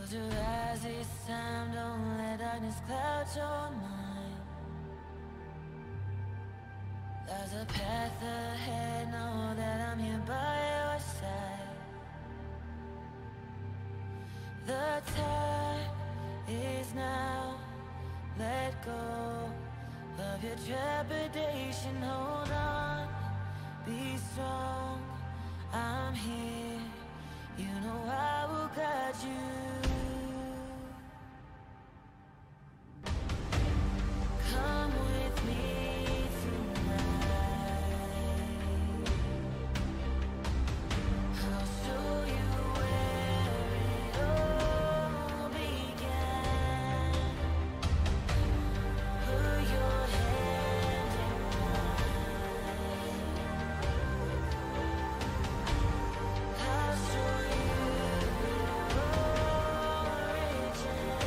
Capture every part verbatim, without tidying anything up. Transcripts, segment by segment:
your eyes this time, don't let darkness cloud your mind. There's a path ahead, know that I'm here by your side. The time is now, let go of your trepidation, hold on, be strong, I'm here, you know I will guide you. Come with me tonight, I'll show you where it all began. Put your hand in mine, I'll show you your origin.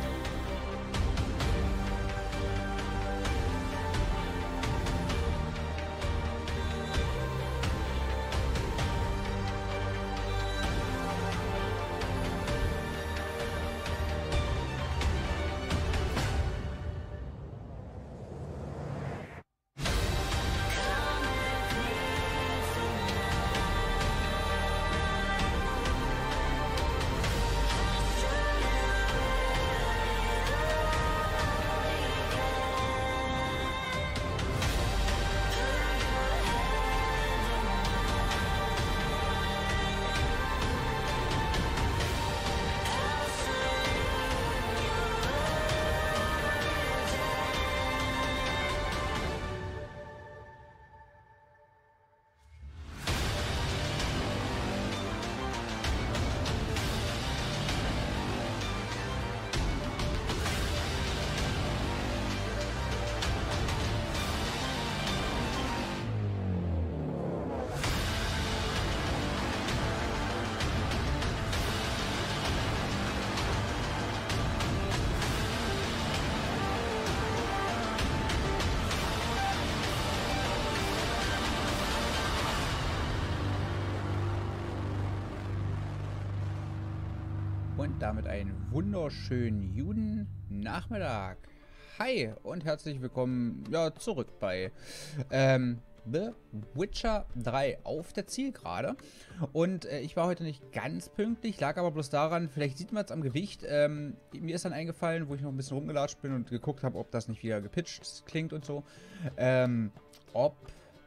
Und damit einen wunderschönen guten Nachmittag. Hi und herzlich willkommen ja, zurück bei ähm, The Witcher drei auf der Zielgerade. Und äh, ich war heute nicht ganz pünktlich, lag aber bloß daran, vielleicht sieht man es am Gewicht. Ähm, mir ist dann eingefallen, wo ich noch ein bisschen rumgelatscht bin und geguckt habe, ob das nicht wieder gepitcht klingt und so. Ähm, ob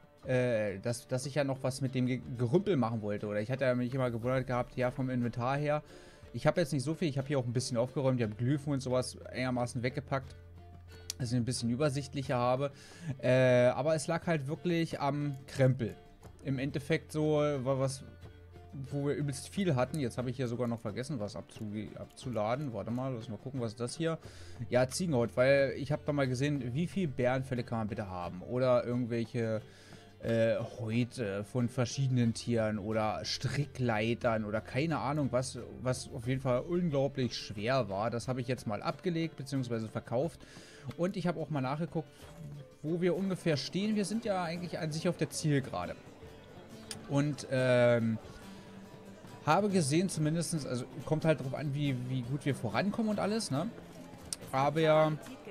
Äh, dass, dass ich ja noch was mit dem Ge Gerümpel machen wollte. Oder ich hatte ja mich immer gewundert gehabt, ja, vom Inventar her. Ich habe jetzt nicht so viel, ich habe hier auch ein bisschen aufgeräumt, ich habe Glyphen und sowas einigermaßen weggepackt, dass ich ein bisschen übersichtlicher habe. Äh, aber es lag halt wirklich am Krempel. Im Endeffekt so, war was, wo wir übelst viel hatten. Jetzt habe ich hier sogar noch vergessen, was abzu abzuladen. Warte mal, lass mal gucken, was ist das hier? Ja, Ziegenhaut, weil ich habe da mal gesehen, wie viel Bärenfelle kann man bitte haben? Oder irgendwelche Äh, Häute von verschiedenen Tieren oder Strickleitern oder keine Ahnung was, was auf jeden Fall unglaublich schwer war. Das habe ich jetzt mal abgelegt bzw. verkauft und ich habe auch mal nachgeguckt, wo wir ungefähr stehen. Wir sind ja eigentlich an sich auf der Zielgerade und ähm, habe gesehen zumindest, also kommt halt darauf an, wie, wie gut wir vorankommen und alles, ne? Aber ja,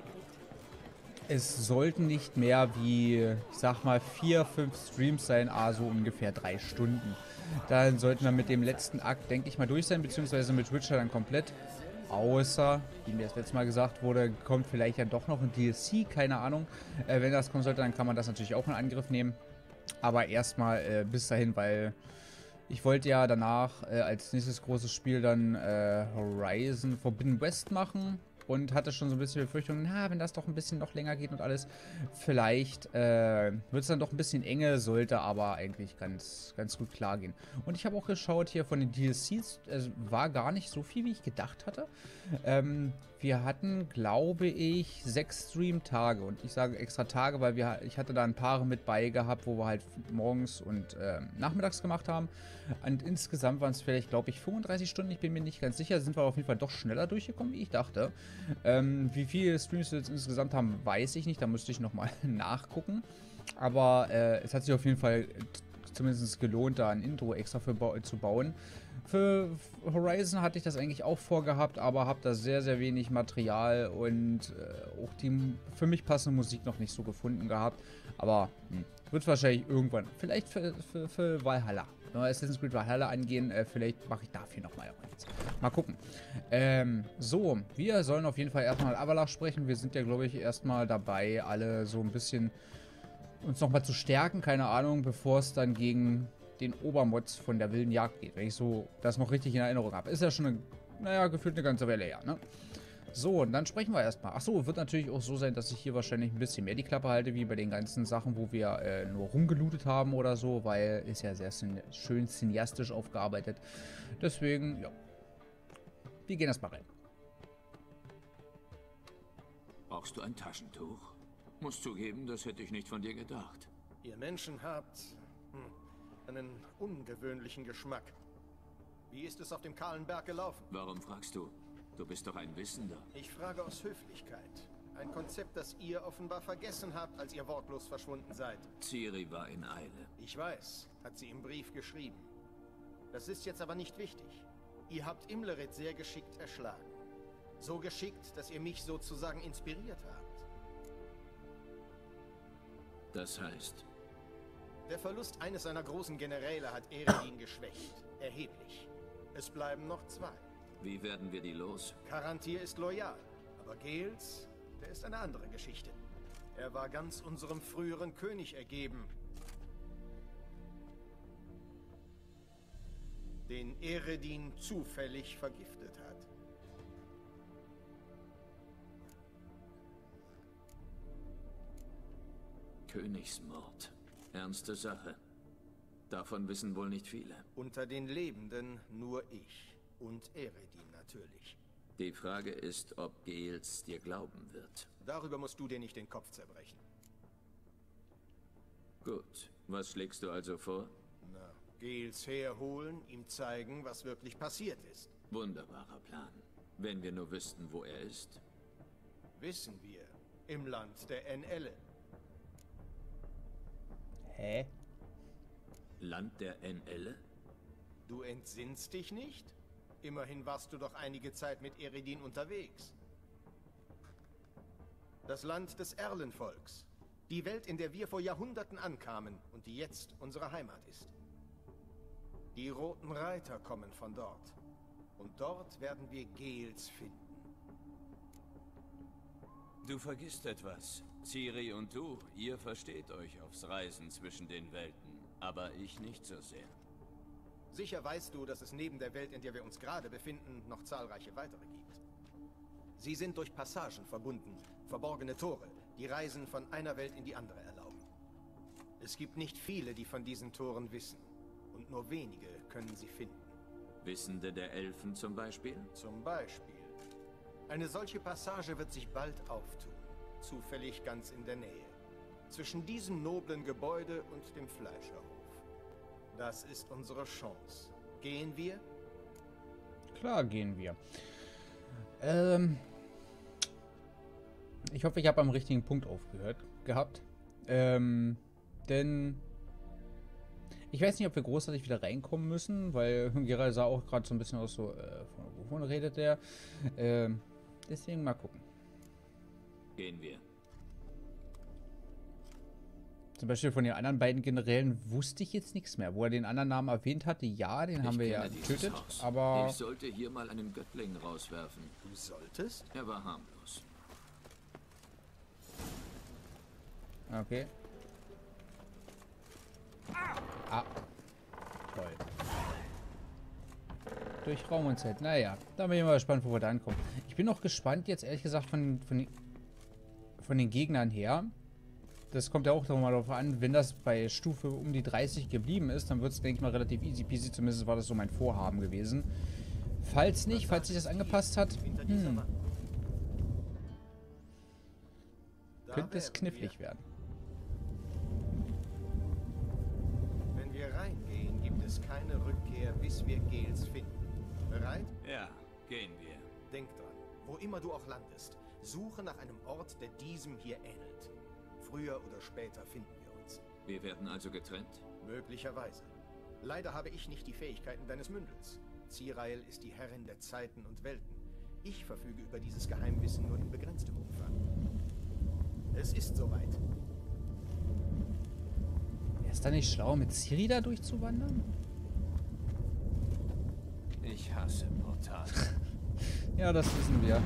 es sollten nicht mehr wie, ich sag mal, vier, fünf Streams sein, also ungefähr drei Stunden. Dann sollten wir mit dem letzten Akt, denke ich mal, durch sein, beziehungsweise mit Witcher dann komplett. Außer, wie mir das letzte Mal gesagt wurde, kommt vielleicht ja doch noch ein D L C, keine Ahnung. Äh, wenn das kommen sollte, dann kann man das natürlich auch in Angriff nehmen. Aber erstmal äh, bis dahin, weil ich wollte ja danach äh, als nächstes großes Spiel dann äh, Horizon Forbidden West machen. Und hatte schon so ein bisschen Befürchtung, na, wenn das doch ein bisschen noch länger geht und alles, vielleicht äh, wird es dann doch ein bisschen enge, sollte aber eigentlich ganz, ganz gut klar gehen. Und ich habe auch geschaut hier von den D L Cs, es war gar nicht so viel, wie ich gedacht hatte. Ähm, wir hatten, glaube ich, sechs Stream-Tage. Und ich sage extra Tage, weil wir, ich hatte da ein paar mit bei gehabt, wo wir halt morgens und äh, nachmittags gemacht haben. Und insgesamt waren es vielleicht, glaube ich, fünfunddreißig Stunden. Ich bin mir nicht ganz sicher. Sind wir auf jeden Fall doch schneller durchgekommen, wie ich dachte. Ähm, wie viele Streams wir jetzt insgesamt haben, weiß ich nicht. Da müsste ich nochmal nachgucken. Aber äh, es hat sich auf jeden Fall zumindest gelohnt, da ein Intro extra für ba zu bauen. Für Horizon hatte ich das eigentlich auch vorgehabt, aber habe da sehr, sehr wenig Material und äh, auch die für mich passende Musik noch nicht so gefunden gehabt. Aber hm, wird wahrscheinlich irgendwann, vielleicht für, für, für Valhalla. Wenn wir Assassin's Creed Valhalla angehen, äh, vielleicht mache ich dafür nochmal eins. Mal gucken. Ähm, so, wir sollen auf jeden Fall erstmal Avalach sprechen. Wir sind ja, glaube ich, erstmal dabei, alle so ein bisschen uns nochmal zu stärken, keine Ahnung, bevor es dann gegen den Obermods von der wilden Jagd geht, wenn ich so das noch richtig in Erinnerung habe. Ist ja schon, eine, naja, gefühlt eine ganze Weile her, ne? So, und dann sprechen wir erstmal. Achso, wird natürlich auch so sein, dass ich hier wahrscheinlich ein bisschen mehr die Klappe halte, wie bei den ganzen Sachen, wo wir äh, nur rumgelootet haben oder so, weil ist ja sehr schön cineastisch aufgearbeitet. Deswegen, ja. Wir gehen erstmal rein. Brauchst du ein Taschentuch? Muss zugeben, das hätte ich nicht von dir gedacht. Ihr Menschen habt hm, einen ungewöhnlichen Geschmack. Wie ist es auf dem kahlen Berg gelaufen? Warum fragst du? Du bist doch ein Wissender. Ich frage aus Höflichkeit. Ein Konzept, das ihr offenbar vergessen habt, als ihr wortlos verschwunden seid. Ciri war in Eile. Ich weiß, hat sie im Brief geschrieben. Das ist jetzt aber nicht wichtig. Ihr habt Imlerith sehr geschickt erschlagen. So geschickt, dass ihr mich sozusagen inspiriert habt. Das heißt? Der Verlust eines seiner großen Generäle hat Eredin geschwächt. Erheblich. Es bleiben noch zwei. Wie werden wir die los? Karantir ist loyal, aber Gales, der ist eine andere Geschichte. Er war ganz unserem früheren König ergeben. Den Eredin zufällig vergiftet hat. Königsmord. Ernste Sache. Davon wissen wohl nicht viele. Unter den Lebenden nur ich. Und Eredin natürlich. Die Frage ist, ob Gales dir glauben wird. Darüber musst du dir nicht den Kopf zerbrechen. Gut. Was schlägst du also vor? Na, Gales herholen, ihm zeigen, was wirklich passiert ist. Wunderbarer Plan. Wenn wir nur wüssten, wo er ist. Wissen wir. Im Land der Enelle. Hä? Land der Enelle? Du entsinnst dich nicht? Immerhin warst du doch einige Zeit mit Eredin unterwegs. Das Land des Erlenvolks. Die Welt, in der wir vor Jahrhunderten ankamen und die jetzt unsere Heimat ist. Die Roten Reiter kommen von dort. Und dort werden wir Gales finden. Du vergisst etwas. Ciri und du, ihr versteht euch aufs Reisen zwischen den Welten, aber ich nicht so sehr. Sicher weißt du, dass es neben der Welt, in der wir uns gerade befinden, noch zahlreiche weitere gibt. Sie sind durch Passagen verbunden, verborgene Tore, die Reisen von einer Welt in die andere erlauben. Es gibt nicht viele, die von diesen Toren wissen, und nur wenige können sie finden. Wissende der Elfen zum Beispiel? Zum Beispiel. Eine solche Passage wird sich bald auftun, zufällig ganz in der Nähe, zwischen diesem noblen Gebäude und dem Fleischerhof. Das ist unsere Chance. Gehen wir? Klar gehen wir. Ähm, ich hoffe, ich habe am richtigen Punkt aufgehört gehabt. Ähm, denn ich weiß nicht, ob wir großartig wieder reinkommen müssen, weil Geralt sah auch gerade so ein bisschen aus so, äh, von wovon redet der? Ähm, deswegen mal gucken. Gehen wir. Zum Beispiel von den anderen beiden Generälen wusste ich jetzt nichts mehr. Wo er den anderen Namen erwähnt hatte, ja, den haben Ich wir ja kenne dieses getötet, Haus. aber... Ich sollte hier mal einen Göttling rauswerfen. Du solltest? Er war harmlos. Okay. Ah. Toll. Durch Raum und Zeit. Naja, da bin ich mal gespannt, wo wir da ankommen. Ich bin auch gespannt jetzt, ehrlich gesagt, von, von, den, von den Gegnern her. Das kommt ja auch mal darauf an, wenn das bei Stufe um die dreißig geblieben ist, dann wird es, denke ich mal, relativ easy peasy. Zumindest war das so mein Vorhaben gewesen. Falls nicht, falls sich das angepasst hat, hm, könnte es knifflig werden. Wenn wir reingehen, gibt es keine Rückkehr, bis wir Gales finden. Bereit? Ja, gehen wir. Denk dran, wo immer du auch landest, suche nach einem Ort, der diesem hier ähnelt. Früher oder später finden wir uns. Wir werden also getrennt? Möglicherweise. Leider habe ich nicht die Fähigkeiten deines Mündels. Zireael ist die Herrin der Zeiten und Welten. Ich verfüge über dieses Geheimwissen nur in begrenztem Umfang. Es ist soweit. Wäre es da nicht schlau, mit Ciri da durchzuwandern? Ich hasse Portale. Ja, das wissen wir.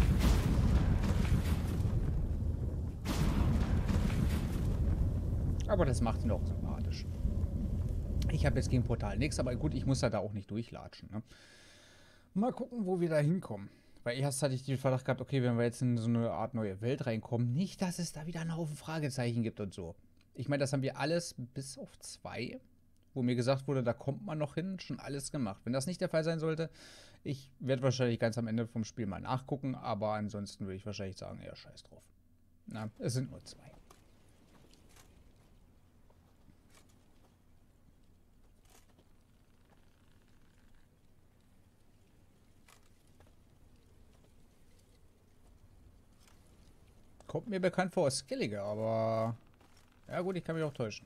Aber das macht ihn auch sympathisch. Ich habe jetzt gegen Portal nichts, aber gut, ich muss ja da auch nicht durchlatschen. Ne? Mal gucken, wo wir da hinkommen. Weil erst hatte ich den Verdacht gehabt, okay, wenn wir jetzt in so eine Art neue Welt reinkommen, nicht, dass es da wieder einen Haufen Fragezeichen gibt und so. Ich meine, das haben wir alles bis auf zwei, wo mir gesagt wurde, da kommt man noch hin, schon alles gemacht. Wenn das nicht der Fall sein sollte, ich werde wahrscheinlich ganz am Ende vom Spiel mal nachgucken, aber ansonsten würde ich wahrscheinlich sagen, eher scheiß drauf. Na, es sind nur zwei. Kommt mir bekannt vor als Skellige, aber... Ja gut, ich kann mich auch täuschen.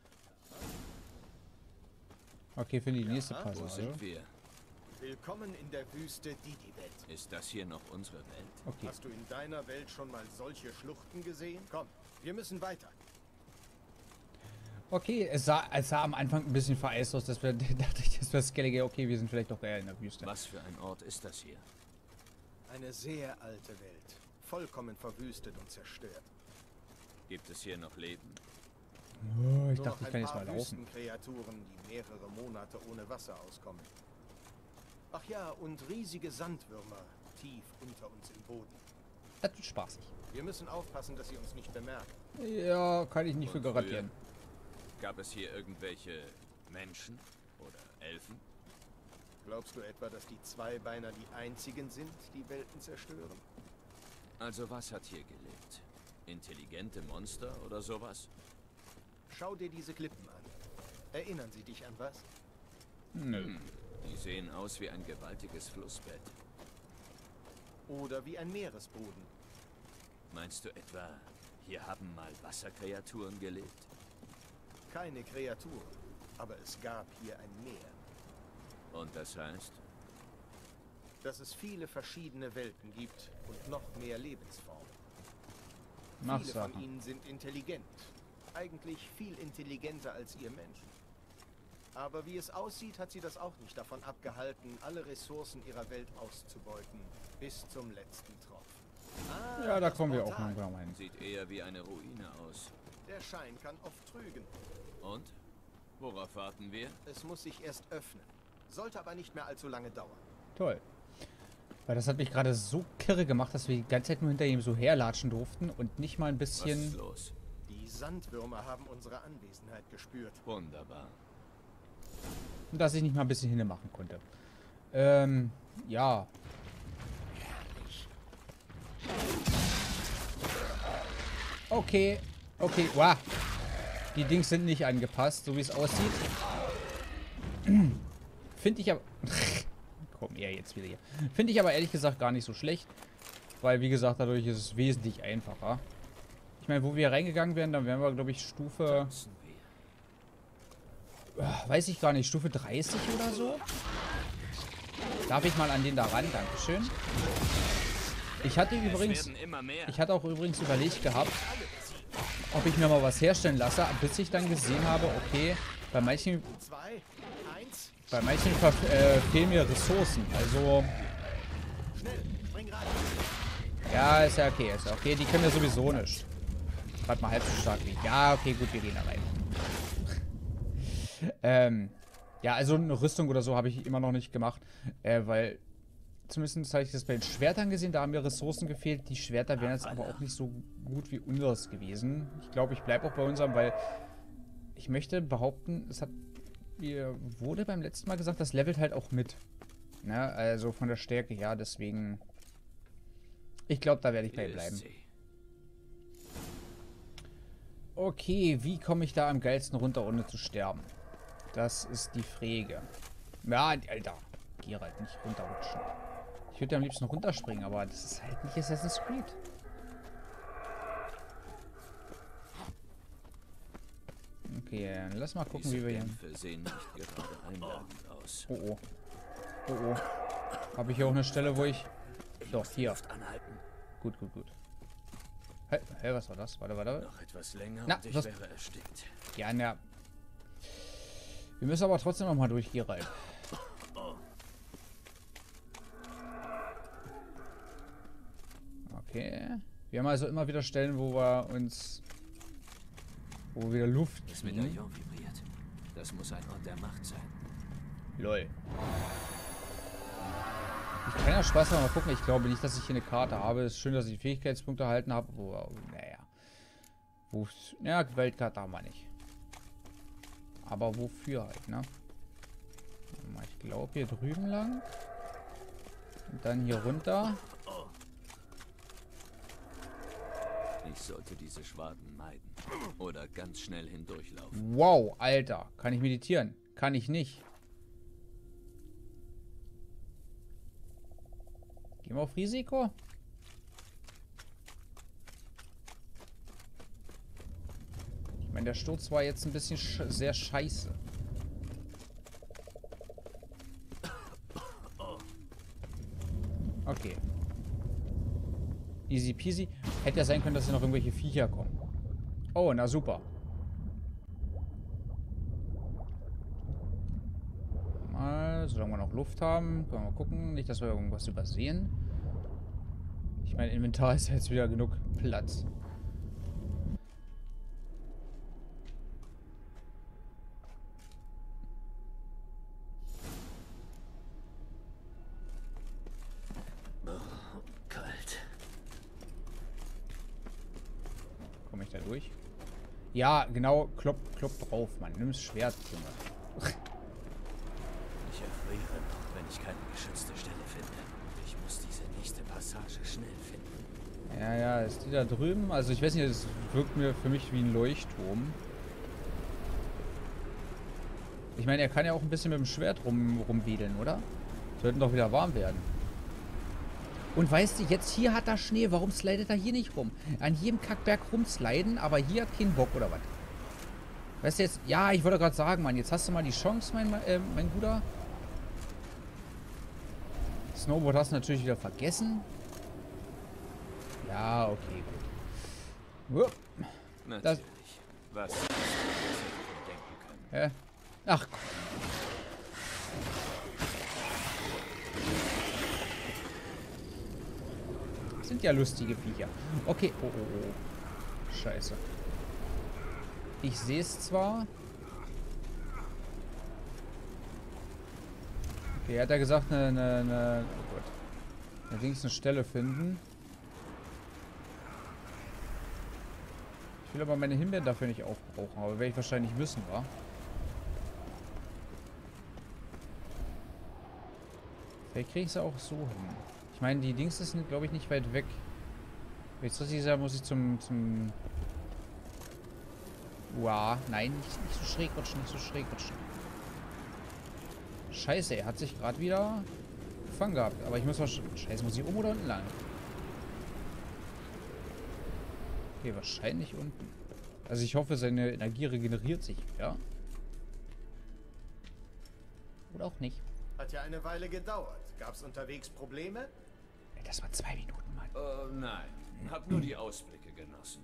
Okay, für die nächste Ja, Wo Passage. sind wir? Willkommen in der Wüste Didi-Welt. Ist das hier noch unsere Welt? Okay. Hast du in deiner Welt schon mal solche Schluchten gesehen? Komm, wir müssen weiter. Okay, es sah, es sah am Anfang ein bisschen vereist aus, dass wir dachte ich, das wäre Skellige. Okay, wir sind vielleicht doch eher in der Wüste. Was für ein Ort ist das hier? Eine sehr alte Welt. Vollkommen verwüstet und zerstört. Gibt es hier noch Leben? Oh, ich Nur dachte, noch ich kann ein jetzt paar mal laufen. Wüstenkreaturen, die mehrere Monate ohne Wasser auskommen. Ach ja, und riesige Sandwürmer tief unter uns im Boden. Das wird spaßig. Wir müssen aufpassen, dass sie uns nicht bemerken. Ja, kann ich nicht für Und garantieren. früher? Gab es hier irgendwelche Menschen oder Elfen? Glaubst du etwa, dass die Zweibeiner die einzigen sind, die Welten zerstören? Also was hat hier gelebt? Intelligente Monster oder sowas? Schau dir diese Klippen an. Erinnern sie dich an was? Nö. Hm, die sehen aus wie ein gewaltiges Flussbett. Oder wie ein Meeresboden. Meinst du etwa, hier haben mal Wasserkreaturen gelebt? Keine Kreaturen, aber es gab hier ein Meer. Und das heißt? Dass es viele verschiedene Welten gibt und noch mehr Lebensformen. Mach Viele von Sachen. ihnen sind intelligent. Eigentlich viel intelligenter als ihr Menschen. Aber wie es aussieht, hat sie das auch nicht davon abgehalten, alle Ressourcen ihrer Welt auszubeuten. Bis zum letzten Tropfen. Ah, Ja, da das kommen wir auch Portal. irgendwann mal hin. Sieht eher wie eine Ruine aus. Der Schein kann oft trügen. Und? Worauf warten wir? Es muss sich erst öffnen. Sollte aber nicht mehr allzu lange dauern. Toll. Weil das hat mich gerade so kirre gemacht, dass wir die ganze Zeit nur hinter ihm so herlatschen durften und nicht mal ein Was ist bisschen... los? Die Sandwürmer haben unsere Anwesenheit gespürt. Wunderbar. dass ich nicht mal ein bisschen hinne machen konnte. Ähm, ja. Okay. Okay, wow. Die Dings sind nicht angepasst, so wie es aussieht. Finde ich aber... Komm, er jetzt wieder hier. Finde ich aber ehrlich gesagt gar nicht so schlecht. Weil, wie gesagt, dadurch ist es wesentlich einfacher. Ich meine, wo wir reingegangen wären, dann wären wir, glaube ich, Stufe... Tanzen wir. äh, Weiß ich gar nicht, Stufe dreißig oder so? Darf ich mal an den da ran? Dankeschön. Ich hatte Es übrigens... werden immer mehr. Ich hatte auch übrigens überlegt gehabt, ob ich mir mal was herstellen lasse, bis ich dann gesehen habe, okay, bei manchen, Zwei, eins, bei manchen ver- äh, fehlen mir Ressourcen. Also, schnell, spring rein. ja, ist ja okay, ist ja okay. Die können ja sowieso nicht. Gerade mal halb so stark wie ich. Ja, okay, gut, wir gehen da rein. ähm, ja, also eine Rüstung oder so habe ich immer noch nicht gemacht, äh, weil zumindest habe ich das bei den Schwertern gesehen, da haben mir Ressourcen gefehlt. Die Schwerter wären jetzt aber auch nicht so gut wie unseres gewesen. Ich glaube, ich bleibe auch bei unserem, weil ich möchte behaupten, es hat mir wurde beim letzten Mal gesagt, das levelt halt auch mit. Ne? Also von der Stärke her, deswegen ich glaube, da werde ich bei Hier ist bleiben. sie. Okay, wie komme ich da am geilsten runter, ohne zu sterben? Das ist die Frage. Ja, Alter. Geralt, nicht runterrutschen. Ich würde am liebsten runterspringen, aber das ist halt nicht Assassin's Creed. Okay, lass mal gucken, Diese wie wir hier... Dämpfe sehen nicht gerade einladend aus. Oh, oh. Oh, oh. Habe ich hier auch eine Stelle, wo ich... Doch, hier. Luft anhalten. Gut, gut, gut. Hä, hey, was war das? Warte, warte. Noch etwas länger Na, und ich was- wäre erstickt. Ja, na. Wir müssen aber trotzdem noch mal durch, Geralt. Okay. Wir haben also immer wieder Stellen, wo wir uns... Wo wir wieder Luft Das kriegen. Medaillon vibriert. Das muss ein Ort der Macht sein. Lol. Ich kann ja Spaß haben, mal gucken. Ich glaube nicht, dass ich hier eine Karte habe. Es ist schön, dass ich Fähigkeitspunkte erhalten habe. Wo, naja. Wo, ja, Weltkarte haben wir nicht. Aber wofür halt, ne? Ich glaube hier drüben lang. Und dann hier runter. Ich sollte diese Schwaden meiden. Oder ganz schnell hindurchlaufen. Wow, Alter. Kann ich meditieren? Kann ich nicht. Gehen wir auf Risiko? Ich meine, der Sturz war jetzt ein bisschen sch sehr scheiße. Okay. Easy peasy. Hätte ja sein können, dass hier noch irgendwelche Viecher kommen. Oh, na super. Mal, solange wir noch Luft haben, können wir mal gucken. Nicht, dass wir irgendwas übersehen. Ich meine, Inventar ist jetzt wieder genug Platz. Kalt. Komme ich da durch? Ja, genau. Klopp, klopp drauf, Mann. Nimm das Schwert, Junge. Ich erfriere noch, wenn ich keine geschützte Stelle finde. Ich muss diese nächste Passage schnell finden. Ja, ja, ist die da drüben? Also ich weiß nicht, das wirkt mir für mich wie ein Leuchtturm. Ich meine, er kann ja auch ein bisschen mit dem Schwert rum, rumwedeln, oder? Sollten doch wieder warm werden. Und weißt du, jetzt hier hat er Schnee. Warum slidet er hier nicht rum? An jedem Kackberg rumsliden, aber hier hat keinen Bock, oder was? Weißt du jetzt... Ja, ich wollte gerade sagen, Mann, jetzt hast du mal die Chance, mein, äh, mein Guter. Snowboard hast du natürlich wieder vergessen. Ja, okay, gut. Ups. Natürlich. Was hätte ich denken können? Hä? Ach, komm. Das sind ja lustige Viecher. Okay. Oh, oh, oh. Scheiße. Ich sehe es zwar. Okay, er hat ja gesagt, eine, eine, eine oh Gott. Allerdings eine Stelle finden. Ich will aber meine Himbeeren dafür nicht aufbrauchen, aber werde ich wahrscheinlich müssen, wa? Vielleicht kriege ich es auch so hin. Ich meine, die Dings sind, glaube ich, nicht weit weg. Wenn ich es richtig sage, muss ich zum... zum Uah, nein, nicht, nicht so schräg rutschen, nicht so schräg rutschen. Scheiße, er hat sich gerade wieder gefangen gehabt. Aber ich muss wahrscheinlich... Scheiße, muss ich oben oder unten lang? Okay, wahrscheinlich unten. Also ich hoffe, seine Energie regeneriert sich, ja? Oder auch nicht. Hat ja eine Weile gedauert. Gab's unterwegs Probleme? Ey, das war zwei Minuten, Mann. Oh nein, hab nur die Ausblicke genossen.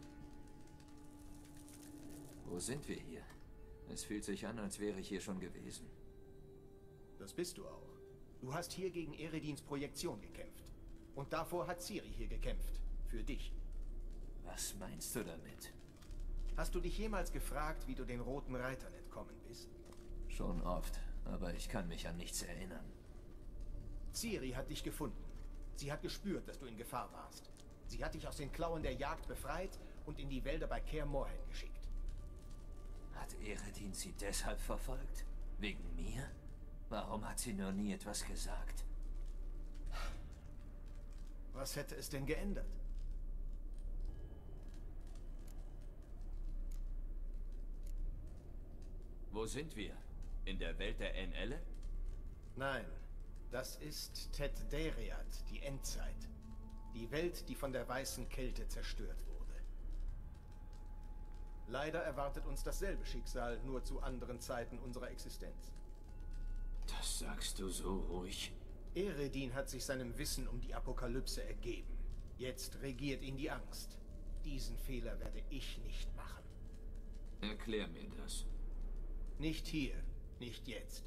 Wo sind wir hier? Es fühlt sich an, als wäre ich hier schon gewesen. Das bist du auch. Du hast hier gegen Eredins Projektion gekämpft. Und davor hat Ciri hier gekämpft. Für dich. Was meinst du damit? Hast du dich jemals gefragt, wie du den Roten Reitern entkommen bist? Schon oft, aber ich kann mich an nichts erinnern. Ciri hat dich gefunden. Sie hat gespürt, dass du in Gefahr warst. Sie hat dich aus den Klauen der Jagd befreit und in die Wälder bei Kaer Morhen geschickt. Hat Eredin sie deshalb verfolgt? Wegen mir? Warum hat sie nur nie etwas gesagt? Was hätte es denn geändert? Wo sind wir? In der Welt der Enelle? Nein, das ist Ted Deriat, die Endzeit. Die Welt, die von der weißen Kälte zerstört wurde. Leider erwartet uns dasselbe Schicksal, nur zu anderen Zeiten unserer Existenz. Das sagst du so ruhig. Eredin hat sich seinem Wissen um die Apokalypse ergeben. Jetzt regiert ihn die Angst. Diesen Fehler werde ich nicht machen. Erklär mir das. Nicht hier, nicht jetzt.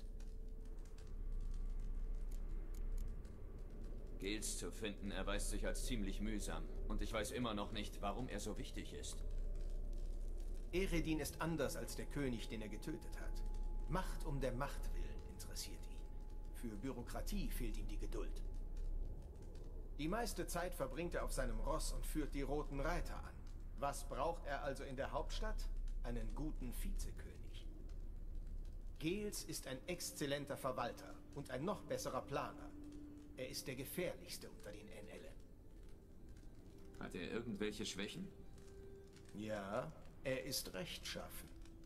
Gils zu finden erweist sich als ziemlich mühsam. Und ich weiß immer noch nicht, warum er so wichtig ist. Eredin ist anders als der König, den er getötet hat. Macht um der Macht willen interessiert ihn. Für Bürokratie fehlt ihm die Geduld. Die meiste Zeit verbringt er auf seinem Ross und führt die Roten Reiter an. Was braucht er also in der Hauptstadt? Einen guten Vizekönig. Gils ist ein exzellenter Verwalter und ein noch besserer Planer. Er ist der gefährlichste unter den N L. Hat er irgendwelche Schwächen? Ja, er ist rechtschaffen.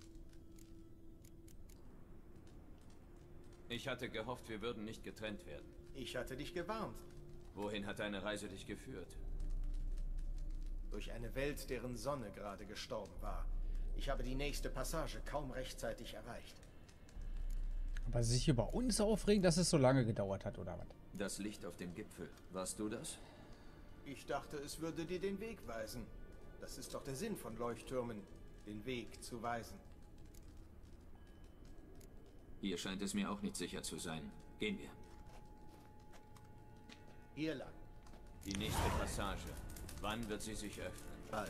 Ich hatte gehofft, wir würden nicht getrennt werden. Ich hatte dich gewarnt. Wohin hat deine Reise dich geführt? Durch eine Welt, deren Sonne gerade gestorben war. Ich habe die nächste Passage kaum rechtzeitig erreicht. Aber sich über uns aufregen, dass es so lange gedauert hat, oder was? Das Licht auf dem Gipfel. Warst du das? Ich dachte, es würde dir den Weg weisen. Das ist doch der Sinn von Leuchttürmen, den Weg zu weisen. Hier scheint es mir auch nicht sicher zu sein. Gehen wir. Hier lang. Die nächste Passage. Wann wird sie sich öffnen? Bald.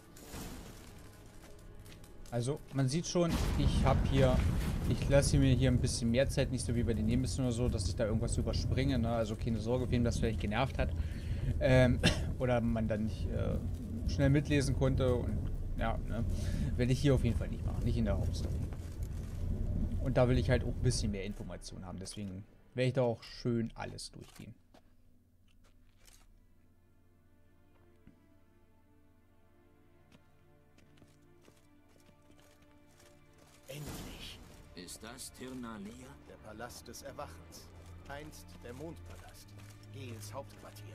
Also, man sieht schon, ich habe hier, ich lasse mir hier ein bisschen mehr Zeit, nicht so wie bei den Nebenmissionen oder so, dass ich da irgendwas überspringe, ne? Also keine Sorge, wem das vielleicht genervt hat. Ähm, oder man dann nicht äh, schnell mitlesen konnte und ja, ne? Werde ich hier auf jeden Fall nicht machen, nicht in der Hauptstory. Und da will ich halt auch ein bisschen mehr Informationen haben, deswegen werde ich da auch schön alles durchgehen. Endlich. Ist das Tirnalia? Der Palast des Erwachens. Einst der Mondpalast. Gils Hauptquartier.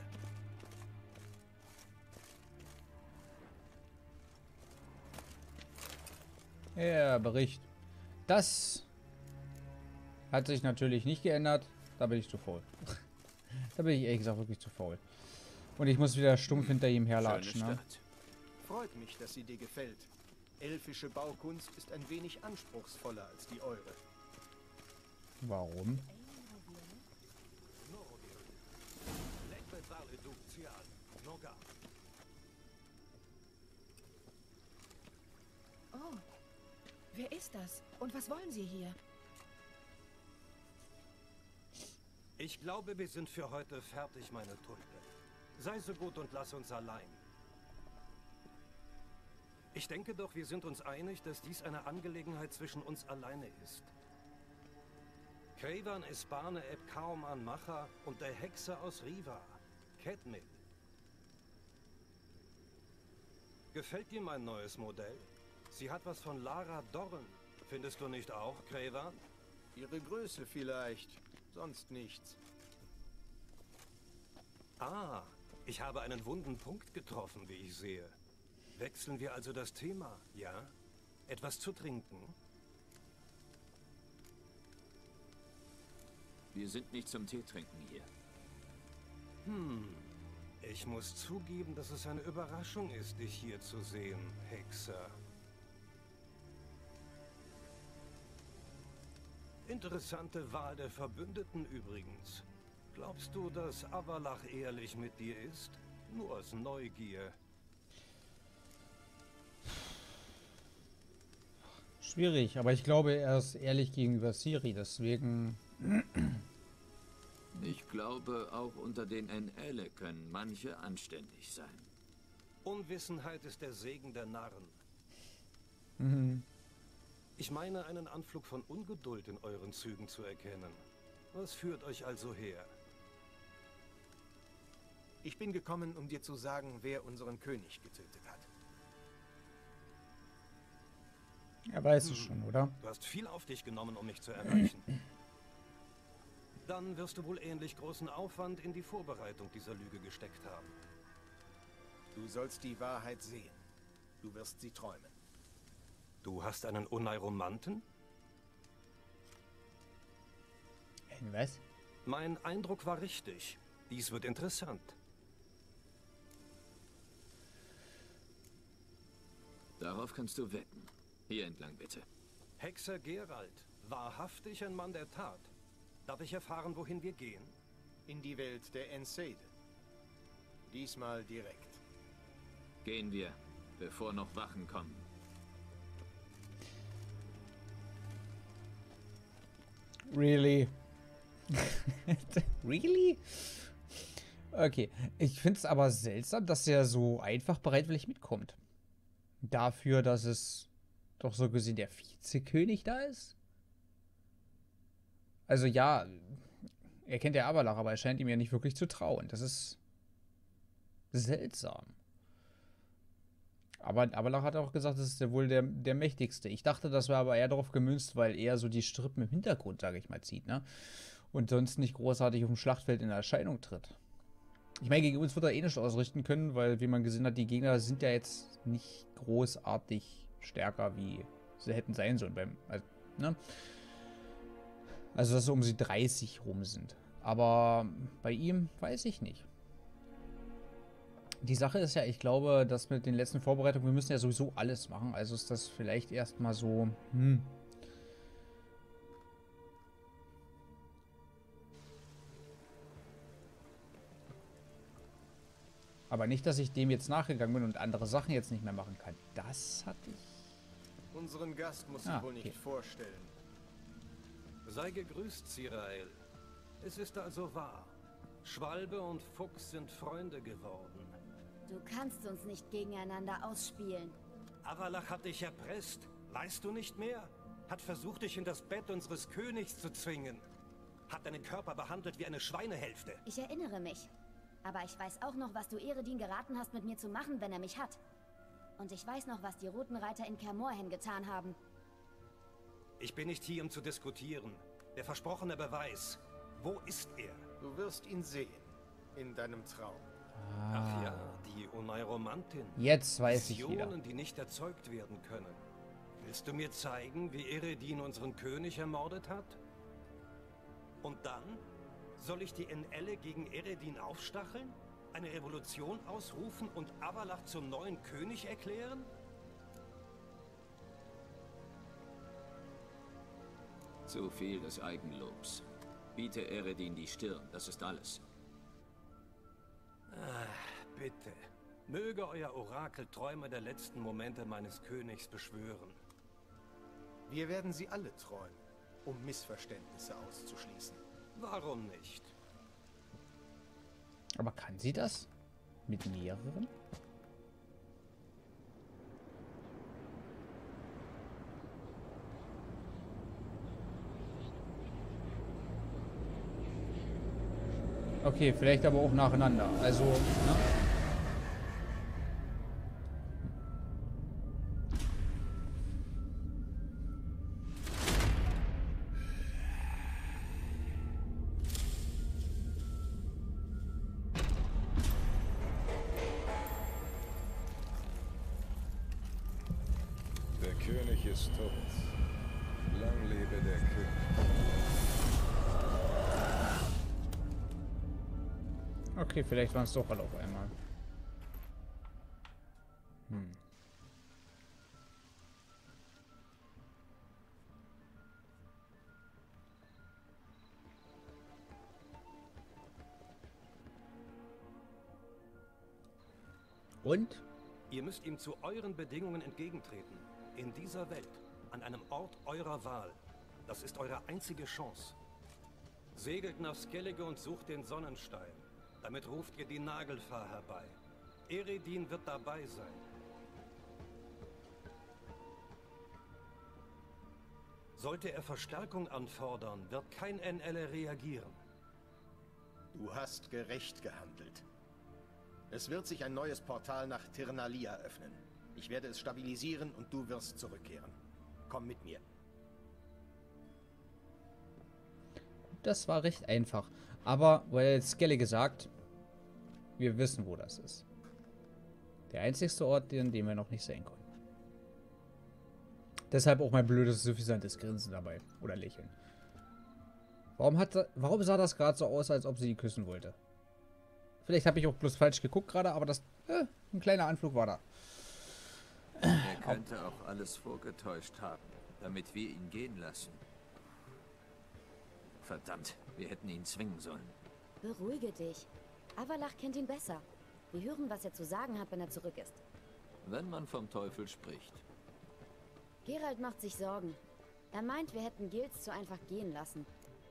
Ja, Bericht. Das hat sich natürlich nicht geändert. Da bin ich zu faul. Da bin ich ehrlich gesagt wirklich zu faul. Und ich muss wieder stumpf hinter ihm herlatschen. Schöne Ne? Stadt. Freut mich, dass sie dir gefällt. Elfische Baukunst ist ein wenig anspruchsvoller als die eure. Warum? Oh, wer ist das? Und was wollen Sie hier? Ich glaube, wir sind für heute fertig, meine Tulpe. Sei so gut und lass uns allein. Ich denke doch, wir sind uns einig, dass dies eine Angelegenheit zwischen uns alleine ist. Craven Espane Eb Kauman Macha und der Hexe aus Riva, Kedmil. Gefällt dir mein neues Modell? Sie hat was von Lara Dorren. Findest du nicht auch, Craven? Ihre Größe vielleicht, sonst nichts. Ah, ich habe einen wunden Punkt getroffen, wie ich sehe. Wechseln wir also das Thema, ja? Etwas zu trinken? Wir sind nicht zum Tee trinken hier. Hm, ich muss zugeben, dass es eine Überraschung ist, dich hier zu sehen, Hexer. Interessante Wahl der Verbündeten übrigens. Glaubst du, dass Avalach ehrlich mit dir ist? Nur aus Neugier. Schwierig, aber ich glaube, er ist ehrlich gegenüber Ciri, deswegen... Ich glaube, auch unter den N L können manche anständig sein. Unwissenheit ist der Segen der Narren. Mhm. Ich meine, einen Anflug von Ungeduld in euren Zügen zu erkennen. Was führt euch also her? Ich bin gekommen, um dir zu sagen, wer unseren König getötet hat. Er weiß es schon, oder? Du hast viel auf dich genommen, um mich zu erreichen. Dann wirst du wohl ähnlich großen Aufwand in die Vorbereitung dieser Lüge gesteckt haben. Du sollst die Wahrheit sehen. Du wirst sie träumen. Du hast einen Oneiromanten? Was? Mein Eindruck war richtig. Dies wird interessant. Darauf kannst du wetten. Hier entlang bitte. Hexer Geralt, wahrhaftig ein Mann der Tat. Darf ich erfahren, wohin wir gehen? In die Welt der Enseide. Diesmal direkt. Gehen wir, bevor noch Wachen kommen. Really? Really? Okay. Ich finde es aber seltsam, dass er so einfach bereitwillig mitkommt. Dafür, dass es doch so gesehen der Vizekönig da ist? Also ja, er kennt ja Avalach, aber er scheint ihm ja nicht wirklich zu trauen. Das ist seltsam. Aber Avalach hat auch gesagt, das ist ja wohl der, der mächtigste. Ich dachte, das war aber eher darauf gemünzt, weil er so die Strippen im Hintergrund, sage ich mal, zieht, ne? Und sonst nicht großartig auf dem Schlachtfeld in Erscheinung tritt. Ich meine, gegen uns wird er eh nicht ausrichten können, weil, wie man gesehen hat, die Gegner sind ja jetzt nicht großartig stärker, wie sie hätten sein sollen beim, also, ne? Also, dass so um sie dreißig rum sind. Aber bei ihm weiß ich nicht. Die Sache ist ja, ich glaube, dass mit den letzten Vorbereitungen, wir müssen ja sowieso alles machen. Also ist das vielleicht erstmal so, hm. Aber nicht, dass ich dem jetzt nachgegangen bin und andere Sachen jetzt nicht mehr machen kann. Das hatte ich. Unseren Gast muss ich Ah, wohl okay. nicht vorstellen. Sei gegrüßt, Zirael. Es ist also wahr. Schwalbe und Fuchs sind Freunde geworden. Du kannst uns nicht gegeneinander ausspielen. Avalach hat dich erpresst. Weißt du nicht mehr? Hat versucht, dich in das Bett unseres Königs zu zwingen. Hat deinen Körper behandelt wie eine Schweinehälfte. Ich erinnere mich. Aber ich weiß auch noch, was du Eredin geraten hast, mit mir zu machen, wenn er mich hat. Und ich weiß noch, was die Roten Reiter in Kaer Morhen getan haben. Ich bin nicht hier, um zu diskutieren. Der versprochene Beweis. Wo ist er? Du wirst ihn sehen. In deinem Traum. Ach ja, die Oneiromantin. Jetzt weiß ich wieder. Visionen, die nicht erzeugt werden können. Willst du mir zeigen, wie Eredin unseren König ermordet hat? Und dann? Soll ich die Enelle gegen Eredin aufstacheln? Eine Revolution ausrufen und Avalach zum neuen König erklären? Zu viel des Eigenlobs. Biete Eredin die Stirn, das ist alles. Ah, bitte. Möge euer Orakel Träume der letzten Momente meines Königs beschwören. Wir werden sie alle träumen, um Missverständnisse auszuschließen. Warum nicht? Aber kann sie das? Mit mehreren? Okay, vielleicht aber auch nacheinander. Also, ne? Der König ist tot. Lang lebe der König. Okay, vielleicht waren es doch alle auf einmal. Hm. Und? Ihr müsst ihm zu euren Bedingungen entgegentreten. In dieser Welt. An einem Ort eurer Wahl. Das ist eure einzige Chance. Segelt nach Skellige und sucht den Sonnenstein. Damit ruft ihr die Nagelfahr herbei. Eredin wird dabei sein. Sollte er Verstärkung anfordern, wird kein N L reagieren. Du hast gerecht gehandelt. Es wird sich ein neues Portal nach Tirnalia öffnen. Ich werde es stabilisieren und du wirst zurückkehren. Komm mit mir. Das war recht einfach. Aber, weil jetzt Skellige gesagt, wir wissen, wo das ist. Der einzigste Ort, den, den wir noch nicht sehen konnten. Deshalb auch mein blödes, suffisantes Grinsen dabei. Oder Lächeln. Warum, hat, warum sah das gerade so aus, als ob sie ihn küssen wollte? Vielleicht habe ich auch bloß falsch geguckt gerade, aber das... Äh, ein kleiner Anflug war da. Er könnte auch alles vorgetäuscht haben, damit wir ihn gehen lassen. Verdammt, wir hätten ihn zwingen sollen. Beruhige dich. Avalach kennt ihn besser. Wir hören, was er zu sagen hat, wenn er zurück ist. Wenn man vom Teufel spricht. Geralt macht sich Sorgen. Er meint, wir hätten Gilz zu einfach gehen lassen.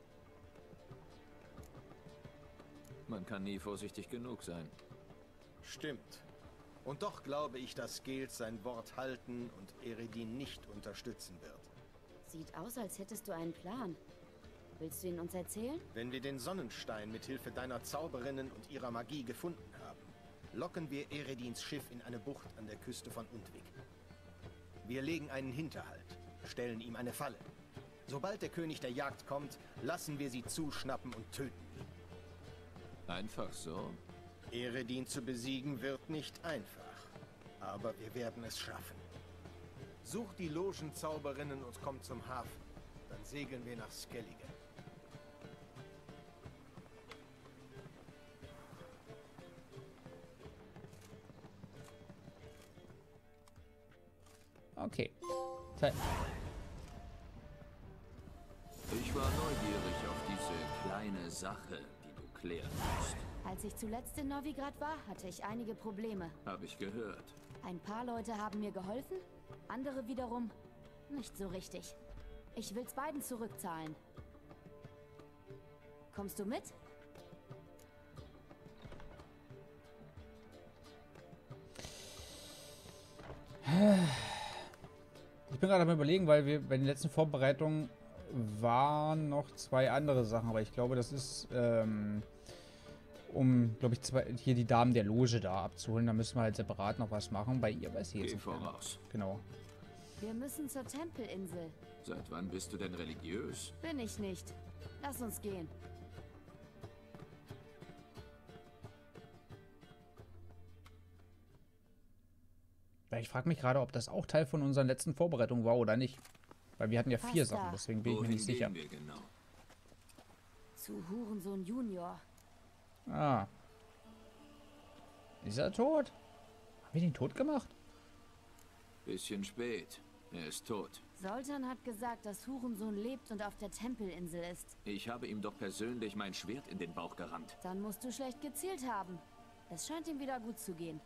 Man kann nie vorsichtig genug sein. Stimmt. Und doch glaube ich, dass Gilz sein Wort halten und Eredin nicht unterstützen wird. Sieht aus, als hättest du einen Plan. Willst du ihn uns erzählen? Wenn wir den Sonnenstein mit Hilfe deiner Zauberinnen und ihrer Magie gefunden haben, locken wir Eredins Schiff in eine Bucht an der Küste von Undvik. Wir legen einen Hinterhalt, stellen ihm eine Falle. Sobald der König der Jagd kommt, lassen wir sie zuschnappen und töten ihn. Einfach so? Eredin zu besiegen wird nicht einfach, aber wir werden es schaffen. Such die Logenzauberinnen und komm zum Hafen. Dann segeln wir nach Skellige. Okay. Zeit. Ich war neugierig auf diese kleine Sache, die du klären musst. Als ich zuletzt in Novigrad war, hatte ich einige Probleme. Hab ich gehört. Ein paar Leute haben mir geholfen, andere wiederum nicht so richtig. Ich will's beiden zurückzahlen. Kommst du mit? Ich bin gerade am Überlegen, weil wir bei den letzten Vorbereitungen waren noch zwei andere Sachen, aber ich glaube, das ist, ähm, um, glaube ich, zwei, hier die Damen der Loge da abzuholen. Da müssen wir halt separat noch was machen. Bei ihr weiß ich jetzt Geh nicht mehr. voraus. Genau. Wir müssen zur Tempelinsel. Seit wann bist du denn religiös? Bin ich nicht. Lass uns gehen. Weil ich frage mich gerade, ob das auch Teil von unseren letzten Vorbereitungen war oder nicht. Weil wir hatten ja vier Passt da. Sachen, deswegen bin ich mir Wohin nicht sicher. gehen wir genau? Zu Hurensohn Junior. Ah. Ist er tot? Haben wir den tot gemacht? Bisschen spät. Er ist tot. Soltan hat gesagt, dass Hurensohn lebt und auf der Tempelinsel ist. Ich habe ihm doch persönlich mein Schwert in den Bauch gerammt. Dann musst du schlecht gezielt haben. Es scheint ihm wieder gut zu gehen.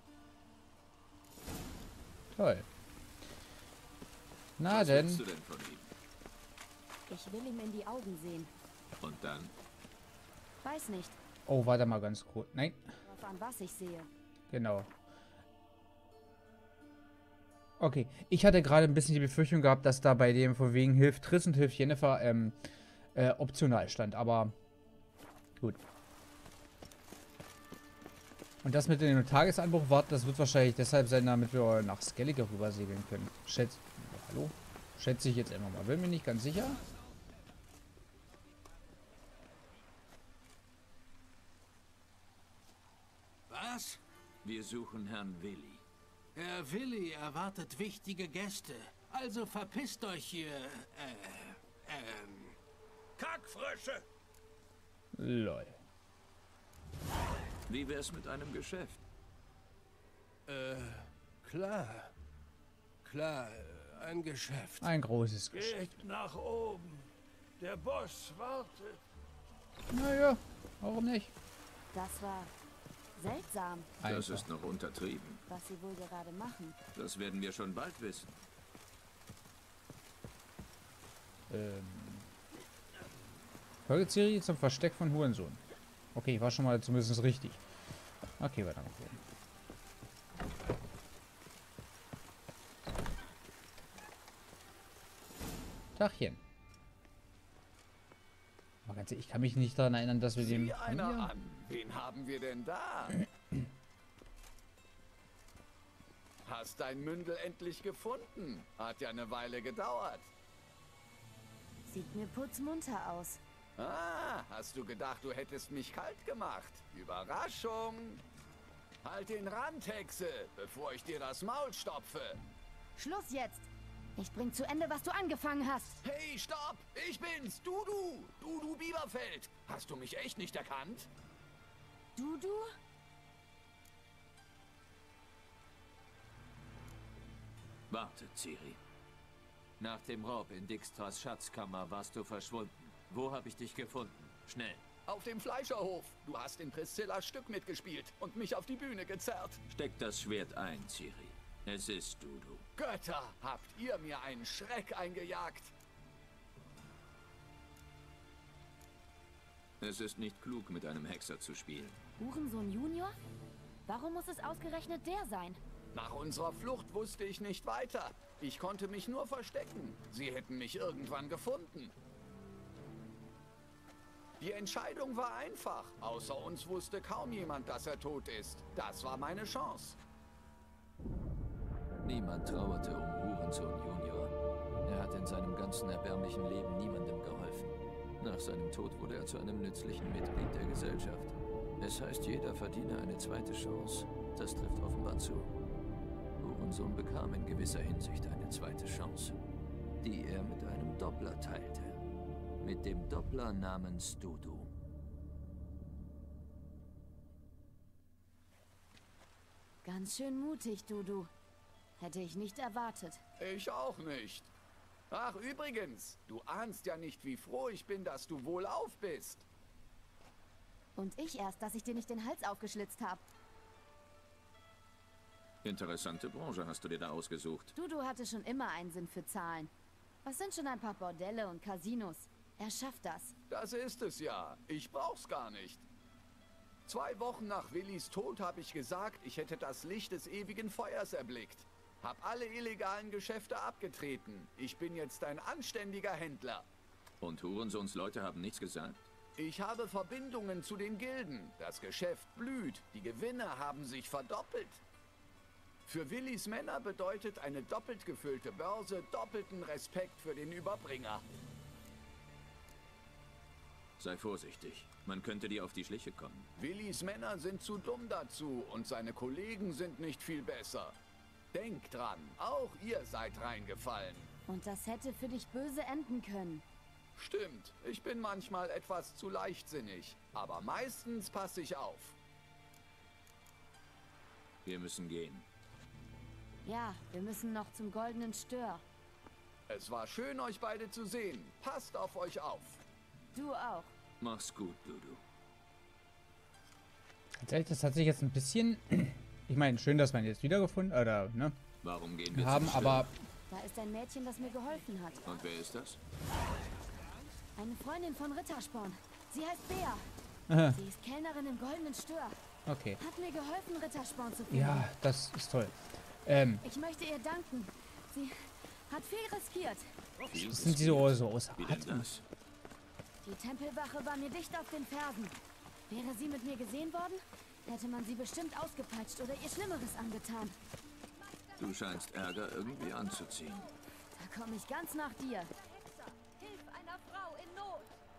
Toll. Na Was denn. willst du denn von ihm? Ich will ihm in die Augen sehen. Und dann? Weiß nicht, Oh, warte mal ganz kurz. Nein, drauf an was ich sehe. genau. Okay, ich hatte gerade ein bisschen die Befürchtung gehabt, dass da bei dem von wegen hilft Triss und hilft Jennifer ähm, äh, optional stand, aber gut. Und das mit dem Tagesanbruch warten, das wird wahrscheinlich deshalb sein, damit wir nach Skellige rüber segeln können. Schätze, hallo? Schätze ich jetzt einfach mal. Bin mir nicht ganz sicher. Was? Wir suchen Herrn Willi. Herr Willi erwartet wichtige Gäste. Also verpisst euch hier. Äh, ähm. Kackfrösche! Lol. Wie wär's mit einem Geschäft? Äh, klar. Klar, ein Geschäft. Ein großes Geschäft. Geht nach oben. Der Boss wartet. Naja, warum nicht? Das war seltsam, Das Einfach. ist noch untertrieben. was sie wohl gerade machen. Das werden wir schon bald wissen. Ähm. Folge Ciri zum Versteck von Hurensohn. Okay, war schon mal zumindest richtig. Okay, weiter nach oben. Tachchen. Mal ganz ehrlich, ich kann mich nicht daran erinnern, dass wir den... Sieh einer Ja. an. Wen haben wir denn da? Hast dein Mündel endlich gefunden? Hat ja eine Weile gedauert. Sieht mir putzmunter aus. Ah, hast du gedacht, du hättest mich kalt gemacht? Überraschung! Halt den Rand, Hexe, bevor ich dir das Maul stopfe. Schluss jetzt! Ich bring zu Ende, was du angefangen hast. Hey, stopp! Ich bin's, Dudu! Dudu Bieberfeld! Hast du mich echt nicht erkannt? Dudu? Warte, Ciri. Nach dem Raub in Dijkstras Schatzkammer warst du verschwunden. Wo habe ich dich gefunden? Schnell. Auf dem Fleischerhof. Du hast in Priscillas Stück mitgespielt und mich auf die Bühne gezerrt. Steck das Schwert ein, Ciri. Es ist Dudu. Götter, habt ihr mir einen Schreck eingejagt? Es ist nicht klug, mit einem Hexer zu spielen. Hurensohn Junior? Warum muss es ausgerechnet der sein? Nach unserer Flucht wusste ich nicht weiter. Ich konnte mich nur verstecken. Sie hätten mich irgendwann gefunden. Die Entscheidung war einfach. Außer uns wusste kaum jemand, dass er tot ist. Das war meine Chance. Niemand trauerte um Hurensohn Junior. Er hat in seinem ganzen erbärmlichen Leben niemandem geholfen. Nach seinem Tod wurde er zu einem nützlichen Mitglied der Gesellschaft. Es heißt, jeder verdiene eine zweite Chance. Das trifft offenbar zu. Hurensohn bekam in gewisser Hinsicht eine zweite Chance, die er mit einem Doppler teilte. Mit dem Doppler namens Dudu. Ganz schön mutig, Dudu. Hätte ich nicht erwartet. Ich auch nicht. Ach, übrigens, du ahnst ja nicht, wie froh ich bin, dass du wohlauf bist. Und ich erst, dass ich dir nicht den Hals aufgeschlitzt habe. Interessante Branche hast du dir da ausgesucht. Dudu hatte schon immer einen Sinn für Zahlen. Was sind schon ein paar Bordelle und Casinos? Er schafft das. Das ist es ja. Ich brauch's gar nicht. Zwei Wochen nach Willis Tod habe ich gesagt, ich hätte das Licht des ewigen Feuers erblickt. Hab alle illegalen Geschäfte abgetreten. Ich bin jetzt ein anständiger Händler. Und Hurensohns Leute haben nichts gesagt? Ich habe Verbindungen zu den Gilden. Das Geschäft blüht. Die Gewinne haben sich verdoppelt. Für Willis Männer bedeutet eine doppelt gefüllte Börse doppelten Respekt für den Überbringer. Sei vorsichtig. Man könnte dir auf die Schliche kommen. Willis Männer sind zu dumm dazu und seine Kollegen sind nicht viel besser. Denk dran, auch ihr seid reingefallen. Und das hätte für dich böse enden können. Stimmt, ich bin manchmal etwas zu leichtsinnig, aber meistens passe ich auf. Wir müssen gehen. Ja, wir müssen noch zum Goldenen Stör. Es war schön, euch beide zu sehen. Passt auf euch auf. Du auch. Mach's gut, Dudu. Tatsächlich, das hat sich jetzt ein bisschen... Ich meine, schön, dass wir ihn jetzt wiedergefunden oder ne, Warum gehen wir haben, zum aber... Da ist ein Mädchen, das mir geholfen hat. Und wer ist das? Eine Freundin von Rittersporn. Sie heißt Bea. Aha. Sie ist Kellnerin im Goldenen Stör. Okay. Hat mir geholfen, Rittersporn zu finden. Ja, das ist toll. Ähm, Ich möchte ihr danken. Sie hat viel riskiert. sind sie so, so außer Wie denn Atem? das? Die Tempelwache war mir dicht auf den Fersen. Wäre sie mit mir gesehen worden, hätte man sie bestimmt ausgepeitscht oder ihr Schlimmeres angetan. Du scheinst Ärger irgendwie anzuziehen. Da komme ich ganz nach dir. Hilf einer Frau in Not.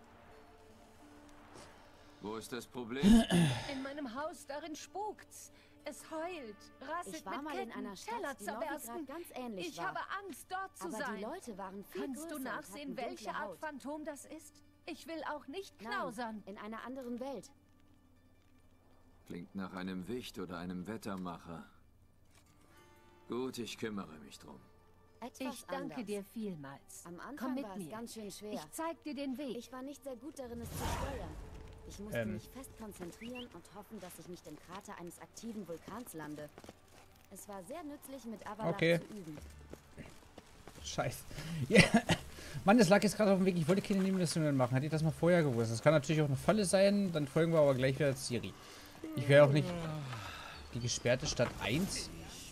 Wo ist das Problem? In meinem Haus, darin spukt's. Es heult, rasselt Ich war mit mal Ketten, in einer Stadt, Teller die zerbersten. Novigrad ganz ähnlich Ich war. habe Angst, dort zu Aber sein. die Leute waren viel Kannst größer du und nachsehen, hatten welche dunkle Art Haut. Phantom das ist? Ich will auch nicht Nein, knausern. in einer anderen Welt. Klingt nach einem Wicht oder einem Wettermacher. Gut, ich kümmere mich drum. Etwas Ich danke anders. dir vielmals. Am Anfang Komm mit war es mir. ganz schön schwer. Ich zeig dir den Weg. Ich war nicht sehr gut darin, es zu steuern. Ich musste Ähm. mich fest konzentrieren und hoffen, dass ich nicht im Krater eines aktiven Vulkans lande. Es war sehr nützlich, mit Avalach Okay. zu üben. Scheiße. Ja. Mann, das lag jetzt gerade auf dem Weg. Ich wollte keine Nebenmissionen machen. Hätte ich das mal vorher gewusst. Das kann natürlich auch eine Falle sein. Dann folgen wir aber gleich wieder Ciri. Ich werde auch nicht... Die gesperrte Stadt eins?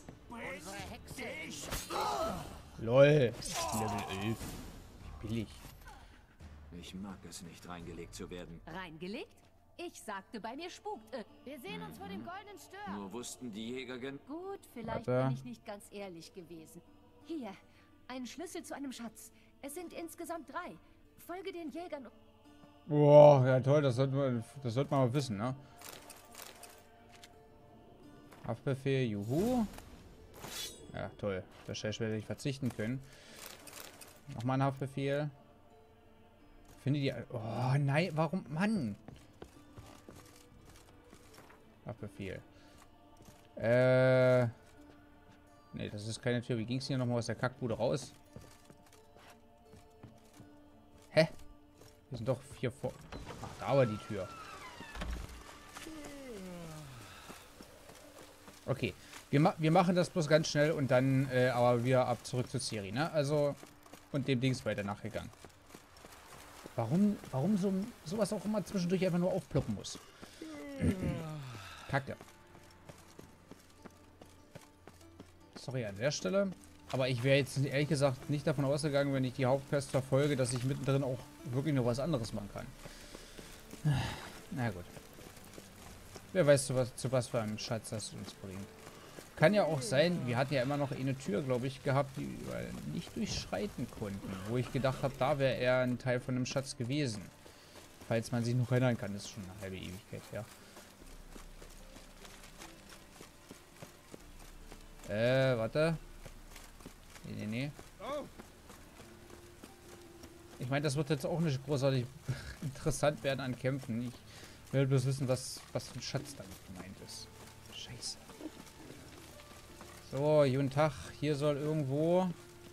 Lol. Level elf. Billig. Ich mag es nicht, reingelegt zu werden. Reingelegt? Ich sagte, bei mir spukt. Äh, Wir sehen uns vor dem Goldenen Stör. Nur wussten die Jäger gen... gut, vielleicht Warte. bin ich nicht ganz ehrlich gewesen. Hier, ein Schlüssel zu einem Schatz. Es sind insgesamt drei. Folge den Jägern. Boah, ja toll. Das sollte man, das sollte man mal wissen, ne? Haftbefehl, juhu. Ja, toll. Wahrscheinlich werde ich verzichten können. Nochmal ein Haftbefehl. Finde die... Oh, nein. Warum? Mann. Haftbefehl. Äh... Ne, das ist keine Tür. Wie ging es hier nochmal aus der Kackbude raus? Hä? Wir sind doch vier vor... Ach, da war die Tür. Okay. Wir, ma wir machen das bloß ganz schnell und dann äh, aber wieder ab zurück zur Ciri, ne? Also... Und dem Dings weiter nachgegangen. Warum, warum so sowas auch immer zwischendurch einfach nur aufploppen muss? Kacke. Sorry an der Stelle. Aber ich wäre jetzt ehrlich gesagt nicht davon ausgegangen, wenn ich die Hauptquest verfolge, dass ich mittendrin auch wirklich noch was anderes machen kann. Na gut. Wer weiß, zu was, zu was für einem Schatz das uns bringt. Kann ja auch sein, wir hatten ja immer noch eine Tür, glaube ich, gehabt, die wir nicht durchschreiten konnten. Wo ich gedacht habe, da wäre eher ein Teil von einem Schatz gewesen. Falls man sich noch erinnern kann, das ist schon eine halbe Ewigkeit her. Äh, warte. Nee, nee, nee. Ich meine, das wird jetzt auch nicht großartig interessant werden an Kämpfen. Ich will bloß wissen, was, was für ein Schatz damit gemeint ist. Scheiße. So, guten Tag. Hier soll irgendwo...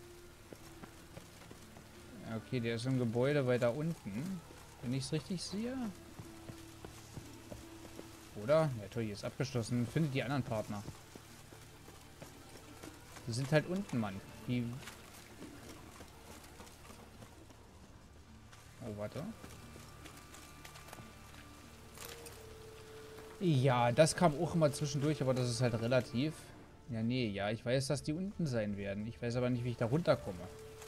Ja, okay, der ist im Gebäude weiter unten. Wenn ich es richtig sehe. Oder? Ja, toll, hier ist abgeschlossen. Findet die anderen Partner. Die sind halt unten, Mann. Die... Oh, warte. Ja, das kam auch immer zwischendurch, aber das ist halt relativ. Ja, nee, ja, ich weiß, dass die unten sein werden. Ich weiß aber nicht, wie ich da runterkomme.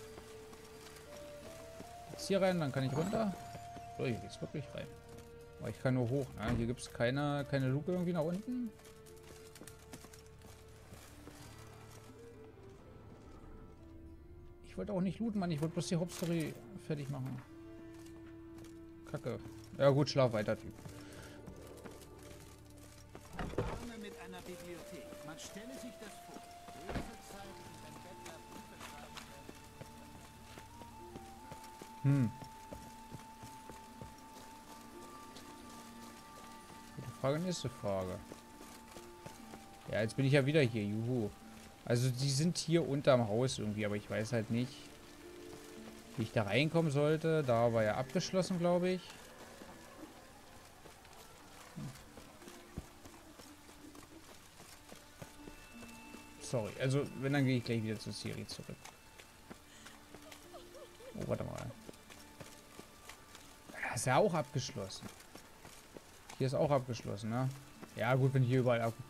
Jetzt hier rein, dann kann ich runter. So, hier geht's wirklich rein. Aber ich kann nur hoch, ne? Hier gibt es keine, keine Luke irgendwie nach unten. Ich wollte auch nicht looten, Mann. Ich wollte bloß die Hauptstory fertig machen. Kacke. Ja gut, schlaf weiter, Typ. Mit einer Bibliothek. Man stelle sich das vor. Lesezeiten, wenn Bettler Briefe schreiben können. Hm. Gute Frage, nächste Frage. Ja, jetzt bin ich ja wieder hier. Juhu. Also die sind hier unterm Haus irgendwie, aber ich weiß halt nicht, wie ich da reinkommen sollte. Da war ja abgeschlossen, glaube ich. Sorry, also wenn, dann gehe ich gleich wieder zu Ciri zurück. Oh, warte mal. Das ist ja auch abgeschlossen. Hier ist auch abgeschlossen, ne? Ja gut, wenn hier überall ab...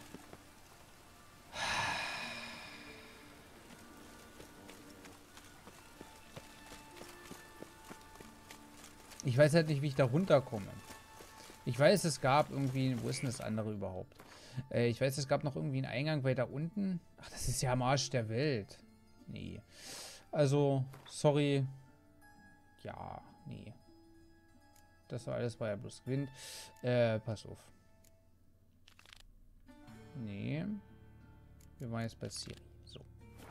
Ich weiß halt nicht, wie ich da runterkomme. Ich weiß, es gab irgendwie... Wo ist denn das andere überhaupt? Äh, ich weiß, es gab noch irgendwie einen Eingang weiter unten. Ach, das ist ja am Arsch der Welt. Nee. Also, sorry. Ja, nee. Das war alles, war ja bloß Wind. Äh, pass auf. Nee. Wir waren jetzt bei Ciri. So.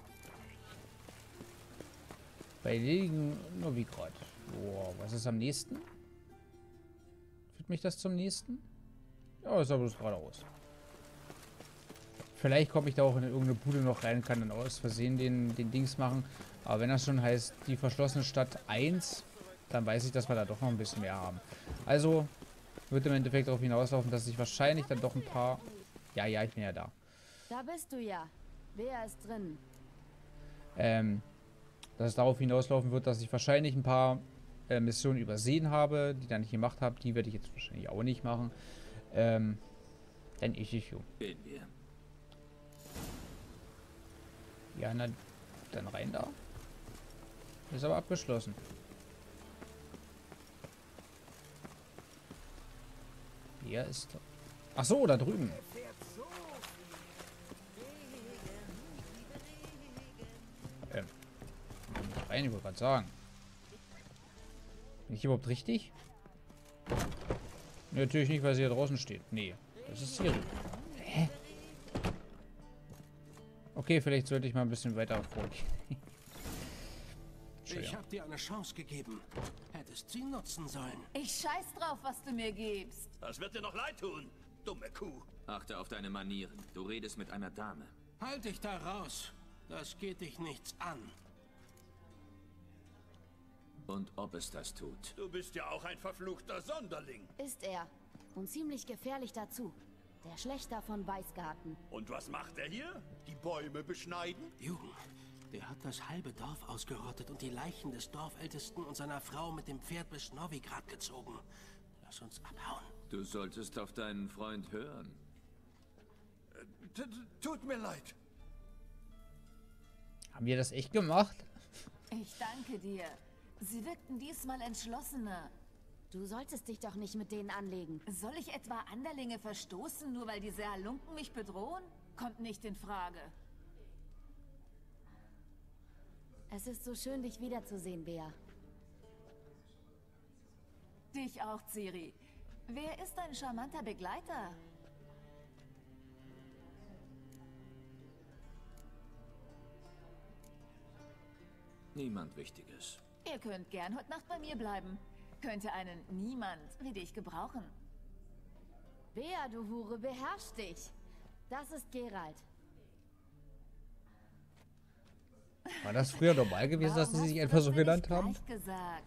Bei Liligen Novigrad. Boah, was ist am nächsten? Führt mich das zum nächsten? Ja, ist aber bloß geradeaus. Vielleicht komme ich da auch in irgendeine Bude noch rein, kann dann aus Versehen den, den Dings machen. Aber wenn das schon heißt, die verschlossene Stadt eins, dann weiß ich, dass wir da doch noch ein bisschen mehr haben. Also wird im Endeffekt darauf hinauslaufen, dass ich wahrscheinlich dann doch ein paar... Ja, ja, ich bin ja da. Da bist du ja. Wer ist drin? Ähm, dass es darauf hinauslaufen wird, dass ich wahrscheinlich ein paar äh, Missionen übersehen habe, die dann nicht gemacht habe. Die werde ich jetzt wahrscheinlich auch nicht machen. Ähm, dann ich ich. Gehen wir. Ja, na, dann rein da. Ist aber abgeschlossen. Hier ist... Ach so, da drüben. Ähm. Rein, ich wollte gerade sagen. Bin ich überhaupt richtig? Nee, natürlich nicht, weil sie hier draußen steht. Nee, das ist hier. Hä? Okay, vielleicht sollte ich mal ein bisschen weiter vorgehen. Ich habe dir eine Chance gegeben. Hättest sie nutzen sollen. Ich scheiß drauf, was du mir gibst. Das wird dir noch leid tun, dumme Kuh. Achte auf deine Manieren. Du redest mit einer Dame. Halt dich da raus. Das geht dich nichts an. Und ob es das tut. Du bist ja auch ein verfluchter Sonderling. Ist er. Und ziemlich gefährlich dazu. Der Schlechter von Weißgarten. Und was macht er hier? Die Bäume beschneiden? Jugend. Der hat das halbe Dorf ausgerottet und die Leichen des Dorfältesten und seiner Frau mit dem Pferd bis Novigrad gezogen. Lass uns abhauen. Du solltest auf deinen Freund hören. T Tut mir leid. Haben wir das echt gemacht? Ich danke dir. Sie wirkten diesmal entschlossener. Du solltest dich doch nicht mit denen anlegen. Soll ich etwa Anderlinge verstoßen, nur weil diese Halunken mich bedrohen? Kommt nicht in Frage. Es ist so schön, dich wiederzusehen, Bea. Dich auch, Ciri. Wer ist dein charmanter Begleiter? Niemand Wichtiges. Ihr könnt gern heute Nacht bei mir bleiben. Könnte einen Niemand wie dich gebrauchen. Bea, du Hure, beherrsch dich. Das ist Geralt. War das früher normal gewesen, dass sie sich einfach so genannt haben? Gesagt?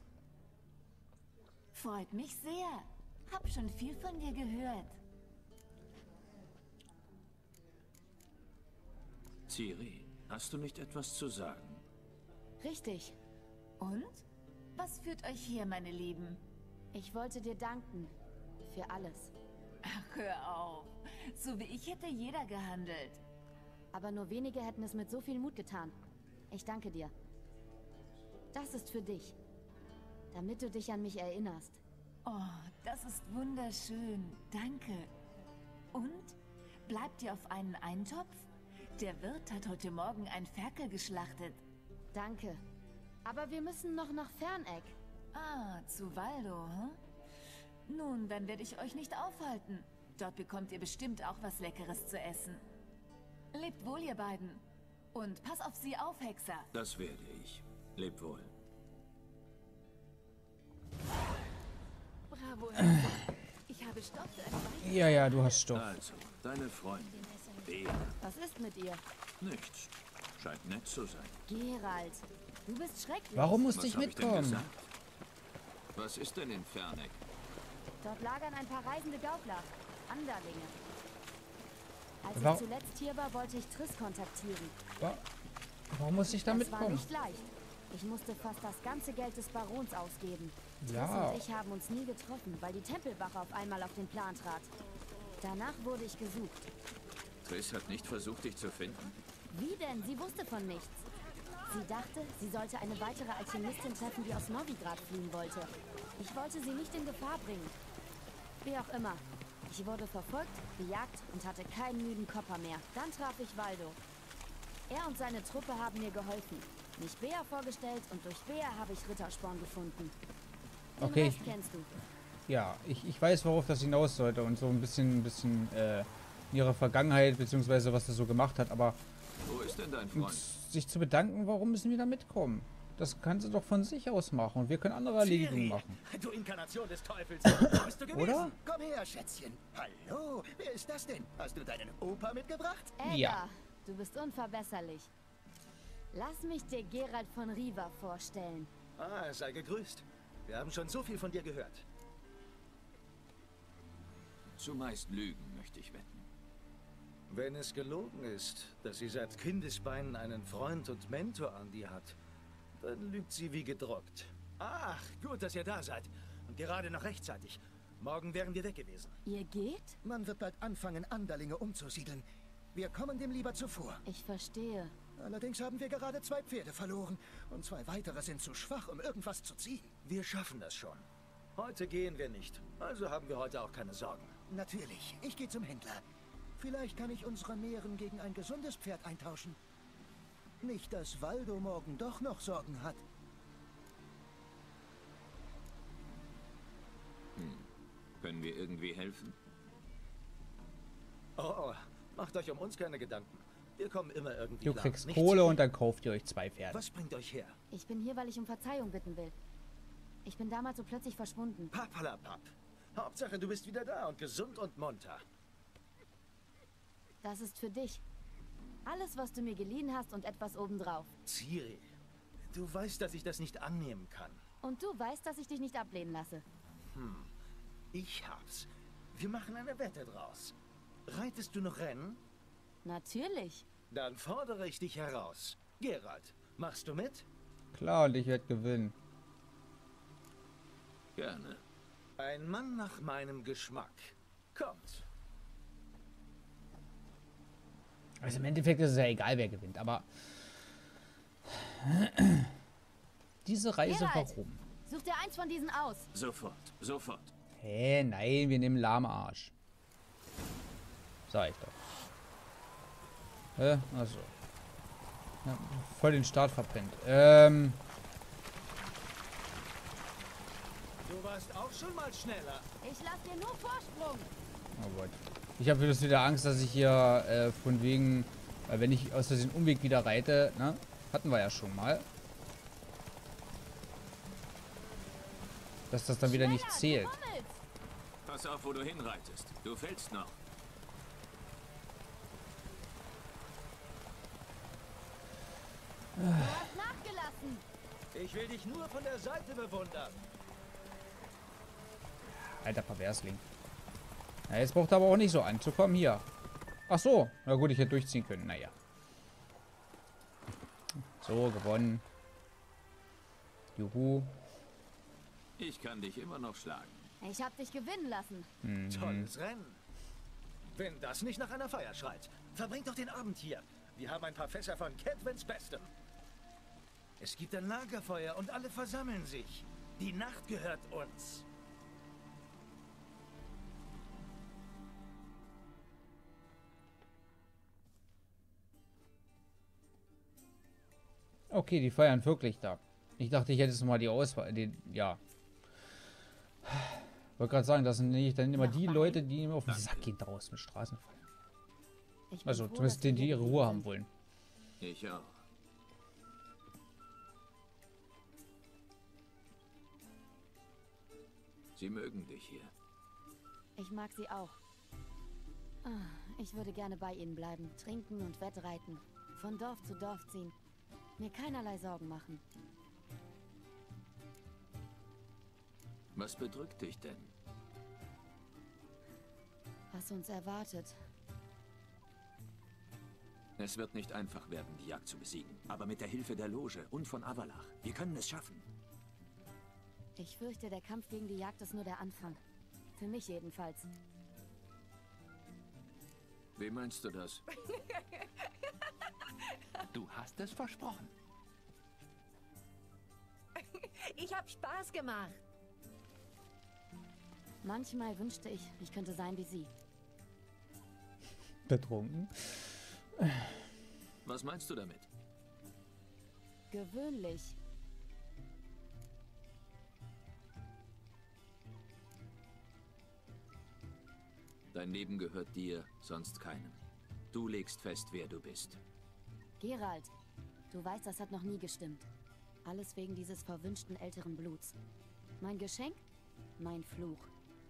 Freut mich sehr. Hab schon viel von dir gehört. Ciri, hast du nicht etwas zu sagen? Richtig. Und? Was führt euch hier, meine Lieben? Ich wollte dir danken. Für alles. Ach, hör auf. So wie ich hätte jeder gehandelt. Aber nur wenige hätten es mit so viel Mut getan. Ich danke dir. Das ist für dich. Damit du dich an mich erinnerst. Oh, das ist wunderschön. Danke. Und? Bleibt ihr auf einen Eintopf? Der Wirt hat heute Morgen ein Ferkel geschlachtet. Danke. Aber wir müssen noch nach Ferneck. Ah, zu Waldo, hm? Nun, dann werde ich euch nicht aufhalten. Dort bekommt ihr bestimmt auch was Leckeres zu essen. Lebt wohl, ihr beiden. Und pass auf sie auf, Hexer. Das werde ich. Lebt wohl. Bravo, Hexer. Ich habe Stoff für eine Ja, ja, du hast Stoff. Also, deine Freundin. Bea. Was ist mit ihr? Nichts. Scheint nett zu sein. Geralt, du bist schrecklich. Warum musste Was ich hab mitkommen? denn gesagt? Was ist denn in Ferneck? Dort lagern ein paar reisende Gaukler. Anderlinge. Als Warum- ich zuletzt hier war, wollte ich Triss kontaktieren. Wa- Warum muss ich da Das war mitkommen? nicht leicht. Ich musste fast das ganze Geld des Barons ausgeben. Ja. Triss und ich haben uns nie getroffen, weil die Tempelwache auf einmal auf den Plan trat. Danach wurde ich gesucht. Triss hat nicht versucht, dich zu finden? Wie denn? Sie wusste von nichts. Sie dachte, sie sollte eine weitere Alchemistin treffen, die aus Novigrad fliehen wollte. Ich wollte sie nicht in Gefahr bringen. Wie auch immer. Ich wurde verfolgt, gejagt und hatte keinen müden Kopper mehr. Dann traf ich Waldo. Er und seine Truppe haben mir geholfen. Mich Bea vorgestellt und durch Bea habe ich Rittersporn gefunden. Den Okay. Rest kennst du. Ja, ich, ich weiß, worauf das hinaus sollte und so ein bisschen, ein bisschen äh, ihre Vergangenheit, beziehungsweise was er so gemacht hat, aber Wo ist denn dein und Freund? sich zu bedanken, warum müssen wir da mitkommen? Das kann sie doch von sich aus machen und wir können andere Erledigungen machen. Du Inkarnation des Teufels. Wo bist du gewesen? Oder? Komm her, Schätzchen. Hallo, wer ist das denn? Hast du deinen Opa mitgebracht? Edda, Ja. du bist unverbesserlich. Lass mich dir Geralt von Riva vorstellen. Ah, sei gegrüßt. Wir haben schon so viel von dir gehört. Zumeist Lügen, möchte ich wetten. Wenn es gelogen ist, dass sie seit Kindesbeinen einen Freund und Mentor an dir hat, dann lügt sie wie gedruckt. Ach, gut, dass ihr da seid. Und gerade noch rechtzeitig. Morgen wären wir weg gewesen. Ihr geht? Man wird bald anfangen, Anderlinge umzusiedeln. Wir kommen dem lieber zuvor. Ich verstehe. Allerdings haben wir gerade zwei Pferde verloren und zwei weitere sind zu schwach, um irgendwas zu ziehen. Wir schaffen das schon. Heute gehen wir nicht, also haben wir heute auch keine Sorgen. Natürlich, ich gehe zum Händler. Vielleicht kann ich unsere Mähren gegen ein gesundes Pferd eintauschen. Nicht, dass Waldo morgen doch noch Sorgen hat. Hm. Können wir irgendwie helfen? Oh, oh, macht euch um uns keine Gedanken. Wir kommen immer irgendwie Du klar. kriegst Nichts Kohle wie- und dann kauft ihr euch zwei Pferde. Was bringt euch her? Ich bin hier, weil ich um Verzeihung bitten will. Ich bin damals so plötzlich verschwunden. Papalapap. Hauptsache, du bist wieder da und gesund und munter. Das ist für dich. Alles, was du mir geliehen hast und etwas obendrauf. Ciri, du weißt, dass ich das nicht annehmen kann. Und du weißt, dass ich dich nicht ablehnen lasse. Hm, ich hab's. Wir machen eine Wette draus. Reitest du noch Rennen? Natürlich. Dann fordere ich dich heraus. Geralt, machst du mit? Klar, und ich werde gewinnen. Gerne. Ein Mann nach meinem Geschmack. Kommt. Also im Endeffekt ist es ja egal, wer gewinnt, aber diese Reise, Geralt, warum? Such dir eins von diesen aus. Sofort, sofort. Hä, nein, wir nehmen Lahmarsch. Sag ich doch. Hä? Achso. Ja, voll den Start verpennt. Ähm. Du warst auch schon mal schneller. Ich lass dir nur Vorsprung. Oh Gott. Ich habe jetzt wieder Angst, dass ich hier äh, von wegen, weil wenn ich aus diesem Umweg wieder reite, ne? Hatten wir ja schon mal. Dass das dann wieder nicht zählt. Pass auf, wo du hinreitest. Du fällst noch. Du hast nachgelassen. Ich will dich nur von der Seite bewundern. Alter Perversling. Ja, jetzt braucht er aber auch nicht so anzukommen. Hier. Ach so. Na gut, ich hätte durchziehen können. Naja. So, gewonnen. Juhu. Ich kann dich immer noch schlagen. Ich hab dich gewinnen lassen. Mhm. Tolles Rennen. Wenn das nicht nach einer Feier schreit, verbringt doch den Abend hier. Wir haben ein paar Fässer von Cadwins Bestem. Es gibt ein Lagerfeuer und alle versammeln sich. Die Nacht gehört uns. Okay, die feiern wirklich da. Ich dachte, ich hätte es mal die Auswahl. Den, ja. Ich wollte gerade sagen, das sind nicht dann immer die Leute, die immer auf den Sack gehen draußen mit Straßenfeiern. Also, zumindest denen, die ihre Ruhe haben wollen. Ich auch. Sie mögen dich hier. Ich mag sie auch. Ah, ich würde gerne bei ihnen bleiben, trinken und wettreiten. Von Dorf zu Dorf ziehen. Mir keinerlei Sorgen machen. Was bedrückt dich denn? Was uns erwartet. Es wird nicht einfach werden, die Jagd zu besiegen. Aber mit der Hilfe der Loge und von Avalach. Wir können es schaffen. Ich fürchte, der Kampf gegen die Jagd ist nur der Anfang. Für mich jedenfalls. Wie meinst du das? Du hast es versprochen. Ich hab Spaß gemacht. Manchmal wünschte ich, ich könnte sein wie sie. Betrunken? Was meinst du damit? Gewöhnlich. Dein Leben gehört dir, sonst keinem. Du legst fest, wer du bist. Geralt, du weißt, das hat noch nie gestimmt. Alles wegen dieses verwünschten älteren Bluts. Mein Geschenk? Mein Fluch.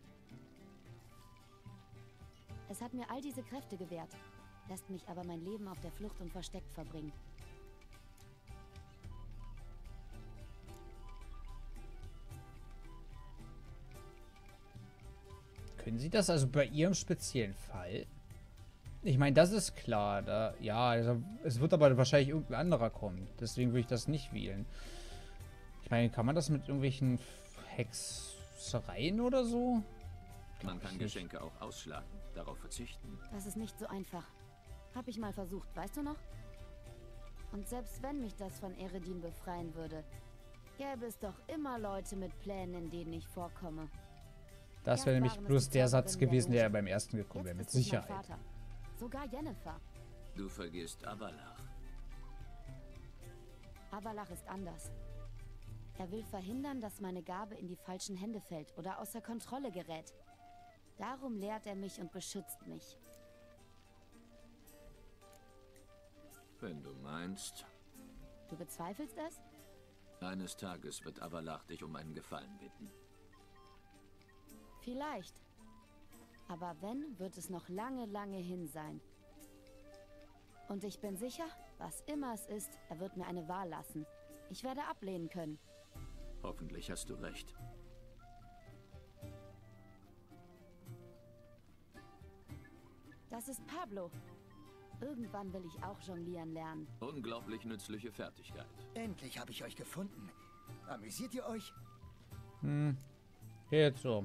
Es hat mir all diese Kräfte gewährt, lässt mich aber mein Leben auf der Flucht und versteckt verbringen. Können Sie das also bei Ihrem speziellen Fall? Ich meine, das ist klar. Da, ja, also, es wird aber wahrscheinlich irgendein anderer kommen. Deswegen würde ich das nicht wählen. Ich meine, kann man das mit irgendwelchen Hexereien oder so? Man kann Geschenke auch ausschlagen, darauf verzichten. Das ist nicht so einfach. Hab ich mal versucht, weißt du noch? Und selbst wenn mich das von Eredin befreien würde, gäbe es doch immer Leute mit Plänen, in denen ich vorkomme. Das wäre nämlich bloß der Satz gewesen, der beim ersten gekommen wäre, mit Sicherheit. Mein Vater. Sogar Yennefer. Du vergisst Avalach. Avalach ist anders. Er will verhindern, dass meine Gabe in die falschen Hände fällt oder außer Kontrolle gerät. Darum lehrt er mich und beschützt mich. Wenn du meinst. Du bezweifelst es? Eines Tages wird Avalach dich um einen Gefallen bitten. Vielleicht. Aber wenn, wird es noch lange, lange hin sein. Und ich bin sicher, was immer es ist, er wird mir eine Wahl lassen. Ich werde ablehnen können. Hoffentlich hast du recht. Das ist Pablo. Irgendwann will ich auch jonglieren lernen. Unglaublich nützliche Fertigkeit. Endlich habe ich euch gefunden. Amüsiert ihr euch? Hm. Geht so.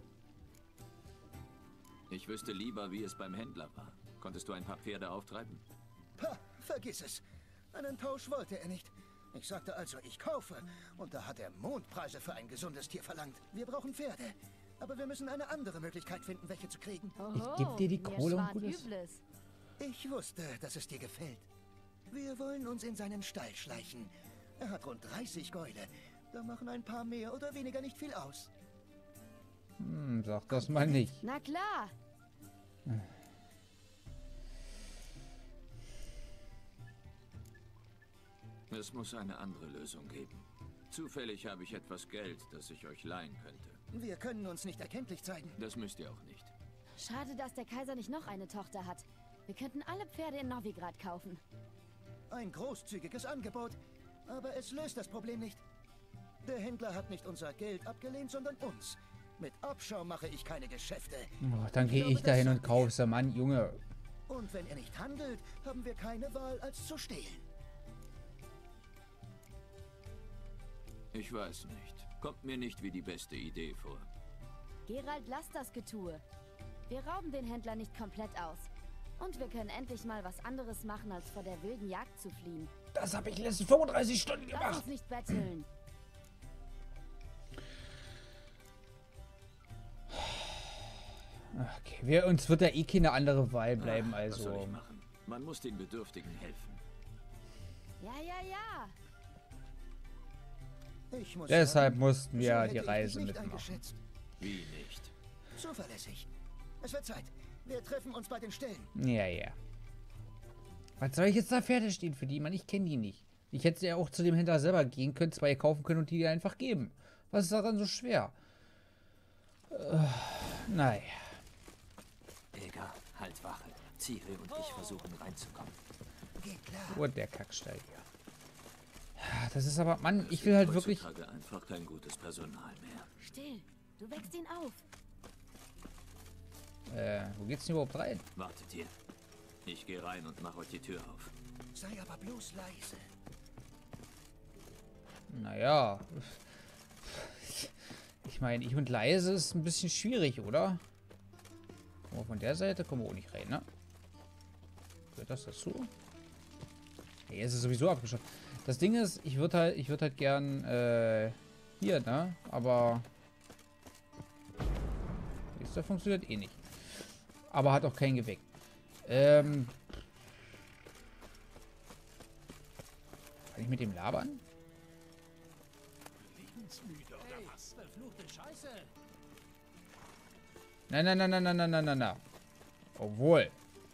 Ich wüsste lieber, wie es beim Händler war. Konntest du ein paar Pferde auftreiben? Pah, vergiss es. Einen Tausch wollte er nicht. Ich sagte also, ich kaufe. Und da hat er Mondpreise für ein gesundes Tier verlangt. Wir brauchen Pferde. Aber wir müssen eine andere Möglichkeit finden, welche zu kriegen. Ich geb dir die Kohle und gut ist. Ich wusste, dass es dir gefällt. Wir wollen uns in seinen Stall schleichen. Er hat rund dreißig Gäule. Da machen ein paar mehr oder weniger nicht viel aus. Hm, sag das mal nicht. Na klar. Es muss eine andere Lösung geben. Zufällig habe ich etwas Geld, das ich euch leihen könnte. Wir können uns nicht erkenntlich zeigen. Das müsst ihr auch nicht. Schade, dass der Kaiser nicht noch eine Tochter hat. Wir könnten alle Pferde in Novigrad kaufen. Ein großzügiges Angebot, aber es löst das Problem nicht. Der Händler hat nicht unser Geld abgelehnt, sondern uns. Mit Abschau mache ich keine Geschäfte. Oh, dann gehe ich dahin und kaufe. Mann, Junge. Und wenn er nicht handelt, haben wir keine Wahl, als zu stehlen. Ich weiß nicht. Kommt mir nicht wie die beste Idee vor. Gerald, lass das Getue. Wir rauben den Händler nicht komplett aus. Und wir können endlich mal was anderes machen, als vor der wilden Jagd zu fliehen. Das habe ich letzten fünfunddreißig Stunden gemacht. Lass uns nicht betteln. Okay, wir, uns wird ja eh keine andere Wahl bleiben, Ach, also. Was soll ich machen? Man muss den Bedürftigen helfen. Ja, ja, ja. Ich muss Deshalb sagen, mussten wir so die hätte ich Reise dich nicht mitmachen. eingeschätzt. Wie nicht? Zuverlässig. Es wird Zeit. Wir treffen uns bei den Ställen. Ja, ja. Was soll ich jetzt da Pferde stehen für die? Mann, ich kenne die nicht. Ich hätte ja auch zu dem Händler selber gehen können, zwei kaufen können und die dir einfach geben. Was ist daran so schwer? Äh, naja. Eger, halt Wache. Ciri und ich versuchen reinzukommen. Geht klar. Oh, der Kackstall hier. Das ist aber, Mann, ich will halt wirklich... Heutzutage einfach kein gutes Personal mehr. Still, du wächst ihn auf. Äh, wo geht's denn überhaupt rein? Wartet hier. Ich gehe rein und mache euch die Tür auf. Sei aber bloß leise. Naja. Ich meine, ich und leise ist ein bisschen schwierig, oder? Aber von der Seite kommen wir auch nicht rein, ne? Gehört das dazu? Nee, es ist sowieso abgeschafft. Das Ding ist, ich würde halt, ich würde halt gern, äh, hier, ne? Aber das funktioniert eh nicht. Aber hat auch kein Geweck. Ähm. Kann ich mit dem labern? Lebensmüde oder was? Verfluchte Scheiße. Nein, nein, nein, nein, nein, nein, nein, nein, nein. Obwohl.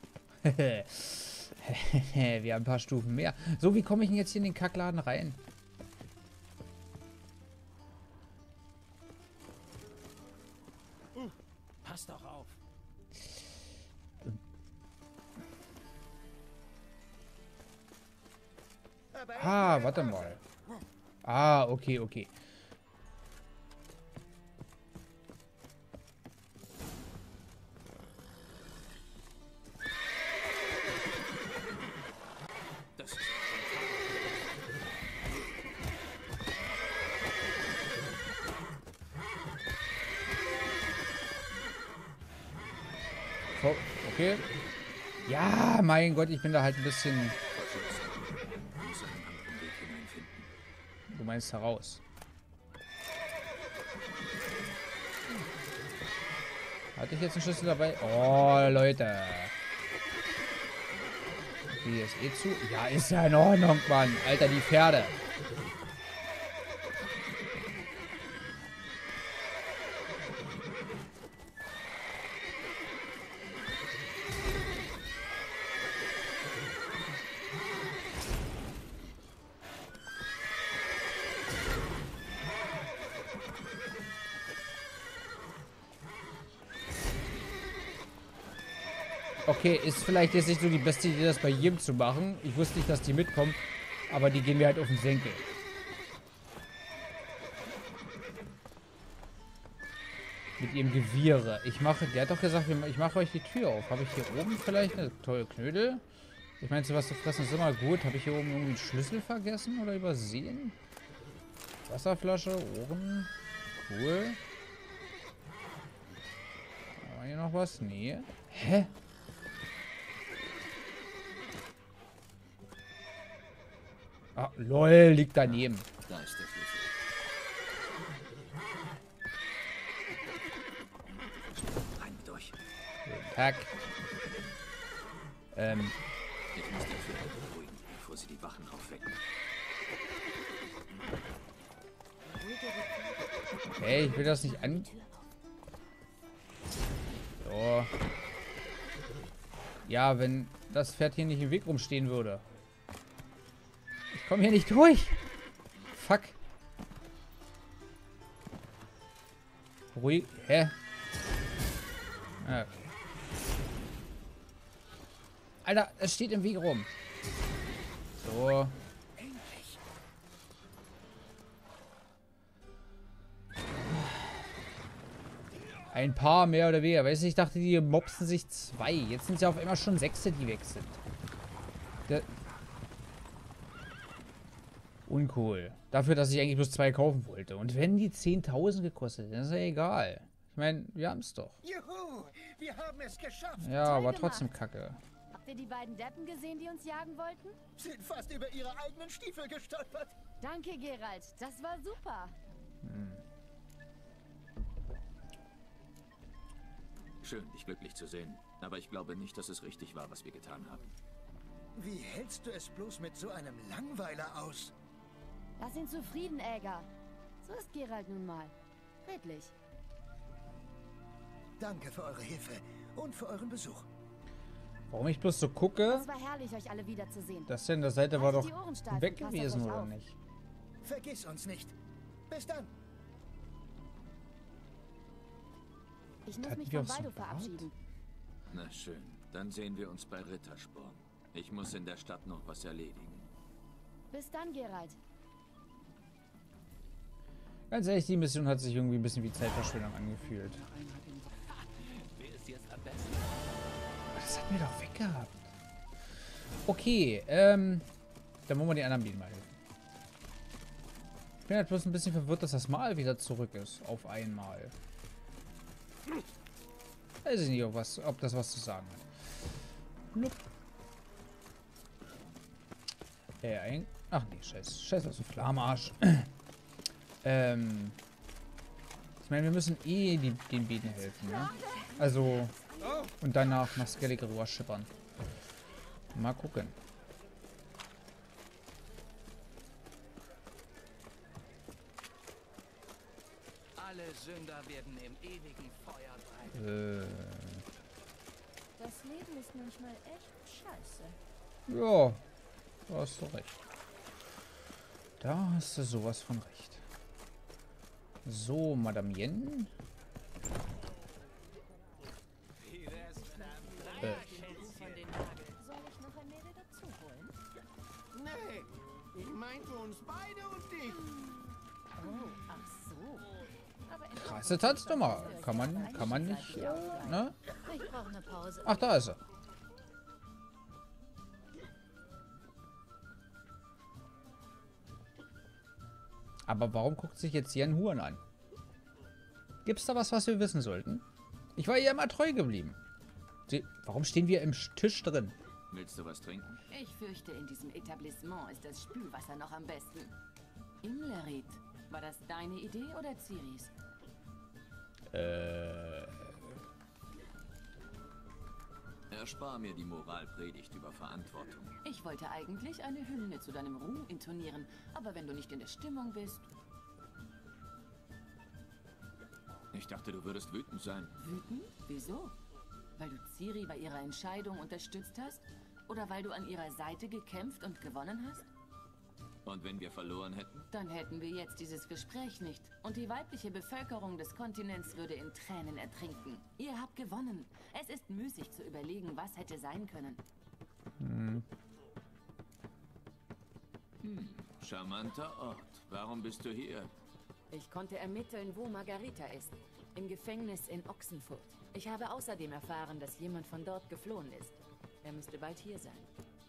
Wir haben ein paar Stufen mehr. So, wie komme ich denn jetzt hier in den Kackladen rein? Pass doch auf. Ah, warte mal. Ah, okay, okay. Das ist So, okay. Ja, mein Gott, ich bin da halt ein bisschen... Du meinst heraus. Hatte ich jetzt einen Schlüssel dabei? Oh, Leute. Okay, ist eh zu. Ja, ist ja in Ordnung, Mann. Alter, die Pferde. Okay, ist vielleicht jetzt nicht so die beste Idee, das bei jedem zu machen. Ich wusste nicht, dass die mitkommen, aber die gehen mir halt auf den Senkel. Mit ihrem Gewirre. Ich mache, der hat doch gesagt, ich mache euch die Tür auf. Habe ich hier oben vielleicht eine tolle Knödel? Ich meine, was zu fressen ist immer gut. Habe ich hier oben irgendwie einen Schlüssel vergessen oder übersehen? Wasserflasche, Ohren. Cool. Haben wir hier noch was? Nee. Hä? Ah, lol, liegt daneben. Da ist der Schlüssel. Rein mit euch. Guten Tag. Ähm. Ich muss den Führer beruhigen, bevor sie die Wachen aufwecken. Hey, ich will das nicht an... So. Ja, wenn das Pferd hier nicht im Weg rumstehen würde. Ich komme hier nicht durch. Fuck. Ruhig. Hä? Ah, okay. Alter, es steht im Weg rum. So. Ein paar mehr oder weniger. Weißt du, ich dachte, die mopsen sich zwei. Jetzt sind es ja auf einmal schon Sechse, die weg sind. Der Uncool. Dafür, dass ich eigentlich bloß zwei kaufen wollte. Und wenn die zehntausend gekostet, dann ist ja egal. Ich meine, wir haben es doch. Juhu, wir haben es geschafft. Ja, aber trotzdem kacke. Habt ihr die beiden Deppen gesehen, die uns jagen wollten? Sind fast über ihre eigenen Stiefel gestolpert. Danke, Geralt. Das war super. Hm. Schön, dich glücklich zu sehen. Aber ich glaube nicht, dass es richtig war, was wir getan haben. Wie hältst du es bloß mit so einem Langweiler aus? Lass ihn zufrieden, Äger. So ist Geralt nun mal. Redlich. Danke für eure Hilfe und für euren Besuch. Warum ich bloß so gucke? Es war herrlich, euch alle wiederzusehen. Das denn, das Seite war Haltet doch die Ohren steif weg und passt gewesen, auf euch oder auf. nicht? Vergiss uns nicht. Bis dann. Ich muss Hatten mich wir von auch so Waldo einen Bart? verabschieden. Na schön, dann sehen wir uns bei Rittersporn. Ich muss in der Stadt noch was erledigen. Bis dann, Geralt. Ganz ehrlich, die Mission hat sich irgendwie ein bisschen wie Zeitverschwendung angefühlt. Das hat mir doch weggehabt. Okay, ähm... dann wollen wir die anderen Bienen mal helfen. Ich bin halt bloß ein bisschen verwirrt, dass das Mal wieder zurück ist. Auf einmal. Weiß ich nicht, ob, was, ob das was zu sagen hat. Nope. Äh, ein... Ach nee, scheiß. Scheiß aus dem Flammarsch. ähm... Ich meine, wir müssen eh die, den Bienen helfen, ne? Also... Und danach nach Skellige Rohr schippern. Mal gucken. Alle Sünder werden im ewigen Feuer brennen. Äh... Das Leben ist manchmal echt scheiße. Ja, da hast du recht. Da hast du sowas von recht. So, Madame Yen. Äh. Soll ich noch ein Mädel dazu holen? Nee, ich meinte uns beide und dich. Oh, ach so. Aber in Krasse Tanznummer. Kann man, kann man nicht, äh, ne? Ich brauche eine Pause. Ach, da ist er. Aber warum guckt sich jetzt hier ein Huren an? Gibt's da was, was wir wissen sollten? Ich war ihr immer treu geblieben. Sie, warum stehen wir im Tisch drin? Willst du was trinken? Ich fürchte, in diesem Etablissement ist das Spülwasser noch am besten. Imlerit, war das deine Idee oder Ciris? Äh... Erspar mir die Moralpredigt über Verantwortung. Ich wollte eigentlich eine Hymne zu deinem Ruhm intonieren, aber wenn du nicht in der Stimmung bist... Ich dachte, du würdest wütend sein. Wütend? Wieso? Weil du Ciri bei ihrer Entscheidung unterstützt hast? Oder weil du an ihrer Seite gekämpft und gewonnen hast? Und wenn wir verloren hätten? Dann hätten wir jetzt dieses Gespräch nicht. Und die weibliche Bevölkerung des Kontinents würde in Tränen ertrinken. Ihr habt gewonnen. Es ist müßig zu überlegen, was hätte sein können. Hm. Hm, charmanter Ort. Warum bist du hier? Ich konnte ermitteln, wo Margarita ist. Im Gefängnis in Ochsenfurt. Ich habe außerdem erfahren, dass jemand von dort geflohen ist. Er müsste bald hier sein.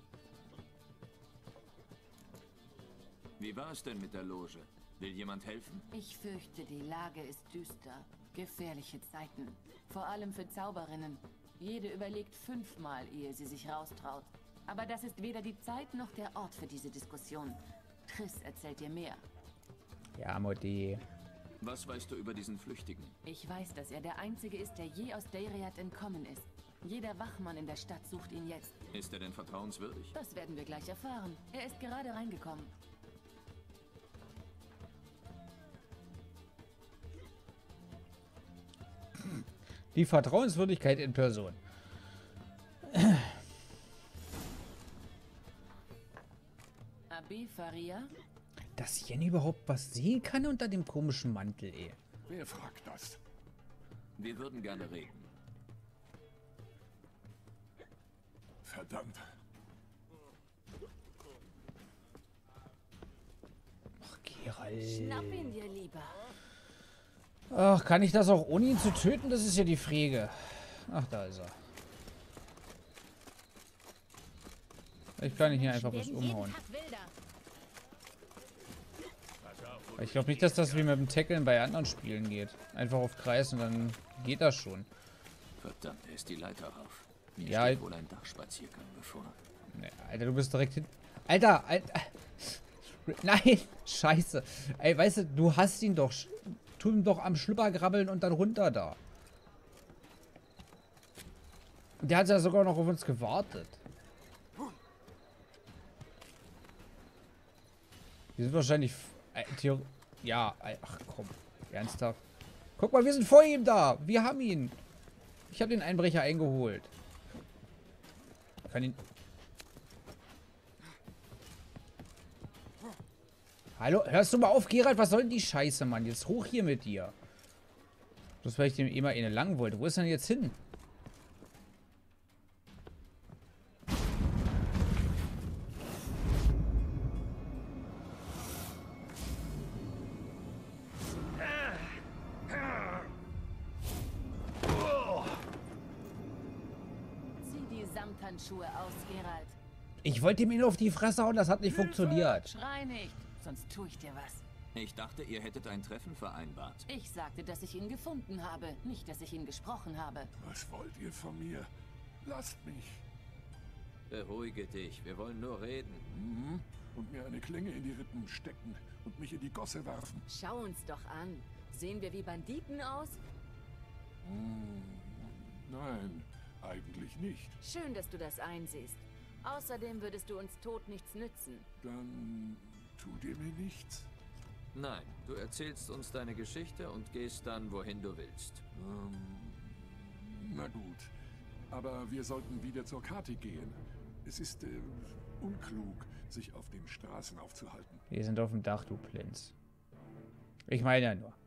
Wie war es denn mit der Loge? Will jemand helfen? Ich fürchte, die Lage ist düster. Gefährliche Zeiten. Vor allem für Zauberinnen. Jede überlegt fünfmal, ehe sie sich raustraut. Aber das ist weder die Zeit noch der Ort für diese Diskussion. Triss erzählt dir mehr. Ja, Modi. Was weißt du über diesen Flüchtigen? Ich weiß, dass er der Einzige ist, der je aus Dariat entkommen ist. Jeder Wachmann in der Stadt sucht ihn jetzt. Ist er denn vertrauenswürdig? Das werden wir gleich erfahren. Er ist gerade reingekommen. Die Vertrauenswürdigkeit in Person. Abi Faria? Dass Jenny überhaupt was sehen kann unter dem komischen Mantel, ey. Wer fragt das? Wir würden gerne reden. Verdammt. Ach, Geralt. Schnapp ihn dir lieber. Ach, kann ich das auch ohne ihn zu töten? Das ist ja die Frage. Ach, da ist er. Ich kann ihn hier einfach was umhauen. Ich glaube nicht, dass das wie mit dem Tackeln bei anderen Spielen geht. Einfach auf Kreis und dann geht das schon. Verdammt, er ist die Leiter rauf. Mir Ja, steht wohl ein Dachspaziergang bevor. Nee, Alter, du bist direkt hin. Alter, Alter. Nein, scheiße. Ey, weißt du, du hast ihn doch. Tu ihm doch am Schlüpper grabbeln und dann runter da. Der hat ja sogar noch auf uns gewartet. Die sind wahrscheinlich... Äh, Theor ja, ach komm. Ernsthaft. Guck mal, wir sind vor ihm da. Wir haben ihn. Ich habe den Einbrecher eingeholt. Ich kann ihn... Hallo, hörst du mal auf, Geralt? Was soll denn die Scheiße, Mann? Jetzt hoch hier mit dir. Das, weil ich dem immer eine lang wollte. Wo ist er denn jetzt hin? Zieh die Samthandschuhe aus, Geralt. Ich wollte ihm nur auf die Fresse hauen, das hat nicht funktioniert. Schrei nicht, sonst tue ich dir was. Ich dachte, ihr hättet ein Treffen vereinbart. Ich sagte, dass ich ihn gefunden habe, nicht, dass ich ihn gesprochen habe. Was wollt ihr von mir? Lasst mich. Beruhige dich, wir wollen nur reden. Mhm. Und mir eine Klinge in die Rippen stecken und mich in die Gosse werfen. Schau uns doch an. Sehen wir wie Banditen aus? Hm. Nein, eigentlich nicht. Schön, dass du das einsiehst. Außerdem würdest du uns Tod nichts nützen. Dann tut ihr mir nichts. Nein, du erzählst uns deine Geschichte und gehst dann, wohin du willst. Ähm, na gut. Aber wir sollten wieder zur Karte gehen. Es ist äh, unklug, sich auf den Straßen aufzuhalten. Wir sind auf dem Dach, du Plinz. Ich meine ja nur.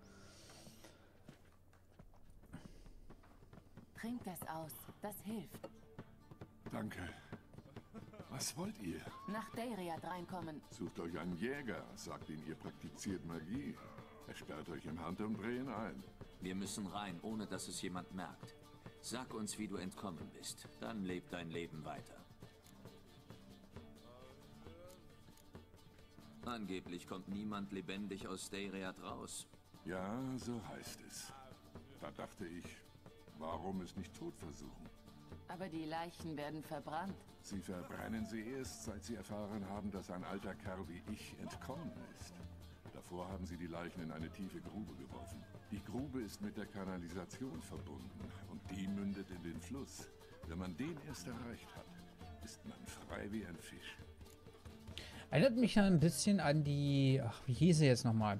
Trink das aus, das hilft. Danke. Was wollt ihr? Nach Dariat reinkommen. Sucht euch einen Jäger, sagt ihn, ihr praktiziert Magie. Er sperrt euch im Handumdrehen ein. Wir müssen rein, ohne dass es jemand merkt. Sag uns, wie du entkommen bist. Dann lebt dein Leben weiter. Angeblich kommt niemand lebendig aus Dariat raus. Ja, so heißt es. Da dachte ich, warum es nicht tot versuchen? Aber die Leichen werden verbrannt. Sie verbrennen sie erst, seit sie erfahren haben, dass ein alter Kerl wie ich entkommen ist. Davor haben sie die Leichen in eine tiefe Grube geworfen. Die Grube ist mit der Kanalisation verbunden und die mündet in den Fluss. Wenn man den erst erreicht hat, ist man frei wie ein Fisch. Erinnert mich ja ein bisschen an die... Ach, wie hieß sie jetzt nochmal?